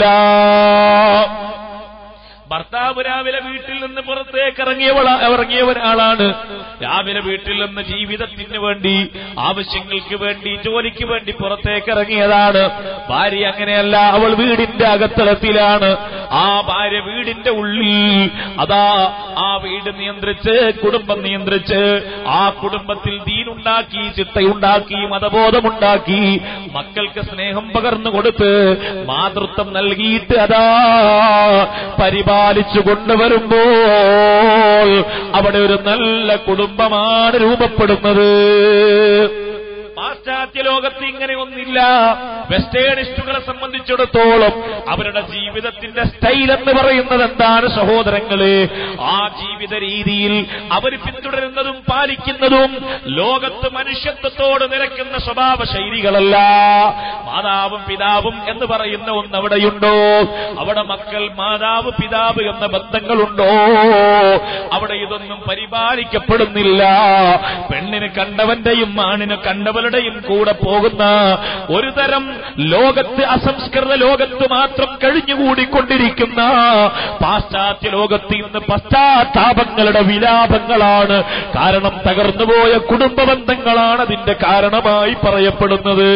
Speaker 1: ഭർത്താവ് രാവിലെ വീട്ടിൽ നിന്ന് പുറത്തേക്ക് ഇറങ്ങിയ ഒരാളാണ്. രാവിലെ വീട്ടിൽ നിന്ന് ജീവിതത്തിന് വേണ്ടി, ആവശ്യങ്ങൾക്ക് വേണ്ടി, ജോലിക്ക് വേണ്ടി പുറത്തേക്ക് ഇറങ്ങിയതാണ്. ഭാര്യ അങ്ങനെയല്ല, അവൾ വീടിന്റെ അകത്തളത്തിലാണ്. ആ ഭാര്യ വീടിന്റെ ഉള്ളിൽ അതാ ആ വീട് നിയന്ത്രിച്ച്, കുടുംബം നിയന്ത്രിച്ച്, ആ കുടുംബത്തിൽ ദീനുണ്ടാക്കി, ചിട്ടയുണ്ടാക്കി, മതബോധമുണ്ടാക്കി, മക്കൾക്ക് സ്നേഹം പകർന്നു കൊടുത്ത്, മാതൃത്വം നൽകിയിട്ട് അതാ പരിപാലിച്ചു കൊണ്ടുവരുമ്പോൾ അവിടെ ഒരു നല്ല കുടുംബമാണ് രൂപപ്പെടുന്നത്. പാശ്ചാത്യ ലോകത്ത് ഇങ്ങനെ ഒന്നില്ല. വെസ്റ്റേണിസ്റ്റുകളെ സംബന്ധിച്ചിടത്തോളം അവരുടെ ജീവിതത്തിന്റെ സ്റ്റൈൽ എന്ന് പറയുന്നത് എന്താണ് സഹോദരങ്ങളെ? ആ ജീവിത രീതിയിൽ അവർ പിന്തുടരുന്നതും പാലിക്കുന്നതും ലോകത്ത് മനുഷ്യത്വത്തോട് നിരക്കുന്ന സ്വഭാവ ശൈലികളല്ല. മാതാവും പിതാവും എന്ന് പറയുന്ന ഒന്ന് അവിടെയുണ്ടോ? അവിടെ മക്കൾ മാതാവ് പിതാവ് എന്ന ബന്ധങ്ങളുണ്ടോ? അവിടെ ഇതൊന്നും പരിപാലിക്കപ്പെടുന്നില്ല. പെണ്ണിന് കണ്ടവന്റെയും ആണിന് കണ്ടവരുടെയും കൂടെ പോകുന്ന ഒരു തരം ലോകത്ത്, അസംസ്കൃത ലോകത്ത് മാത്രം കഴിഞ്ഞുകൂടിക്കൊണ്ടിരിക്കുന്ന പാശ്ചാത്യ ലോകത്ത് ഇന്ന് പശ്ചാത്താപങ്ങളുടെ വിലാപങ്ങളാണ്. കാരണം തകർന്നുപോയ കുടുംബ ബന്ധങ്ങളാണ് അതിന്റെ കാരണമായി പറയപ്പെടുന്നത്.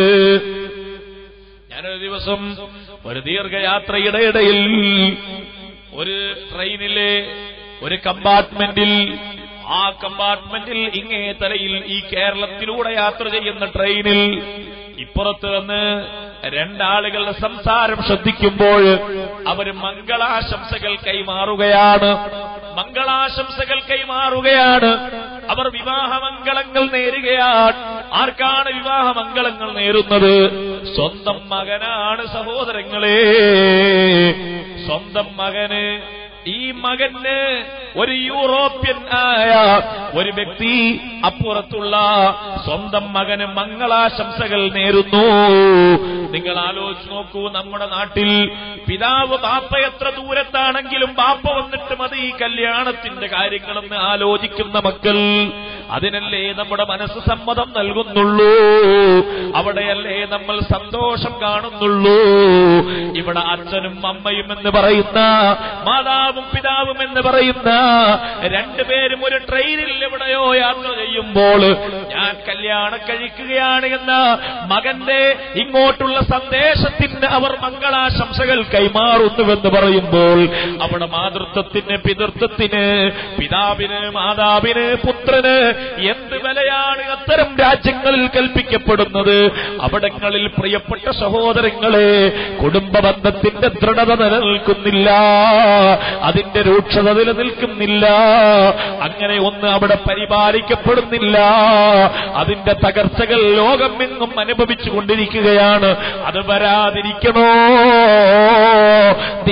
Speaker 1: ഞാനൊരു ദിവസം ഒരു ദീർഘയാത്രയുടെ ഇടയിൽ ഒരു ട്രെയിനിലെ ഒരു കമ്പാർട്ട്മെന്റിൽ, ആ കമ്പാർട്ട്മെന്റിൽ ഇങ്ങേ തലയിൽ ഈ കേരളത്തിലൂടെ യാത്ര ചെയ്യുന്ന ട്രെയിനിൽ ഇപ്പുറത്ത് നിന്ന് രണ്ടാളുകളുടെ സംസാരം ശ്രദ്ധിക്കുമ്പോൾ അവര് മംഗളാശംസകൾ കൈമാറുകയാണ്. മംഗളാശംസകൾ കൈമാറുകയാണ്. അവർ വിവാഹമംഗളങ്ങൾ നേരുകയാണ്. ആർക്കാണ് വിവാഹമംഗളങ്ങൾ നേരുന്നത്? സ്വന്തം മകനാണ് സഹോദരങ്ങളെ. സ്വന്തം മകന്. ഈ മകന് ഒരു യൂറോപ്യൻ ആയ ഒരു വ്യക്തി അപ്പുറത്തുള്ള സ്വന്തം മകന് മംഗളാശംസകൾ നേരുന്നു. നിങ്ങൾ ആലോചിച്ച് നോക്കൂ, നമ്മുടെ നാട്ടിൽ പിതാവ് ബാപ്പ എത്ര ദൂരത്താണെങ്കിലും ബാപ്പ വന്നിട്ട് മതി ഈ കല്യാണത്തിന്റെ കാര്യങ്ങളെന്ന് ആലോചിക്കുന്ന മക്കൾ. അതിനല്ലേ നമ്മുടെ മനസ്സ് സമ്മതം നൽകുന്നുള്ളൂ. അവിടെയല്ലേ നമ്മൾ സന്തോഷം കാണുന്നുള്ളൂ. ഇവിടെ അച്ഛനും അമ്മയും എന്ന് പറയുന്ന, മാതാവും പിതാവും എന്ന് പറയുന്ന രണ്ടുപേരും ഒരു ട്രെയിനിൽ എവിടെയോ യാത്ര ചെയ്യുമ്പോൾ ഞാൻ കല്യാണം കഴിക്കുകയാണ് എന്ന മകന്റെ ഇങ്ങോട്ടുള്ള സന്ദേശത്തിന് അവർ മംഗളാശംസകൾ കൈമാറുന്നുവെന്ന് പറയുമ്പോൾ അവിടെ മാതൃത്വത്തിന്, പിതൃത്വത്തിന്, പിതാവിന്, മാതാവിന്, പുത്രന് എന്ത് വിലയാണ് അത്തരം രാജ്യങ്ങളിൽ കൽപ്പിക്കപ്പെടുന്നത്? അവിടങ്ങളിൽ പ്രിയപ്പെട്ട സഹോദരങ്ങളെ, കുടുംബ ബന്ധത്തിന്റെ ദൃഢത നിലനിൽക്കുന്നില്ല, അതിന്റെ രൂക്ഷത നിലനിൽക്കുന്നില്ല. അങ്ങനെ ഒന്ന് അവിടെ പരിപാലിക്കപ്പെടുന്നില്ല. അതിന്റെ തകർച്ചകൾ ലോകമെങ്ങും അനുഭവിച്ചുകൊണ്ടിരിക്കുകയാണ്. അത് വരാതിരിക്കണോ? ദീനും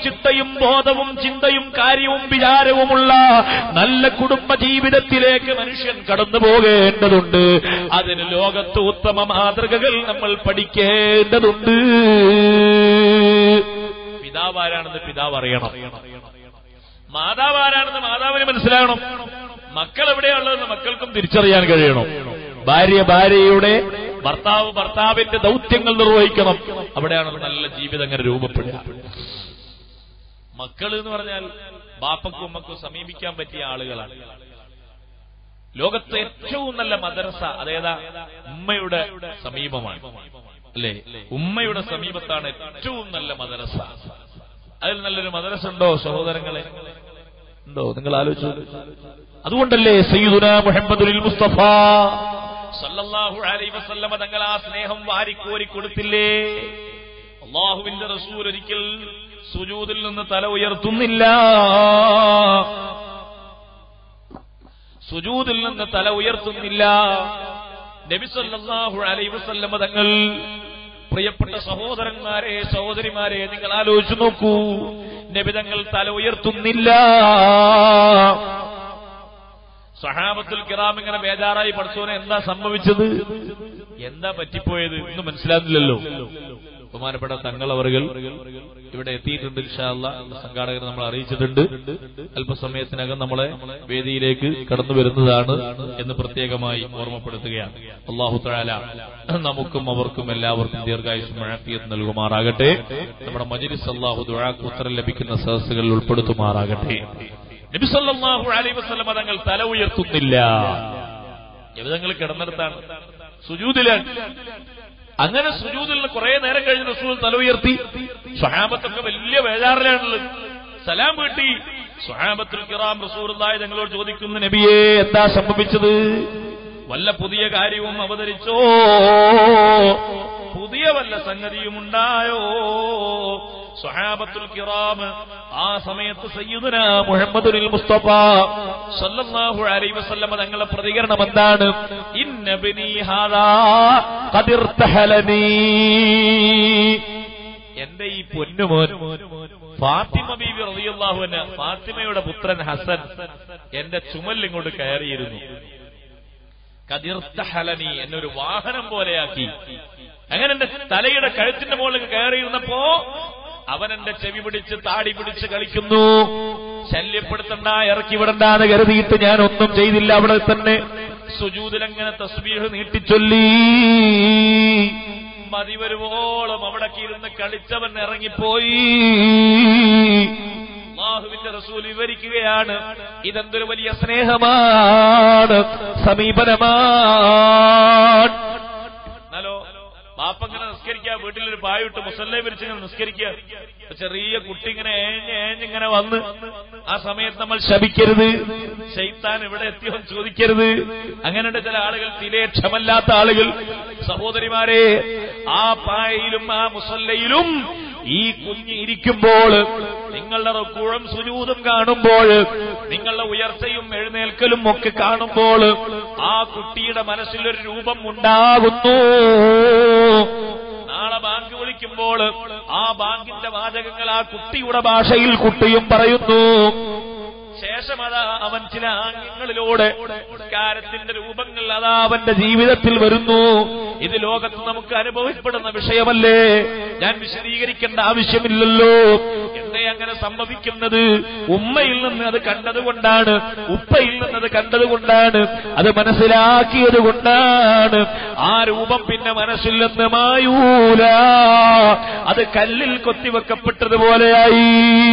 Speaker 1: ചിട്ടയും ബോധവും ചിന്തയും കാര്യവും വിചാരവുമുള്ള നല്ല കുടുംബ ജീവിതത്തിലേക്ക് മനുഷ്യൻ കടന്നു പോകേണ്ടതുണ്ട്. അതിന് ലോകത്ത് ഉത്തമ മാതൃകകൾ നമ്മൾ പഠിക്കേണ്ടതുണ്ട്. പിതാവാരാണെന്ന് പിതാവ് അറിയണം, മാതാവാരാണെന്ന് മാതാവിന് മനസ്സിലാകണം, മക്കൾ എവിടെയുള്ളതെന്ന് മക്കൾക്കും തിരിച്ചറിയാൻ കഴിയണം. ഭാര്യ ഭാര്യയുടെ, ഭർത്താവ് ഭർത്താവിന്റെ ദൗത്യങ്ങൾ നിർവഹിക്കണം. അവിടെയാണ് നല്ല ജീവിതം അങ്ങനെ രൂപപ്പെടുക. മക്കൾ എന്ന് പറഞ്ഞാൽ ബാപ്പക്കും ഉമ്മക്കും സമീപിക്കാൻ പറ്റിയ ആളുകളാണ്. ലോകത്തെ ഏറ്റവും നല്ല മദ്രസ അതേതാ? ഉമ്മയുടെ സമീപമാണ്, അല്ലേ? ഉമ്മയുടെ സമീപത്താണ് ഏറ്റവും നല്ല മദ്രസ. അതിൽ നല്ലൊരു മദ്രസ ഉണ്ടോ സഹോദരങ്ങളെ? ഉണ്ടോ? നിങ്ങൾ ആലോചിച്ചു. അതുകൊണ്ടല്ലേ സയ്യിദുനാ മുഹമ്മദുൽ മുസ്തഫ സല്ലല്ലാഹു അലൈഹി വസല്ലമ തങ്ങൾ ആ സ്നേഹം വാരിക്കോരി കൊടുത്തില്ലേ? അല്ലാഹുവിന്റെ റസൂൽ ഒരിക്കൽ സുജൂദിൽ നിന്ന് തല ഉയർത്തുന്നില്ല, സുജൂദിൽ നിന്ന് തല ഉയർത്തുന്നില്ല. നബി സല്ലല്ലാഹു അലൈഹി വസല്ലമ തങ്ങൾ, പ്രിയപ്പെട്ട സഹോദരന്മാരെ സഹോദരിമാരെ, നിങ്ങൾ ആലോചിച്ചു നോക്കൂ, നബി തങ്ങൾ തല ഉയർത്തുന്നില്ല. സഹാബത്തുൽ കിറാം ഇങ്ങനെ ബേജാറായി, പഠിച്ചോനെ എന്താ സംഭവിച്ചത്, എന്താ പറ്റിപ്പോയത് എന്ന് മനസ്സിലാകുന്നില്ലല്ലോ. ബഹുമാനപ്പെട്ട തങ്ങളവറുകൾ ഇവിടെ എത്തിയിട്ടുണ്ട്. ഇൻഷാ അല്ലാഹ് സംഘാടകർ നമ്മൾ അറിയിച്ചിട്ടുണ്ട്. അല്പസമയത്തിനകം നമ്മളെ വേദിയിലേക്ക് കടന്നു വരുന്നതാണ് എന്ന് പ്രത്യേകമായി ഓർമ്മപ്പെടുത്തുകയാണ്. അല്ലാഹു തആല നമുക്കും അവർക്കും എല്ലാവർക്കും ദീർഘായുസ്സും ആഫിയത്തും നൽകുമാറാകട്ടെ. നമ്മുടെ മജ്ലിസ് അല്ലാഹു ദുആക്ക് ഉത്തരം ലഭിക്കുന്ന സദസ്സുകളിൽ ഉൾപ്പെടുത്തുമാറാകട്ടെ. നബി സല്ലല്ലാഹു അലൈഹി വസല്ലം തങ്ങൾ തല ഉയർത്തുന്നില്ല. നബി തങ്ങൾ കിടന്നിടത്താണ്, സുജൂദിലാണ്. അങ്ങനെ സുജൂദിൽ നിന്ന് കുറെ നേരം കഴിഞ്ഞ് റസൂൽ തല ഉയർത്തി. സ്വഹാബത്തൊക്കെ വലിയ ബേജാറിലാണുള്ളത്. സലാം വീട്ടി സ്വഹാബത്തുൽ കിറാം റസൂലുള്ളാഹി തങ്ങളോട് ചോദിക്കുന്നു, നബിയേ എന്താ സംഭവിച്ചത്? വല്ല പുതിയ കാര്യവും അവതരിച്ചോ? പുതിയ വല്ല സംഗതിയും ഉണ്ടായോ? സ്വഹാബത്തുൽ കിറാം ആ സമയത്ത് സയ്യിദുനാ മുഹമ്മദുൽ മുസ്തഫ സല്ലല്ലാഹു അലൈഹി വസല്ലം തങ്ങളുടെ പ്രതികരണം എന്താണ്? ഇന്ന ബനി ഹാദാ ഖദ് ഇർതഹലനി, എന്റെ ഈ പൊന്നുമോൻ ഫാത്തിമ ബീവി റളിയല്ലാഹു അൻഹ, ഫാത്തിമയുടെ പുത്രൻ ഹസൻ എന്റെ ചുമലിൽ ഇങ്ങോട്ട് കയറിയിരുന്നു. ഖദ് ഇർതഹലനി, എന്നെ ഒരു വാഹനം പോലെയാക്കി. അങ്ങനെ എന്റെ തലയുടെ കഴുത്തിന്റെ മുകളിൽ കയറിയിരുന്നപ്പോ അവൻ എന്റെ ചെവി പിടിച്ച് താടി പിടിച്ച് കളിക്കുന്നു. ശല്യപ്പെടുത്തണ്ട, ഇറക്കി വിടണ്ടെന്ന് കരുതിയിട്ട് ഞാൻ ഒന്നും ചെയ്തില്ല. അവിടെ തന്നെ സുജൂദിലങ്ങനെ തസ്ബീഹ് നീട്ടിച്ചൊല്ലി. മതി വരുവോളം അവിടെ ഇരുന്ന് കളിച്ചവൻ ഇറങ്ങിപ്പോയി. അല്ലാഹുവിന്റെ റസൂൽ വിവരിക്കുകയാണ്, ഇതെന്തൊരു വലിയ സ്നേഹമാണ്, സമീപനമാണ്. ഹലോ, ബാപ്പങ്ങനെ നിസ്കരിക്കുക, വീട്ടിലൊരു പായിട്ട് മുസല്ലേ വിരിച്ചിങ്ങനെ നിസ്കരിക്കുക. ചെറിയ കുട്ടി ഇങ്ങനെ ഏഞ്ഞിങ്ങനെ വന്ന് ആ സമയത്ത് നമ്മൾ ശപിക്കരുത്. ശൈത്താൻ ഇവിടെ എത്തിയോ ചോദിക്കരുത്. അങ്ങനെയുണ്ട് ചില ആളുകൾ, തീരെ ക്ഷമല്ലാത്ത ആളുകൾ. സഹോദരിമാരെ, ആ പായയിലും ആ മുസല്ലയിലും ഈ കുഞ്ഞ് ഇരിക്കുമ്പോൾ, നിങ്ങളുടെ റുക്കൂഉം സുജൂദും കാണുമ്പോൾ, നിങ്ങളുടെ ഉയർച്ചയും എഴുന്നേൽക്കലും ഒക്കെ കാണുമ്പോൾ ആ കുട്ടിയുടെ മനസ്സിലൊരു രൂപം ഉണ്ടാകുന്നു. നാളെ ബാങ്ക് വിളിക്കുമ്പോൾ ആ ബാങ്കിന്റെ വാചകങ്ങൾ ആ കുട്ടിയുടെ ഭാഷയിൽ കുട്ടിയും പറയുന്നു. ശേഷം അതാ അവൻ ചില ആംഗ്യങ്ങളിലൂടെ സംസ്കാരത്തിന്റെ രൂപങ്ങൾ അതാ അവന്റെ ജീവിതത്തിൽ വരുന്നു. ഇത് ലോകത്ത് നമുക്ക് അനുഭവപ്പെടുന്ന വിഷയമല്ലേ, ഞാൻ വിശദീകരിക്കേണ്ട ആവശ്യമില്ലല്ലോ. എന്തേ അങ്ങനെ സംഭവിക്കുന്നത്? ഉമ്മയിൽ നിന്ന് അത് കണ്ടതുകൊണ്ടാണ്, ഉപ്പയിൽ നിന്നത് കണ്ടതുകൊണ്ടാണ്, അത് മനസ്സിലാക്കിയത് കൊണ്ടാണ്. ആ രൂപം പിന്നെ മനസ്സിൽ നിന്ന് മായൂല, അത് കല്ലിൽ കൊത്തിവെക്കപ്പെട്ടതുപോലെയായി.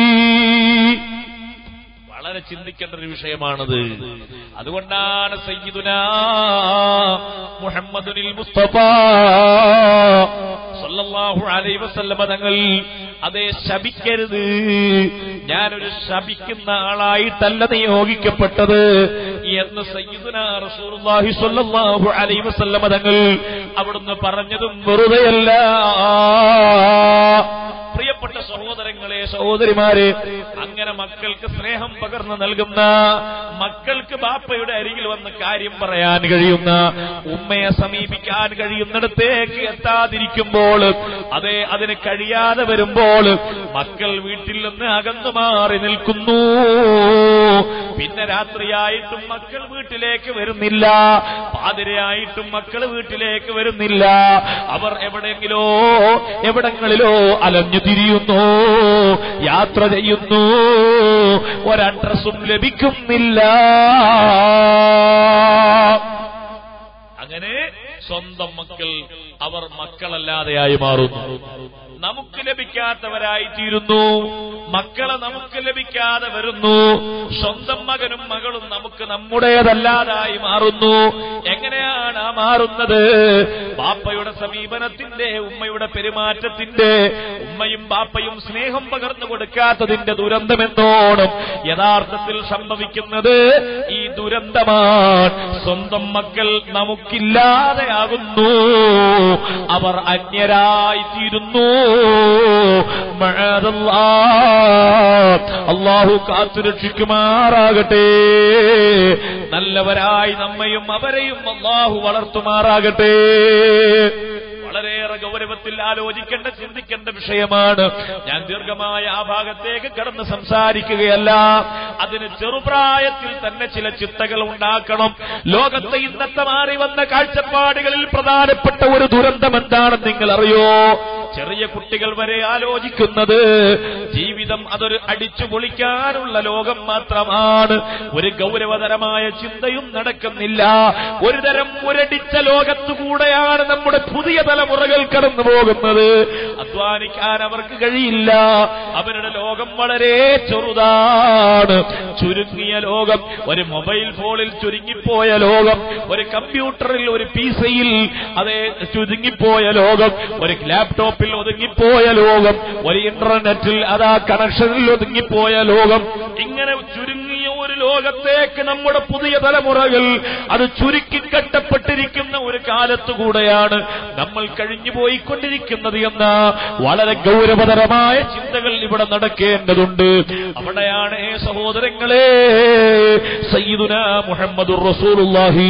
Speaker 1: വളരെ ചിന്തിക്കേണ്ട ഒരു വിഷയമാണത്. അതുകൊണ്ടാണ് സയ്യിദുനാ മുഹമ്മദുൽ മുസ്തഫ സല്ലല്ലാഹു അലൈഹി വസല്ലം തങ്ങൾ അതേ ശപിക്കരുത്, ഞാനൊരു ശപിക്കുന്ന ആളായിട്ടല്ല നിയോഗിക്കപ്പെട്ടത് എന്ന് സയ്യിദുനാ റസൂലുള്ളാഹി സ്വല്ലല്ലാഹു അലൈഹി വസല്ലം തങ്ങൾ അവിടുന്ന് പറഞ്ഞതും വെറുതെയല്ല. പ്രിയപ്പെട്ട സഹോദരങ്ങളെ സഹോദരിമാരെ, അങ്ങനെ മക്കൾക്ക് സ്നേഹം പകർന്നു നൽകുന്ന, മക്കൾക്ക് ബാപ്പയുടെ അരികിൽ വന്ന് കാര്യം പറയാൻ കഴിയുന്ന, ഉമ്മയെ സമീപിക്കാൻ കഴിയുന്നിടത്തേക്ക് എത്താതിരിക്കുമ്പോൾ, അതെ അതിന് കഴിയാതെ വരുമ്പോൾ മക്കൾ വീട്ടിൽ നിന്ന് അകന്നു മാറി നിൽക്കുന്നു. പിന്നെ രാത്രിയായിട്ടും മക്കൾ വീട്ടിലേക്ക് വരുന്നില്ല, പാതിരയായിട്ടും മക്കൾ വീട്ടിലേക്ക് വരുന്നില്ല. അവർ എവിടങ്ങളിലോ അലഞ്ഞു തിരിയുന്നു, യാത്ര ചെയ്യുന്നു, ഒരഡ്രസ്സും ലഭിക്കുന്നില്ല. അങ്ങനെ സ്വന്തം മക്കൾ അവർ മക്കളല്ലാതെയായി മാറുന്നു. നമുക്ക് ലഭിക്കാത്തവരായി തീരുന്നു. മക്കളെ നമുക്ക് ലഭിക്കാതെ വരുന്നു. സ്വന്തം മകനും മകളും നമുക്ക് നമ്മുടേതല്ലാതായി മാറുന്നു. എങ്ങനെയാണ് ആ മാറുന്നത്? ബാപ്പയുടെ സമീപനത്തിന്റെ, ഉമ്മയുടെ പെരുമാറ്റത്തിന്റെ, ഉമ്മയും ബാപ്പയും സ്നേഹം പകർന്നു കൊടുക്കാത്തതിന്റെ ദുരന്തമെന്നോണം യഥാർത്ഥത്തിൽ സംഭവിക്കുന്നത് ഈ ദുരന്തമാണ്. സ്വന്തം മക്കൾ നമുക്കില്ലാതെയാകുന്നു, അവർ അന്യരായി തീരുന്നു. അല്ലാഹു കാത്തുരക്ഷിക്കുമാറാകട്ടെ. നല്ലവരായി നമ്മയും അവരെയും അല്ലാഹു വളർത്തുമാറാകട്ടെ. വളരെയേറെ ഗൗരവത്തിൽ ആലോചിക്കേണ്ട, ചിന്തിക്കേണ്ട വിഷയമാണ്. ഞാൻ ദീർഘമായ ആ ഭാഗത്തേക്ക് കടന്ന് സംസാരിക്കുകയല്ല. അതിന് ചെറുപ്രായത്തിൽ തന്നെ ചില ചിട്ടകൾ ഉണ്ടാക്കണം. ലോകത്തെ ഇന്നത്തെ മാറി വന്ന കാഴ്ചപ്പാടുകളിൽ പ്രധാനപ്പെട്ട ഒരു ദുരന്തം എന്താണെന്ന് നിങ്ങൾ അറിയോ? ചെറിയ കുട്ടികൾ വരെ ആലോചിക്കുന്നത് ജീവിതം അതൊരു അടിച്ചു പൊളിക്കാനുള്ള ലോകം മാത്രമാണ്. ഒരു ഗൗരവതരമായ ചിന്തയും നടക്കുന്നില്ല. ഒരുതരം ഒരടിച്ച ലോകത്തുകൂടെയാണ് നമ്മുടെ പുതിയ തലമുറകൾ കടന്നു പോകുന്നത്. അധ്വാനിക്കാൻ അവർക്ക് കഴിയില്ല. അവരുടെ ലോകം വളരെ ചെറുതാണ്, ചുരുങ്ങിയ ലോകം. ഒരു മൊബൈൽ ഫോണിൽ ചുരുങ്ങിപ്പോയ ലോകം, ഒരു കമ്പ്യൂട്ടറിൽ, ഒരു പിസിയിൽ അതേ ചുരുങ്ങിപ്പോയ ലോകം, ഒരു ലാപ്ടോപ്പിൽ ഒതുങ്ങിപ്പോയ ലോകം, ഒരു ഇന്റർനെറ്റിൽ അതാ കണക്ഷനിൽ ഒതുങ്ങിപ്പോയ ലോകം. ഇങ്ങനെ ചുരുങ്ങിയ ഒരു ലോകത്തേക്ക് നമ്മുടെ പുതിയ തലമുറകൾ അത് ചുരുക്കിക്കെട്ടപ്പെട്ടിരിക്കുന്ന ഒരു കാലത്തുകൂടെയാണ് നമ്മൾ കഴിഞ്ഞു പോയിക്കൊണ്ടിരിക്കുന്നത് എന്ന വളരെ ഗൗരവതരമായ ചിന്തകൾ ഇവിടെ നടക്കേണ്ടതുണ്ട്. അവിടെയാണ് സഹോദരങ്ങളെ സയ്യിദുനാ മുഹമ്മദുർ റസൂലുള്ളാഹി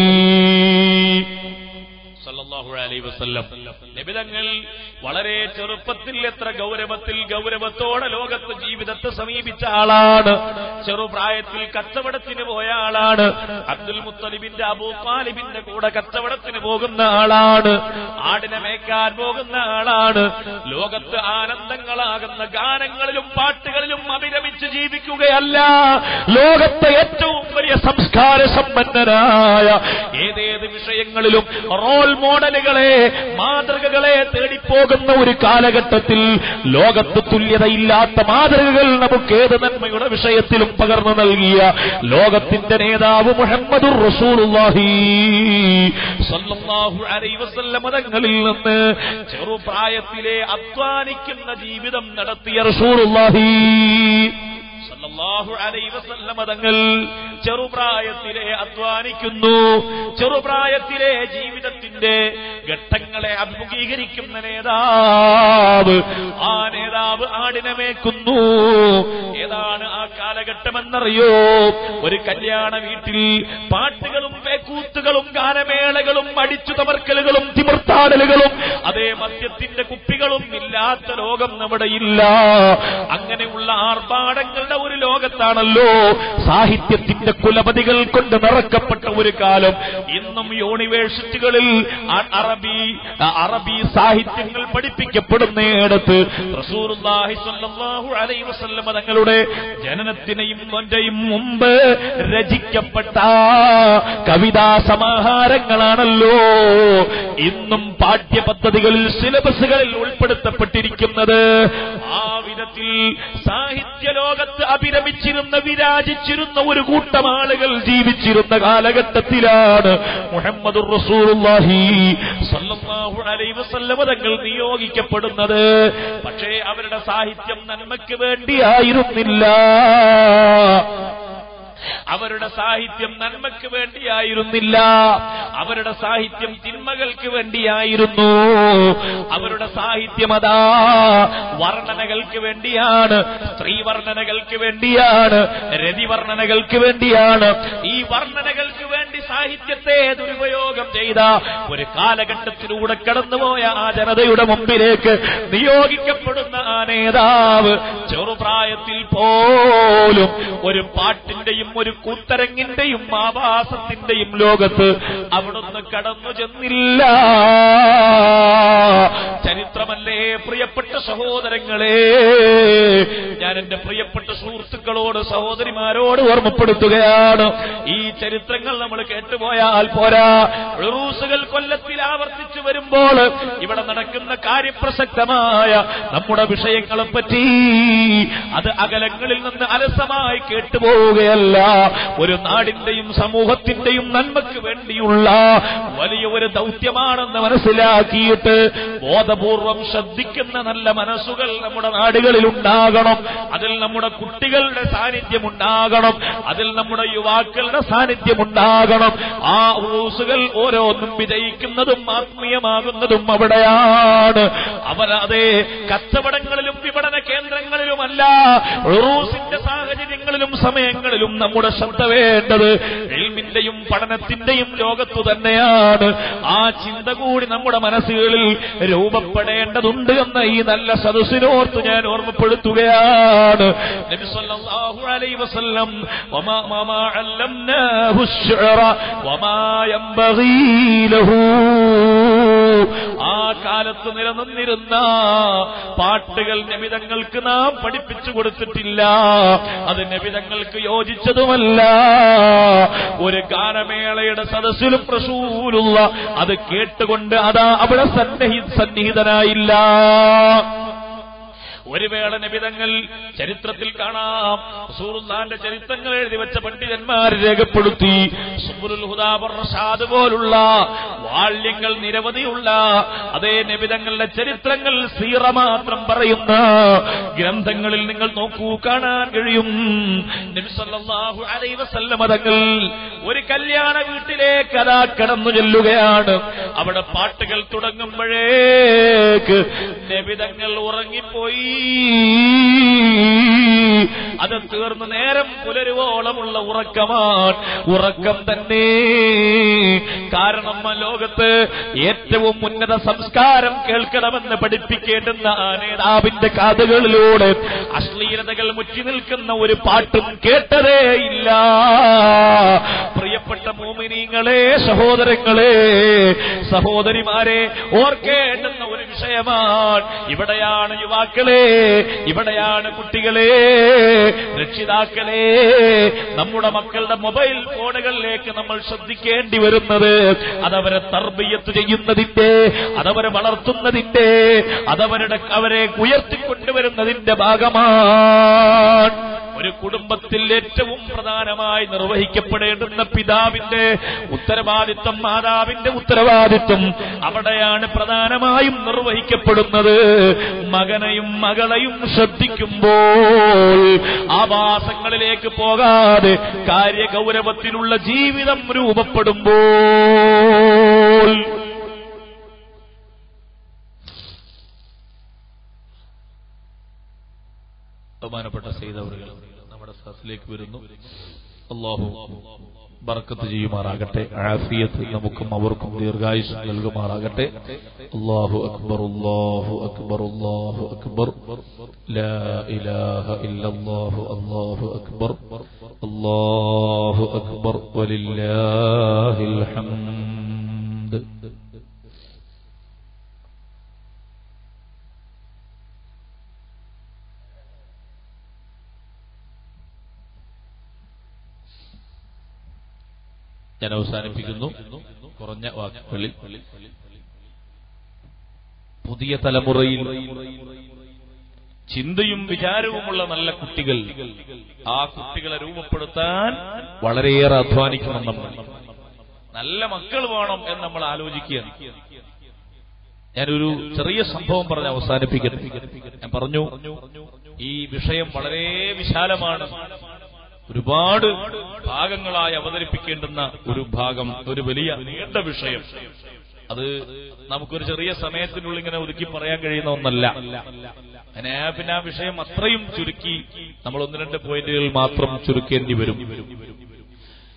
Speaker 1: സല്ലല്ലാഹു അലൈഹി വസല്ലം നബിതങ്ങൾ വളരെ ചെറുപ്പത്തിൽ എത്ര ഗൗരവത്തോടെ ലോകത്ത് ജീവിതത്തെ സമീപിച്ച ആളാണ്. ചെറുപ്രായത്തിൽ കച്ചവടത്തിന് പോയ ആളാണ്. അബ്ദുൽ മുത്തലിബിന്റെ അബൂ താലിബിന്റെ കൂടെ കച്ചവടത്തിന് പോകുന്ന ആളാണ്. ആടിനെ മേയ്ക്കാൻ പോകുന്ന ആളാണ്. ലോകത്ത് ആനന്ദങ്ങളാകുന്ന ഗാനങ്ങളിലും പാട്ടുകളിലും അഭിരമിച്ച് ജീവിക്കുകയല്ല, ലോകത്തെ ഏറ്റവും വലിയ സംസ്കാര സമ്പന്നനായ ഏതേത് വിഷയങ്ങളിലും റോൾ മോഡലുകളെ, മാതൃകകളെ തേടിപ്പോകുന്ന ഒരു കാലഘട്ടത്തിൽ ലോകത്ത് തുല്യതയില്ലാത്ത മാതൃകകൾ നമുക്ക് ഏത് നന്മയുടെ വിഷയത്തിലും പകർന്നു നൽകിയ ലോകത്തിന്റെ നേതാവ് മുഹമ്മദുർ റസൂലുള്ളാഹി സ്വല്ലല്ലാഹു അലൈഹി വസല്ലം തങ്ങളിൽ നിന്ന് ചെറുപ്രായത്തിലെ അധ്വാനിക്കുന്ന ജീവിതം നടത്തിയ റസൂലുള്ളാഹി സല്ലല്ലാഹു അലൈഹി വസല്ലം തങ്ങൾ ചെറുപ്രായത്തിലെ അധ്വാനിക്കുന്നു. ചെറുപ്രായത്തിലെ ജീവിതത്തിന്റെ ഘട്ടങ്ങളെ അഭിമുഖീകരിക്കുന്ന നേതാവ്, ആ നേതാവ് ആടിനെ മേയ്ക്കുന്നു. ഏതാണ് ആ കാലഘട്ടമെന്നറിയോ? ഒരു കല്യാണ വീട്ടിൽ പാട്ടുകളും പേക്കൂത്തുകളും ഗാനമേളകളും അടിച്ചു തമർക്കലുകളും തിമിർത്താടലുകളും അതേ മദ്യത്തിന്റെ കുപ്പികളും ഇല്ലാത്ത ലോകം നമ്മുടെ ഇല്ല. അങ്ങനെയുള്ള ആർഭാടങ്ങളുടെ ഒരു ലോകത്താണല്ലോ സാഹിത്യത്തിന്റെ കുലപതികൾ കൊണ്ട് നിറക്കപ്പെട്ട ഒരു കാലം. ഇന്നും യൂണിവേഴ്സിറ്റികളിൽ അറബി സാഹിത്യങ്ങൾ പഠിപ്പിക്കപ്പെടുന്നിടത്ത് റസൂലുള്ളാഹി സ്വല്ലല്ലാഹു അലൈഹി വസല്ലം തങ്ങളുടെ ജനനത്തിനെയും മുമ്പ് രചിക്കപ്പെട്ട കവിതാ സമാഹാരങ്ങളാണല്ലോ ഇന്നും പാഠ്യപദ്ധതികളിൽ, സിലബസുകളിൽ ഉൾപ്പെടുത്തപ്പെട്ടിരിക്കുന്നത്. ആ വിധത്തിൽ സാഹിത്യ ലോകത്ത് അഭിരമിച്ചിരുന്ന, വിരാജിച്ചിരുന്ന ഒരു കൂട്ടം ആളുകൾ ജീവിച്ചിരുന്ന കാലഘട്ടത്തിലാണ് മുഹമ്മദുർ റസൂലുള്ളാഹി സ്വല്ലല്ലാഹു അലൈഹി വസല്ലം തങ്ങൾ നിയോഗിക്കപ്പെടുന്നത്. പക്ഷേ അവരുടെ സാഹിത്യം നന്മയ്ക്ക് വേണ്ടിയായിരുന്നില്ല. അവരുടെ സാഹിത്യം നന്മയ്ക്ക് വേണ്ടിയായിരുന്നില്ല. അവരുടെ സാഹിത്യം തിന്മകൾക്ക് വേണ്ടിയായിരുന്നു. അവരുടെ സാഹിത്യം അതാ വർണ്ണനകൾക്ക് വേണ്ടിയാണ്, സ്ത്രീ വർണ്ണനകൾക്ക് വേണ്ടിയാണ്, രതിവർണ്ണനകൾക്ക് വേണ്ടിയാണ്. ഈ വർണ്ണനകൾക്ക് വേണ്ടി വേണ്ടി സാഹിത്യത്തെ ദുരുപയോഗം ചെയ്ത ഒരു കാലഘട്ടത്തിലൂടെ കടന്നുപോയ ആ ജനതയുടെ മുമ്പിലേക്ക് നിയോഗിക്കപ്പെടുന്ന ആ നേതാവ് ചെറുപ്രായത്തിൽ പോലും ഒരു പാട്ടിന്റെയും ഒരു കൂത്തരങ്ങിന്റെയും ആഭാസത്തിന്റെയും ലോകത്ത് അവിടുന്ന് കടന്നു ചെന്നില്ല. ചരിത്രമല്ലേ പ്രിയപ്പെട്ട സഹോദരങ്ങളെ, ഞാൻ എന്റെ പ്രിയപ്പെട്ട സുഹൃത്തുക്കളോട് സഹോദരിമാരോട് ഓർമ്മപ്പെടുത്തുകയാണ്, ഈ ചരിത്രങ്ങൾ നമ്മൾ കേട്ടുപോയാൽ പോരാ. ഉറൂസുകൾ കൊല്ലത്തിൽ ആവർത്തിച്ചു വരുമ്പോൾ ഇവിടെ നടക്കുന്ന കാര്യപ്രസക്തമായ നമ്മുടെ വിഷയങ്ങളെ പറ്റി അത് അകലങ്ങളിൽ നിന്ന് അലസമായി കേട്ടുപോവുകയല്ല, ഒരു നാടിന്റെയും സമൂഹത്തിന്റെയും നന്മയ്ക്ക് വേണ്ടിയുള്ള വലിയ ഒരു ദൗത്യമാണെന്ന് മനസ്സിലാക്കിയിട്ട് ബോധപൂർവം ശ്രദ്ധിക്കുന്ന നല്ല മനസ്സുകൾ നമ്മുടെ നാടുകളിൽ ഉണ്ടാകണം. അതിൽ നമ്മുടെ കുട്ടികളുടെ സാന്നിധ്യം ഉണ്ടാകണം, അതിൽ നമ്മുടെ യുവാക്കളുടെ സാന്നിധ്യം ഉണ്ടാകണം. ആ ഉറൂസുകൾ ഓരോന്നും വിജയിക്കുന്നതും ആത്മീയമാകുന്നതും അവിടെയാണ്. അവരതെ കച്ചവടങ്ങളിലും വിപണന കേന്ദ്രങ്ങളിലുമല്ല, ഉറൂസിന്റെ സാഹചര്യങ്ങളിലും സമയങ്ങളിലും നമ്മുടെ ശ്രദ്ധ വേണ്ടത് ഇൽമിന്റെയും പഠനത്തിന്റെയും ലോകത്തു തന്നെയാണ്. ആ ചിന്ത കൂടി നമ്മുടെ മനസ്സുകളിൽ രൂപപ്പെടേണ്ടതുണ്ട് എന്ന് ഈ നല്ല സദസ്സിനോർത്ത് ഞാൻ ഓർമ്മപ്പെടുത്തുകയാണ്. നബി സല്ലല്ലാഹു അലൈഹി വസല്ലം വമാ അല്ലംനാഹു അശ്ശഅറ വമാ യംബഗീ ലഹു, ആ കാലത്ത് നിലനിന്നിരുന്ന പാട്ടുകൾ നബിതങ്ങൾക്ക് നാം പഠിപ്പിച്ചു കൊടുത്തിട്ടില്ല, അത് നബിതങ്ങൾക്ക് യോജിച്ചതുമല്ല. ഒരു ഗാനമേളയുടെ സദസ്സിലും റസൂലുള്ള അത് കേട്ടുകൊണ്ട് അതാ അവിടെ സന്നിഹിതനായില്ല. ഒരു വേള നബിതങ്ങൾ ചരിത്രത്തിൽ കാണാം, റസൂലുള്ളാഹിന്റെ ചരിത്രങ്ങൾ എഴുതി വെച്ച പണ്ഡിതന്മാർ രേഖപ്പെടുത്തി, സുബ്റുൽ ഹുദാ റഷാദ് പോലുള്ള വാള്യങ്ങൾ നിരവധിയുള്ള അതേ നബിതങ്ങളുടെ ചരിത്രങ്ങൾ സീറ മാത്രം പറയുന്ന ഗ്രന്ഥങ്ങളിൽ നിങ്ങൾ നോക്കൂ, കാണാൻ കഴിയും. നബി സല്ലല്ലാഹു അലൈഹി വസല്ലം തങ്ങൾ ഒരു കല്യാണ വീട്ടിലേക്ക് അതാ കടന്നു ചെല്ലുകയാണ്. അവിടെ പാട്ടുകൾ തുടങ്ങുമ്പോഴേക്ക് നബിതങ്ങൾ ഉറങ്ങിപ്പോയി. അത് തീർന്ന് നേരം പുലരുവോളമുള്ള ഉറക്കമാണ്, ഉറക്കം തന്നെ. കാരണം ലോകത്ത് ഏറ്റവും ഉന്നത സംസ്കാരം കേൾക്കണമെന്ന് പഠിപ്പിക്കേണ്ടുന്ന ആ നേതാവിന്റെ കാതുകളിലൂടെ അശ്ലീലതകൾ മുറ്റി നിൽക്കുന്ന ഒരു പാട്ടും കേട്ടതേയില്ല. പ്രിയപ്പെട്ട മോമിനീങ്ങളെ, സഹോദരങ്ങളെ, സഹോദരിമാരെ, ഓർക്കേണ്ടുന്ന ഒരു വിഷയമാണ്. ഇവിടെയാണ് യുവാക്കളെ, ഇവിടെയാണ് കുട്ടികളെ, രക്ഷിതാക്കളെ, നമ്മുടെ മക്കളുടെ മൊബൈൽ ഫോണുകളിലേക്ക് നമ്മൾ ശ്രദ്ധിക്കേണ്ടി വരുന്നത്. അതവരെ തർബിയത്ത് ചെയ്യുന്നതിന്റെ, അതവരെ വളർത്തുന്നതിന്റെ, അവരെ ഉയർത്തിക്കൊണ്ടുവരുന്നതിന്റെ ഭാഗമാണ്. ഒരു കുടുംബത്തിൽ ഏറ്റവും പ്രധാനമായി നിർവഹിക്കപ്പെടേണ്ടുന്ന പിതാവിന്റെ ഉത്തരവാദിത്വം, മാതാവിന്റെ ഉത്തരവാദിത്വം അവിടെയാണ് പ്രധാനമായും നിർവഹിക്കപ്പെടുന്നത്. മകനെയും മകളെയും ശ്രദ്ധിക്കുമ്പോൾ ആവാസങ്ങളിലേക്ക് പോകാതെ കാര്യഗൗരവത്തിലുള്ള ജീവിതം രൂപപ്പെടുമ്പോൾ ബഹുമാനപ്പെട്ട സയ്യിദ് അവറുകൾ നമ്മുടെ സദസ്സിലേക്ക് വരുന്നു. അല്ലാഹു ബർക്കത്ത് ചെയ്യുമാറാകട്ടെ, ആഫിയത്ത് നമുക്കും അവർക്കും ദീർഘായുസ് നൽകുമാറാകട്ടെ. അല്ലാഹു അക്ബർ, അല്ലാഹു അക്ബർ, അല്ലാഹു അക്ബർ, ലാ ഇലാഹ ഇല്ലല്ലാഹു, അല്ലാഹു അക്ബർ, അല്ലാഹു അക്ബർ, വലില്ലാഹിൽ ഹംദ്. ഞാൻ അവസാനിപ്പിക്കുന്നു കുറഞ്ഞ വാക്കുകളിൽ. പുതിയ തലമുറയിൽ ചിന്തയും വിചാരവുമുള്ള നല്ല കുട്ടികൾ, ആ കുട്ടികളെ രൂപപ്പെടുത്താൻ വളരെയേറെ അധ്വാനിക്കണം. നമ്മൾ നല്ല മക്കൾ വേണം എന്ന് നമ്മൾ ആലോചിക്കുകയാണ്. ഞാനൊരു ചെറിയ സംഭവം പറഞ്ഞ് അവസാനിപ്പിക്കുന്നു. ഞാൻ പറഞ്ഞു, ഈ വിഷയം വളരെ വിശാലമാണ്, ഒരുപാട് ഭാഗങ്ങളായി അവതരിപ്പിക്കേണ്ടുന്ന ഒരു ഭാഗം, ഒരു വലിയ നീണ്ട വിഷയം. അത് നമുക്കൊരു ചെറിയ സമയത്തിനുള്ളിൽ ഇങ്ങനെ ഒതുക്കി പറയാൻ കഴിയുന്ന ഒന്നല്ല. പിന്നെ ആ വിഷയം അത്രയും ചുരുക്കി നമ്മൾ 1-2 പോയിന്റുകൾ മാത്രം ചുരുക്കേണ്ടി വരും.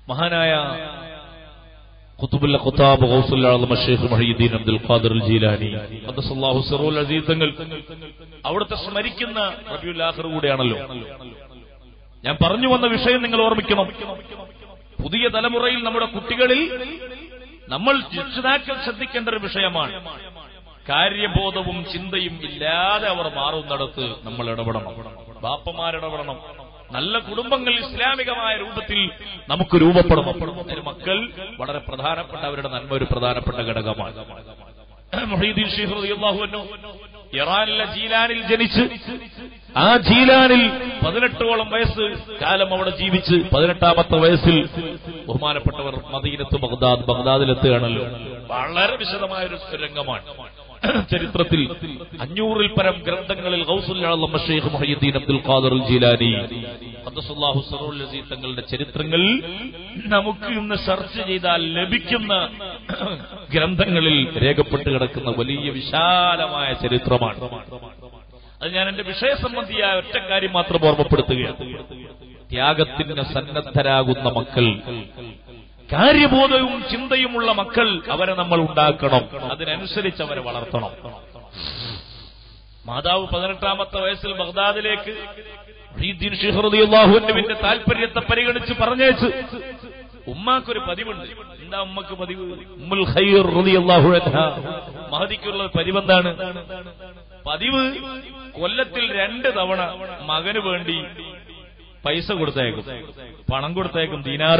Speaker 1: മഹാനായ ഖുതുബുൽ ഖുതാബ് ഗൗസുൽ ആലം ശൈഖ് മുഹയ്യിദ്ദീൻ അബ്ദുൽ ഖാദിർ ജീലാനി ഖദ്ദസല്ലാഹു സിററുൽ അസീസ് തങ്ങൾ അവിടുത്തെ സ്മരിക്കുന്ന റബീഉൽ ആഖിർ കൂടെയാണല്ലോ. ഞാൻ പറഞ്ഞു വന്ന വിഷയം നിങ്ങൾ ഓർമ്മിക്കണം. പുതിയ തലമുറയിൽ നമ്മുടെ കുട്ടികളിൽ നമ്മൾ രക്ഷിതാക്കൾ ശ്രദ്ധിക്കേണ്ട ഒരു വിഷയമാണ്. കാര്യബോധവും ചിന്തയും ഇല്ലാതെ അവർ മാറുന്നിടത്ത് നമ്മൾ ഇടപെടണം. ബാപ്പമാരിടപെടണം. നല്ല കുടുംബങ്ങൾ ഇസ്ലാമികമായ രൂപത്തിൽ നമുക്ക് രൂപപ്പെടണം. മക്കൾ വളരെ പ്രധാനപ്പെട്ട, അവരുടെ നന്മ ഒരു പ്രധാനപ്പെട്ട ഘടകമാണ്. മുഹയ്യിദ്ദീൻ ശൈഖ് റളിയല്ലാഹു അൻഹു ഇറാനിലെ ജീലാനിൽ ജനിച്ച് ആ ജീലാനിൽ 18ഓളം വയസ്സ് കാലം അവിടെ ജീവിച്ച് 18ാമത്തെ വയസ്സിൽ ബഹുമാനപ്പെട്ടവർ മദീനത്ത് ബഗ്ദാദിലെത്തുകയാണല്ലോ. വളരെ വിശദമായൊരു രംഗമാണ്. ചരിത്രത്തിൽ 500-ൽ പരം ഗ്രന്ഥങ്ങളിൽ ഗൗസുൽ ആലം ശൈഖ് മുഹയ്യിദ്ദീൻ അബ്ദുൽ ഖാദിർ ജീലാനി ഖദ്ദസല്ലാഹു സിററുൽ അസീസ് തങ്ങളുടെ ചരിത്രങ്ങൾ നമുക്ക് ഇന്ന് സെർച്ച് ചെയ്താൽ ലഭിക്കുന്ന ഗ്രന്ഥങ്ങളിൽ രേഖപ്പെട്ട് കിടക്കുന്ന വലിയ വിശാലമായ ചരിത്രമാണ്. അത് ഞാൻ എന്റെ വിഷയസംബന്ധിയായ ഒറ്റ കാര്യം മാത്രം ഓർമ്മപ്പെടുത്തുകയാണ്. ത്യാഗത്തിന് സന്നദ്ധരാകുന്ന മക്കൾ, കാര്യബോധവും ചിന്തയുമുള്ള മക്കൾ, അവരെ നമ്മൾ ഉണ്ടാക്കണം. അതിനനുസരിച്ച് അവരെ വളർത്തണം. മാതാവ് 18ാമത്തെ വയസ്സിൽ ബഗ്ദാദിലേക്ക് മുഹയ്യിദ്ദീൻ ശൈഖ് റളിയല്ലാഹു അൻഹുവിന്റെ താല്പര്യത്തെ പരിഗണിച്ച് പറഞ്ഞേച്ച് ഉമ്മാക്കൊരു പതിവുണ്ട്. എന്താ ഉമ്മക്ക് പതിവ്? ഉമ്മുൽ ഖൈർ റളിയല്ലാഹു അൻഹാ മഹദിക്കുള്ള പതിവെന്താണ്? പതിവ് കൊല്ലത്തിൽ 2 തവണ മകന് വേണ്ടി പൈസ കൊടുത്തയക്കും, പണം കൊടുത്തയക്കും,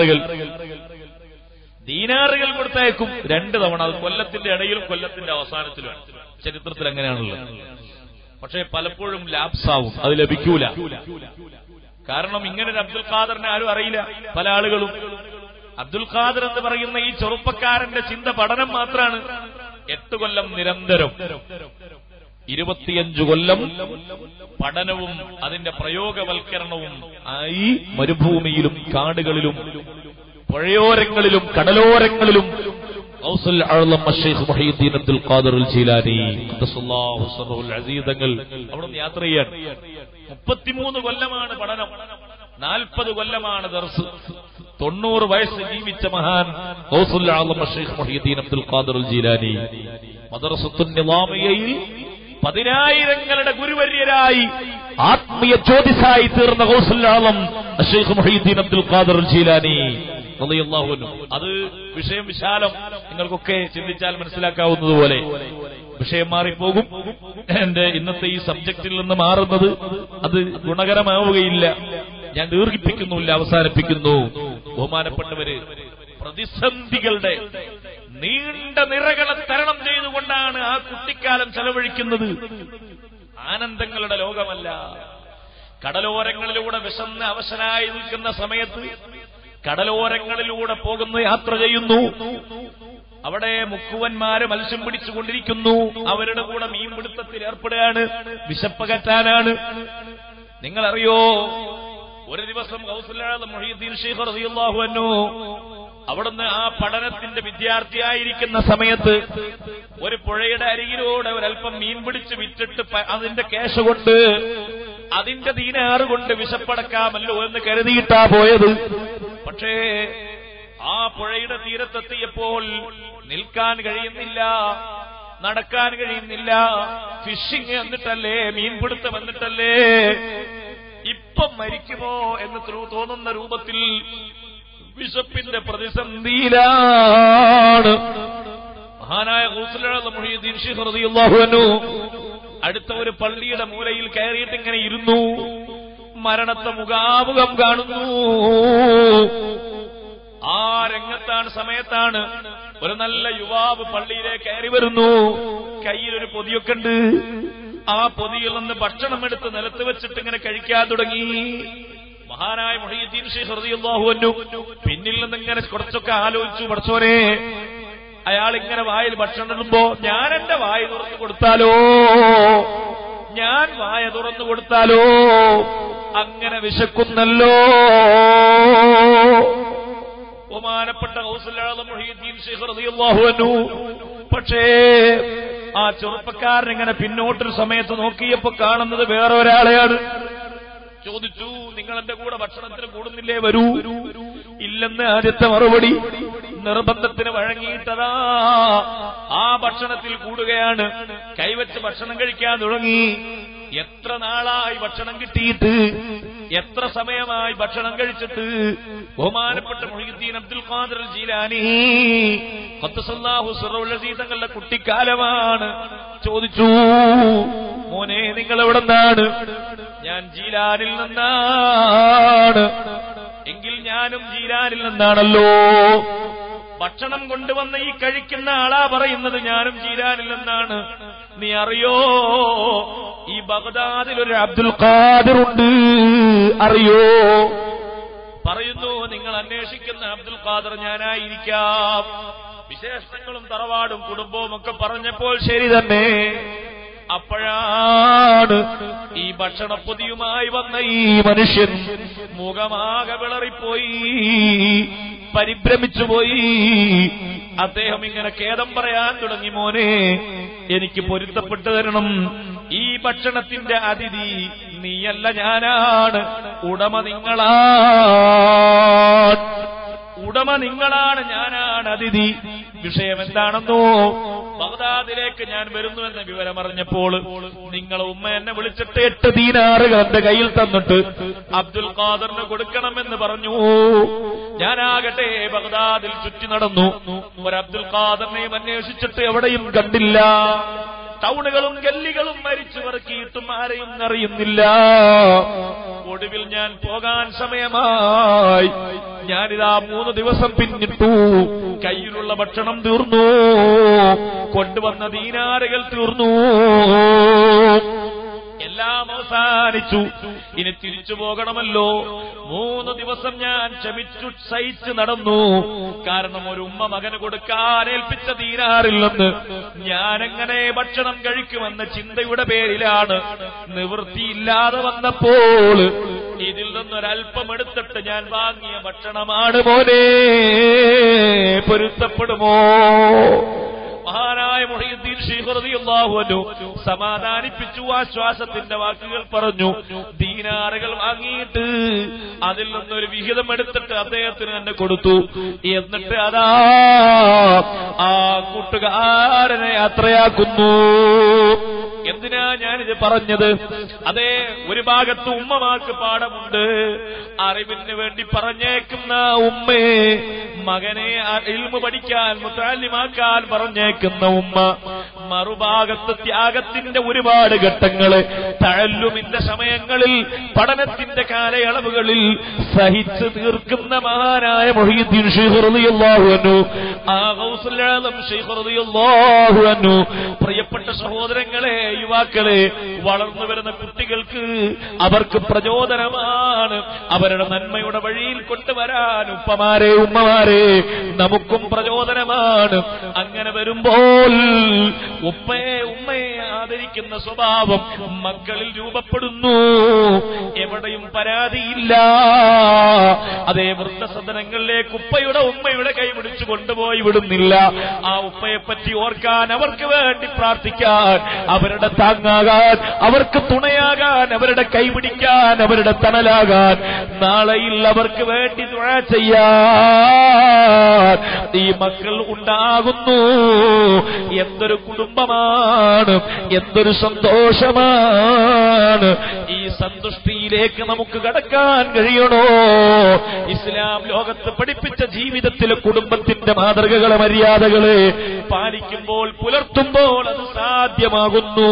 Speaker 1: ദീനാറുകൾ കൊടുത്തയക്കും 2 തവണ. അത് കൊല്ലത്തിന്റെ ഇടയിലും കൊല്ലത്തിന്റെ അവസാനത്തിലുമാണ്. ചരിത്രത്തിൽ അങ്ങനെയാണല്ലോ. പക്ഷേ പലപ്പോഴും ലാപ്സാവും, അത് ലഭിക്കൂല. കാരണം ഇങ്ങനൊരു അബ്ദുൽ ഖാദറിനെ ആരും അറിയില്ല. പല ആളുകളും അബ്ദുൽ ഖാദർ എന്ന് പറയുന്ന ഈ ചെറുപ്പക്കാരന്റെ ചിന്ത പഠനം മാത്രമാണ്. 8 കൊല്ലം നിരന്തരം, 25 കൊല്ലം പഠനവും അതിന്റെ പ്രയോഗവൽക്കരണവും ആയി മരുഭൂമിയിലും കാടുകളിലും പുഴയോരങ്ങളിലും കടലോരങ്ങളിലും ഗൗസുൽ ആലം ശൈഖ് മുഹയ്യിദ്ദീൻ അബ്ദുൽ ഖാദിർ ജീലാനി ഖദ്ദസല്ലാഹു സിററുൽ അസീസ് തങ്ങൾ അവിടെ നിന്ന് യാത്ര ചെയ്യാൻ 33 കൊല്ലമാണ് പഠനം, 40 കൊല്ലമാണ് ദർസ്. 90 വയസ്സ് ജീവിച്ച മഹാൻ ഗൗസുൽ ആലം ശൈഖ് മുഹയ്യിദ്ദീൻ അബ്ദുൽ ഖാദിർ ജീലാനി മദ്റസത്തുൻ നിളാമിയയിൽ 10,000ങ്ങളുടെ ഗുരുവര്യരായി ആത്മീയ ജ്യോതിസായി തീർന്ന ഗൗസുൽ ആലം ശൈഖ് മുഹയ്യിദ്ദീൻ അബ്ദുൽ ഖാദിർ ജീലാനി റളിയല്ലാഹു അൻഹു. അത് വിഷയം വിശാലം, നിങ്ങൾക്കൊക്കെ ചിന്തിച്ചാൽ മനസ്സിലാക്കാവുന്നതുപോലെ. വിഷയം മാറിപ്പോകും. എന്റെ ഇന്നത്തെ ഈ സബ്ജക്റ്റിൽ നിന്ന് മാറുന്നത് അത് ഗുണകരമാവുകയില്ല. ഞാൻ ദീർഘിപ്പിക്കുന്നില്ല, അവസാനിപ്പിക്കുന്നു. ബഹുമാനപ്പെട്ടവര്, പ്രതിസന്ധികളുടെ നീണ്ട നിറകളെ തരണം ചെയ്തുകൊണ്ടാണ് ആ കുട്ടിക്കാലം ചെലവഴിക്കുന്നത്. ആനന്ദങ്ങളുടെ ലോകമല്ല. കടലോരങ്ങളിലൂടെ വിശന്ന് അവശനായി നിൽക്കുന്ന സമയത്ത് കടലോരങ്ങളിലൂടെ പോകുന്നു, യാത്ര ചെയ്യുന്നു. അവിടെ മുക്കുവന്മാര് മത്സ്യം പിടിച്ചുകൊണ്ടിരിക്കുന്നു. അവരുടെ കൂടെ മീൻപിടുത്തത്തിൽ ഏർപ്പെടുകയാണ്, വിശപ്പകറ്റാനാണ്. നിങ്ങളറിയോ, ഒരു ദിവസം ഗൗസുൽ ആലം മുഹയ്യിദ്ദീൻ ശൈഖ് റളിയല്ലാഹു അൻഹു അവിടുന്ന് ആ പഠനത്തിന്റെ വിദ്യാർത്ഥിയായിരിക്കുന്ന സമയത്ത് ഒരു പുഴയുടെ അരികിലൂടെ ഒരൽപ്പം മീൻ പിടിച്ച് വിറ്റിട്ട് അതിന്റെ കേശ കൊണ്ട്, അതിന്റെ ദീനാറ് കൊണ്ട് വിശപ്പടക്കാമല്ലോ എന്ന് കരുതിയിട്ടാ പോയത്. പക്ഷേ ആ പുഴയുടെ തീരത്തെത്തിയപ്പോൾ നിൽക്കാൻ കഴിയുന്നില്ല, നടക്കാൻ കഴിയുന്നില്ല. ഫിഷിംഗ് എന്നിട്ടല്ലേ, മീൻപിടുത്തം എന്നിട്ടല്ലേ, ഇപ്പം മരിക്കുമോ എന്ന് തോന്നുന്ന രൂപത്തിൽ വിശപ്പിന്റെ പ്രതിസന്ധിയിലാണ് മഹാനായ ഗൗസുൽ ആലം മുഹയ്യിദ്ദീൻ ശൈഖ് റളിയല്ലാഹു അൻഹു. അടുത്ത ഒരു പള്ളിയുടെ മൂലയിൽ കയറിയിട്ട് ഇങ്ങനെ ഇരുന്നു. മരണത്തെ മുഖാമുഖം കാണുന്നു. ആ രംഗത്താണ്, സമയത്താണ് ഒരു നല്ല യുവാവ് പള്ളിയിലേക്ക് കയറി വരുന്നു. കയ്യിലൊരു പൊതിയൊക്കെ ഉണ്ട്. ആ പൊതിയിൽ നിന്ന് ഭക്ഷണം എടുത്ത് നിലത്ത് വെച്ചിട്ട് ഇങ്ങനെ കഴിക്കാൻ തുടങ്ങി. മഹാനായ മുഹയ്യിദ്ദീൻ ശൈഖ് റളിയല്ലാഹു അൻഹു പിന്നിൽ നിന്ന് ഇങ്ങനെ കുറച്ചൊക്കെ ആലോചിച്ചു, പഠിച്ചോനെ, അയാൾ ഇങ്ങനെ വായിൽ ഭക്ഷണം ഇടുമ്പോ ഞാൻ എന്റെ വായ തുറന്നു കൊടുത്താലോ, ഞാൻ വായ തുറന്നു കൊടുത്താലോ, അങ്ങനെ വിശക്കുന്നല്ലോ. ബഹുമാനപ്പെട്ട ഗൗസുൽ ആലം മുഹയ്യിദ്ദീൻ ശൈഖ് റളിയല്ലാഹു അൻഹു പക്ഷേ ആ ചെറുപ്പക്കാരൻ ഇങ്ങനെ പിന്നോട്ടൊരു സമയത്ത് നോക്കിയപ്പോ കാണുന്നത് വേറെ ഒരാളെയാണ്. ചോദിച്ചു, നിങ്ങൾ എന്റെ കൂടെ ഭക്ഷണത്തിന് കൂടുന്നില്ലേ? വരൂ. ഇല്ലെന്ന് ആദ്യത്തെ മറുപടി. നിർബന്ധത്തിന് വഴങ്ങിയിട്ടതാ ആ ഭക്ഷണത്തിൽ കൂടുകയാണ്. കൈവച്ച് ഭക്ഷണം കഴിക്കാൻ തുടങ്ങി. എത്ര നാളായി ഭക്ഷണം കിട്ടിയിട്ട്, എത്ര സമയമായി ഭക്ഷണം കഴിച്ചിട്ട്. ബഹുമാനപ്പെട്ട മുഹ്യിദ്ദീൻ അബ്ദുൽ ഖാദിർ ജീലാനി ഖദ്ദസല്ലാഹു സിറഹുൽ അസീസ് തങ്ങളുടെ കുട്ടിക്കാലമാണ്. ചോദിച്ചു, മോനെ നിങ്ങൾ എവിടെ നിന്നാണ്? ഞാൻ ജീലാനിൽ നിന്നാണ്. എങ്കിൽ ഞാനും ജീലാനിൽ നിന്നാണല്ലോ. ഭക്ഷണം കൊണ്ടുവന്ന ഈ കഴിക്കുന്ന ആളാ പറയുന്നത് ഞാനും ജീലാനിൽ നിന്നാണ്. നീ അറിയോ, ഈ ബഗ്ദാദിൽ ഒരു അബ്ദുൽ ഖാദിർ ഉണ്ട്, അറിയോ? പറയുന്നു, നിങ്ങൾ അന്വേഷിക്കുന്ന അബ്ദുൽ ഖാദിർ ഞാനായിരിക്കാം. വിശേഷങ്ങളും തറവാടും കുടുംബവും ഒക്കെ പറഞ്ഞപ്പോൾ ശരി തന്നെ. അപ്പോഴാണ് ഈ ഭക്ഷണപ്പൊതിയുമായി വന്ന ഈ മനുഷ്യൻ മുഖമാകെ വിളറിപ്പോയി, പരിഭ്രമിച്ചുപോയി. അദ്ദേഹം ഇങ്ങനെ ഖേദം പറയാൻ തുടങ്ങി, മോനെ എനിക്ക് പൊരുത്തപ്പെട്ടു തരണം. ഈ ഭക്ഷണത്തിന്റെ അതിഥി നീയല്ല, ഞാനാണ്. ഉടമ നിങ്ങളാണ്, ഞാനാണ് അതിഥി. വിഷയം എന്താണെന്നോ, ബഗ്ദാദിലേക്ക് ഞാൻ വരുന്നുവെന്ന വിവരം അറിഞ്ഞപ്പോൾ നിങ്ങളെ ഉമ്മ എന്നെ വിളിച്ചിട്ട് 8 ദീനാറുകൾ എന്റെ കയ്യിൽ തന്നിട്ട് അബ്ദുൽ ഖാദിറിന് കൊടുക്കണമെന്ന് പറഞ്ഞു. ഞാനാകട്ടെ ബഗ്ദാദിൽ ചുറ്റി നടന്നു. ഒരു അബ്ദുൽ ഖാദിറിനെയും അന്വേഷിച്ചിട്ട് എവിടെയും കണ്ടില്ല. ടൗണുകളും ഗല്ലികളും മരിച്ചു വറക്കിയിട്ടും ആരെയും അറിയുന്നില്ല. ഒടുവിൽ ഞാൻ പോകാൻ സമയമായി. ഞാനിതാ 3 ദിവസം പിന്നിട്ടു. കയ്യിലുള്ള ഭക്ഷണം തീർന്നു, കൊണ്ടുവന്ന ദീനാറുകൾ തീർന്നു, എല്ലാം അവസാനിച്ചു. ഇനി തിരിച്ചു പോകണമല്ലോ. 3 ദിവസം ഞാൻ ക്ഷമിച്ചു സഹിച്ചു നടന്നു. കാരണം ഒരു ഉമ്മ മകന് കൊടുക്കാൻ ഏൽപ്പിച്ച ദീനാറിൽ നിന്ന് ഞാനെങ്ങനെ ഭക്ഷണം കഴിക്കുമെന്ന ചിന്തയുടെ പേരിലാണ്. നിവൃത്തിയില്ലാതെ വന്നപ്പോൾ ഇതിൽ നിന്നൊരൽപ്പം എടുത്തിട്ട് ഞാൻ വാങ്ങിയ ഭക്ഷണമാണ്. മോനെ പൊരുത്തപ്പെടുമോ? മഹാനായ മുഹ്യിദ്ദീൻ ശൈഖ് റളിയല്ലാഹു അൻഹു സമാധാനിപ്പിച്ചു, ആശ്വാസത്തിന്റെ വാക്കുകൾ പറഞ്ഞു. ദീനാറുകൾ വാങ്ങിയിട്ട് അതിൽ നിന്നൊരു വിഹിതം എടുത്തിട്ട് അദ്ദേഹത്തിന് തന്നെ കൊടുത്തു. എന്നിട്ട് അതാ ആ കൂട്ടുകാരനെ യാത്രയാക്കുന്നു. എന്തിനാ ഞാനിത് പറഞ്ഞത്? അതേ, ഒരു ഭാഗത്ത് ഉമ്മമാർക്ക് പാഠമുണ്ട്. അറിവിന് വേണ്ടി പറഞ്ഞേക്കുന്ന ഉമ്മയെ, മകനെ ഇൽമു പഠിക്കാൻ മുതഅല്ലിമാക്കാൻ പറഞ്ഞേക്കുന്ന ഉമ്മ, മറുഭാഗത്ത് ത്യാഗത്തിന്റെ ഒരുപാട് ഘട്ടങ്ങള് തഅല്ലുമിന്റെ സമയങ്ങളിൽ, പഠനത്തിന്റെ കാലയളവുകളിൽ സഹിച്ചു തീർക്കുന്ന മഹാനായ മുഹ്യിദ്ദീൻ ശൈഖ് റളിയല്ലാഹു അൻഹു, ആ ഗൗസുൽ ആലം ശൈഖ് റളിയല്ലാഹു അൻഹു. പ്രിയപ്പെട്ട സഹോദരങ്ങളെ, യുവാക്കളെ, വളർന്നു വരുന്ന കുട്ടികൾക്ക് അവർക്ക് പ്രചോദനമാണ്. അവരുടെ നന്മയുടെ വഴിയിൽ കൊണ്ടുവരാൻ ഉപ്പമാരെ, ഉമ്മമാരെ, നമുക്കും പ്രചോദനമാണ്. അങ്ങനെ വരുമ്പോൾ ഉമ്മയെ ആദരിക്കുന്ന സ്വഭാവം മക്കളിൽ രൂപപ്പെടുന്നു. എവിടെയും പരാതിയില്ല. അതേ, വൃദ്ധസദനങ്ങളിലേക്ക് ഉമ്മയുടെ കൈ പിടിച്ചു കൊണ്ടുപോയി വിടുന്നില്ല. ആ ഉപ്പയെ പറ്റി ഓർക്കാൻ, അവർക്ക് വേണ്ടി പ്രാർത്ഥിക്കാൻ, അവരുടെ താങ്ങാകാൻ, അവർക്ക് തുണയാകാൻ, അവരുടെ കൈപിടിക്കാൻ, അവരുടെ തണലാകാൻ, നാളെയിൽ അവർക്ക് വേണ്ടി ദുആ ചെയ്യാൻ ഈ മക്കൾ ഉണ്ടാകുന്നു. എന്തൊരു കുടുംബമാണ്, എന്തൊരു സന്തോഷമാണ്. ഈ സന്തുഷ്ടിയിലേക്ക് നമുക്ക് കടക്കാൻ കഴിയണോ? ഇസ്ലാം ലോകത്ത് പഠിപ്പിച്ച ജീവിതത്തിലെ കുടുംബത്തിന്റെ മാതൃകകളെ, മര്യാദകളെ പാലിക്കുമ്പോൾ, പുലർത്തുമ്പോൾ അത് സാധ്യമാകുന്നു.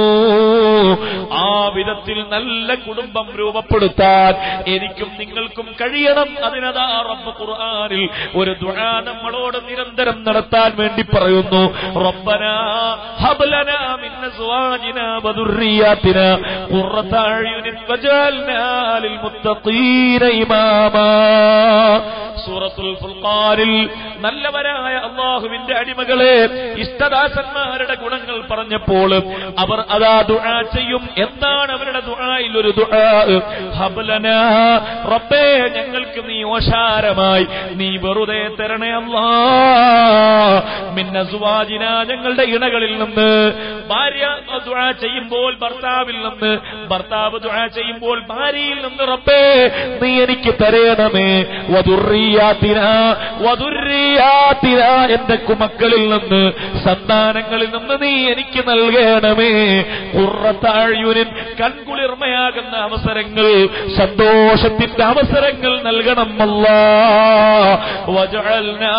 Speaker 1: ആ വിധത്തിൽ നല്ല കുടുംബം രൂപപ്പെടുത്താൻ എനിക്കും നിങ്ങൾക്കും കഴിയണം. അതിനതാ റബ്ബ് ഖുർആനിൽ ഒരു ദുആ നമ്മളോട് നിരന്തരം നടത്താൻ വേണ്ടി പറയുന്നു. റബ്ബനാ ഹബ് ലനാ മിൻ അസ്വാജിനാ വദുർരിയാതിനാ ഖുർറത അഅ്യുനിൻ വജഅൽനാ ലിൽ മുത്തഖീന ഇമാമാ. സൂറത്തുൽ ഫുർഖാനിൽ നല്ലവരായ അല്ലാഹുവിന്റെ അടിമകളെ, ഇഷ്ടദാസന്മാരുടെ ഗുണങ്ങൾ പറഞ്ഞപ്പോൾ അവർ അതാ ദുആ ചെയ്യും. എന്താണ് അവരുടെ ദുആയിൽ ഒരു ദുആ? ഹബ്ലനാ റബ്ബേ, ഞങ്ങൾക്ക് നീ ഓശാരമായി നീ വെറുതെ തരണേ അല്ലാഹ്, മിൻ അസ്വാജിന, ഞങ്ങളുടെ ഇണകളിൽ നിന്ന്. ഭാര്യ ദുആ ചെയ്യുമ്പോൾ ഭർത്താവിൽ നിന്ന്, ഭർത്താവ് ദുആ ചെയ്യുമ്പോൾ ഭാര്യയിൽ നിന്ന് റബ്ബേ നീ എനിക്ക് തരേണമേ. വദുർരിയാതിന, വദുർരിയാതിന, എന്റെ കുമക്കളിൽ നിന്ന്, സന്താനങ്ങളിൽ നിന്ന് നീ എനിക്ക് നൽകണമേ. ഖുർറത അഴ്യുനിൻ, കൺകുളിർമയാകുന്ന അവസരങ്ങൾ, സന്തോഷത്തിന്റെ അവസരങ്ങൾ നൽകണം അല്ലാഹ്. വജഅൽനാ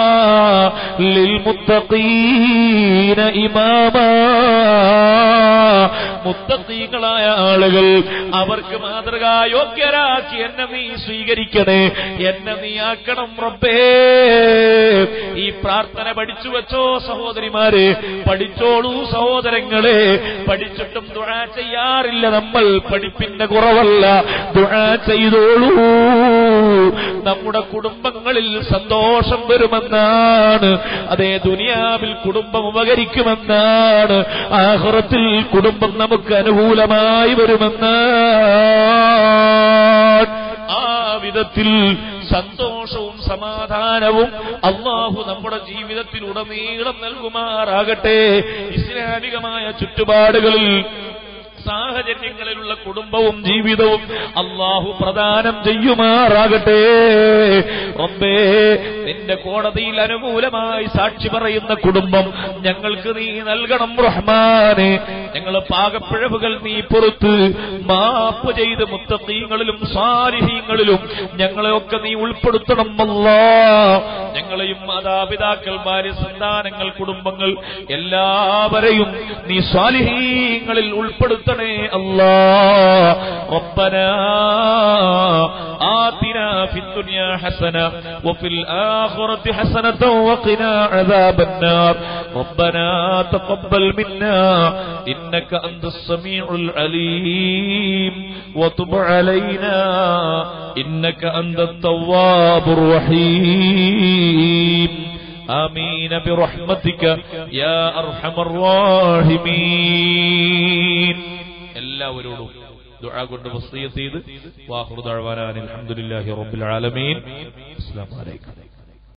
Speaker 1: ലിൽമുത്തഖീന ഇമാമാ, മുത്തഖീകളായ ആളുകൾ അവർക്ക് മാതൃകായോഗ്യരാക്കി എന്നെ നീ സ്വീകരിക്കണേ, എന്നെ നീ ആക്കണം റബ്ബേ. ഈ പ്രാർത്ഥന പഠിച്ചു വെച്ചോ സഹോദരിമാരെ, പഠിച്ചോളൂ സഹോദരങ്ങളെ. പഠിച്ചിട്ടും ദുആ ചെയ്യാറില്ല നമ്മൾ, പഠിപ്പിന്റെ കുറവല്ല. ദുആ ചെയ്തോളൂ, നമ്മുടെ കുടുംബങ്ങളിൽ സന്തോഷം വരുമെന്നാണ്. അതേ, ദുനിയാവിൽ കുടുംബം ഉപകരിക്കുമെന്നാണ്, ആഖിറത്തിൽ കുടുംബം നമുക്ക് അനുകൂലമായി വരുമെന്നാണ്. ആ വിധത്തിൽ സന്തോഷവും സമാധാനവും അല്ലാഹു നമ്മുടെ ജീവിതത്തിൽ ഉടനീളം നൽകുമാറാകട്ടെ. ഇസ്ലാമികമായ ചുറ്റുപാടുകളിൽ സാഹചര്യങ്ങളിലുള്ള കുടുംബവും ജീവിതവും അല്ലാഹു പ്രദാനം ചെയ്യുമാറാകട്ടെ. റബ്ബേ, നിന്റെ കോടതിയിൽ അനുകൂലമായി സാക്ഷി പറയുന്ന കുടുംബം ഞങ്ങൾക്ക് നീ നൽകണം റഹ്മാനെ. ഞങ്ങൾ പാകപ്പിഴവുകൾ നീ പുറത്ത് മാപ്പ് ചെയ്ത് മുത്തഖീങ്ങളിലും സാലിഹീങ്ങളിലും ഞങ്ങളെയൊക്കെ നീ ഉൾപ്പെടുത്തണം അല്ലാഹ്. ഞങ്ങളെയും മാതാപിതാക്കൾ, ഭാര്യ, സന്താനങ്ങൾ, കുടുംബങ്ങൾ എല്ലാവരെയും നീ സാലിഹീങ്ങളിൽ ഉൾപ്പെടുത്തണം الله. ربنا آتنا في الدنيا حسنة وفي الآخرة حسنة وقنا عذاب النار. ربنا تقبل منا إنك أنت السميع العليم وتب علينا إنك أنت التواب الرحيم. آمين برحمتك يا أرحم الراحمين. എല്ലാവരോടും ദുആ കൊണ്ട് വസിയത്ത് ചെയ്ത് വാഖിറു ദഅവാനാ അൽഹംദുലില്ലാഹി റബ്ബിൽ ആലമീൻ. അസ്സലാമു അലൈക്കും.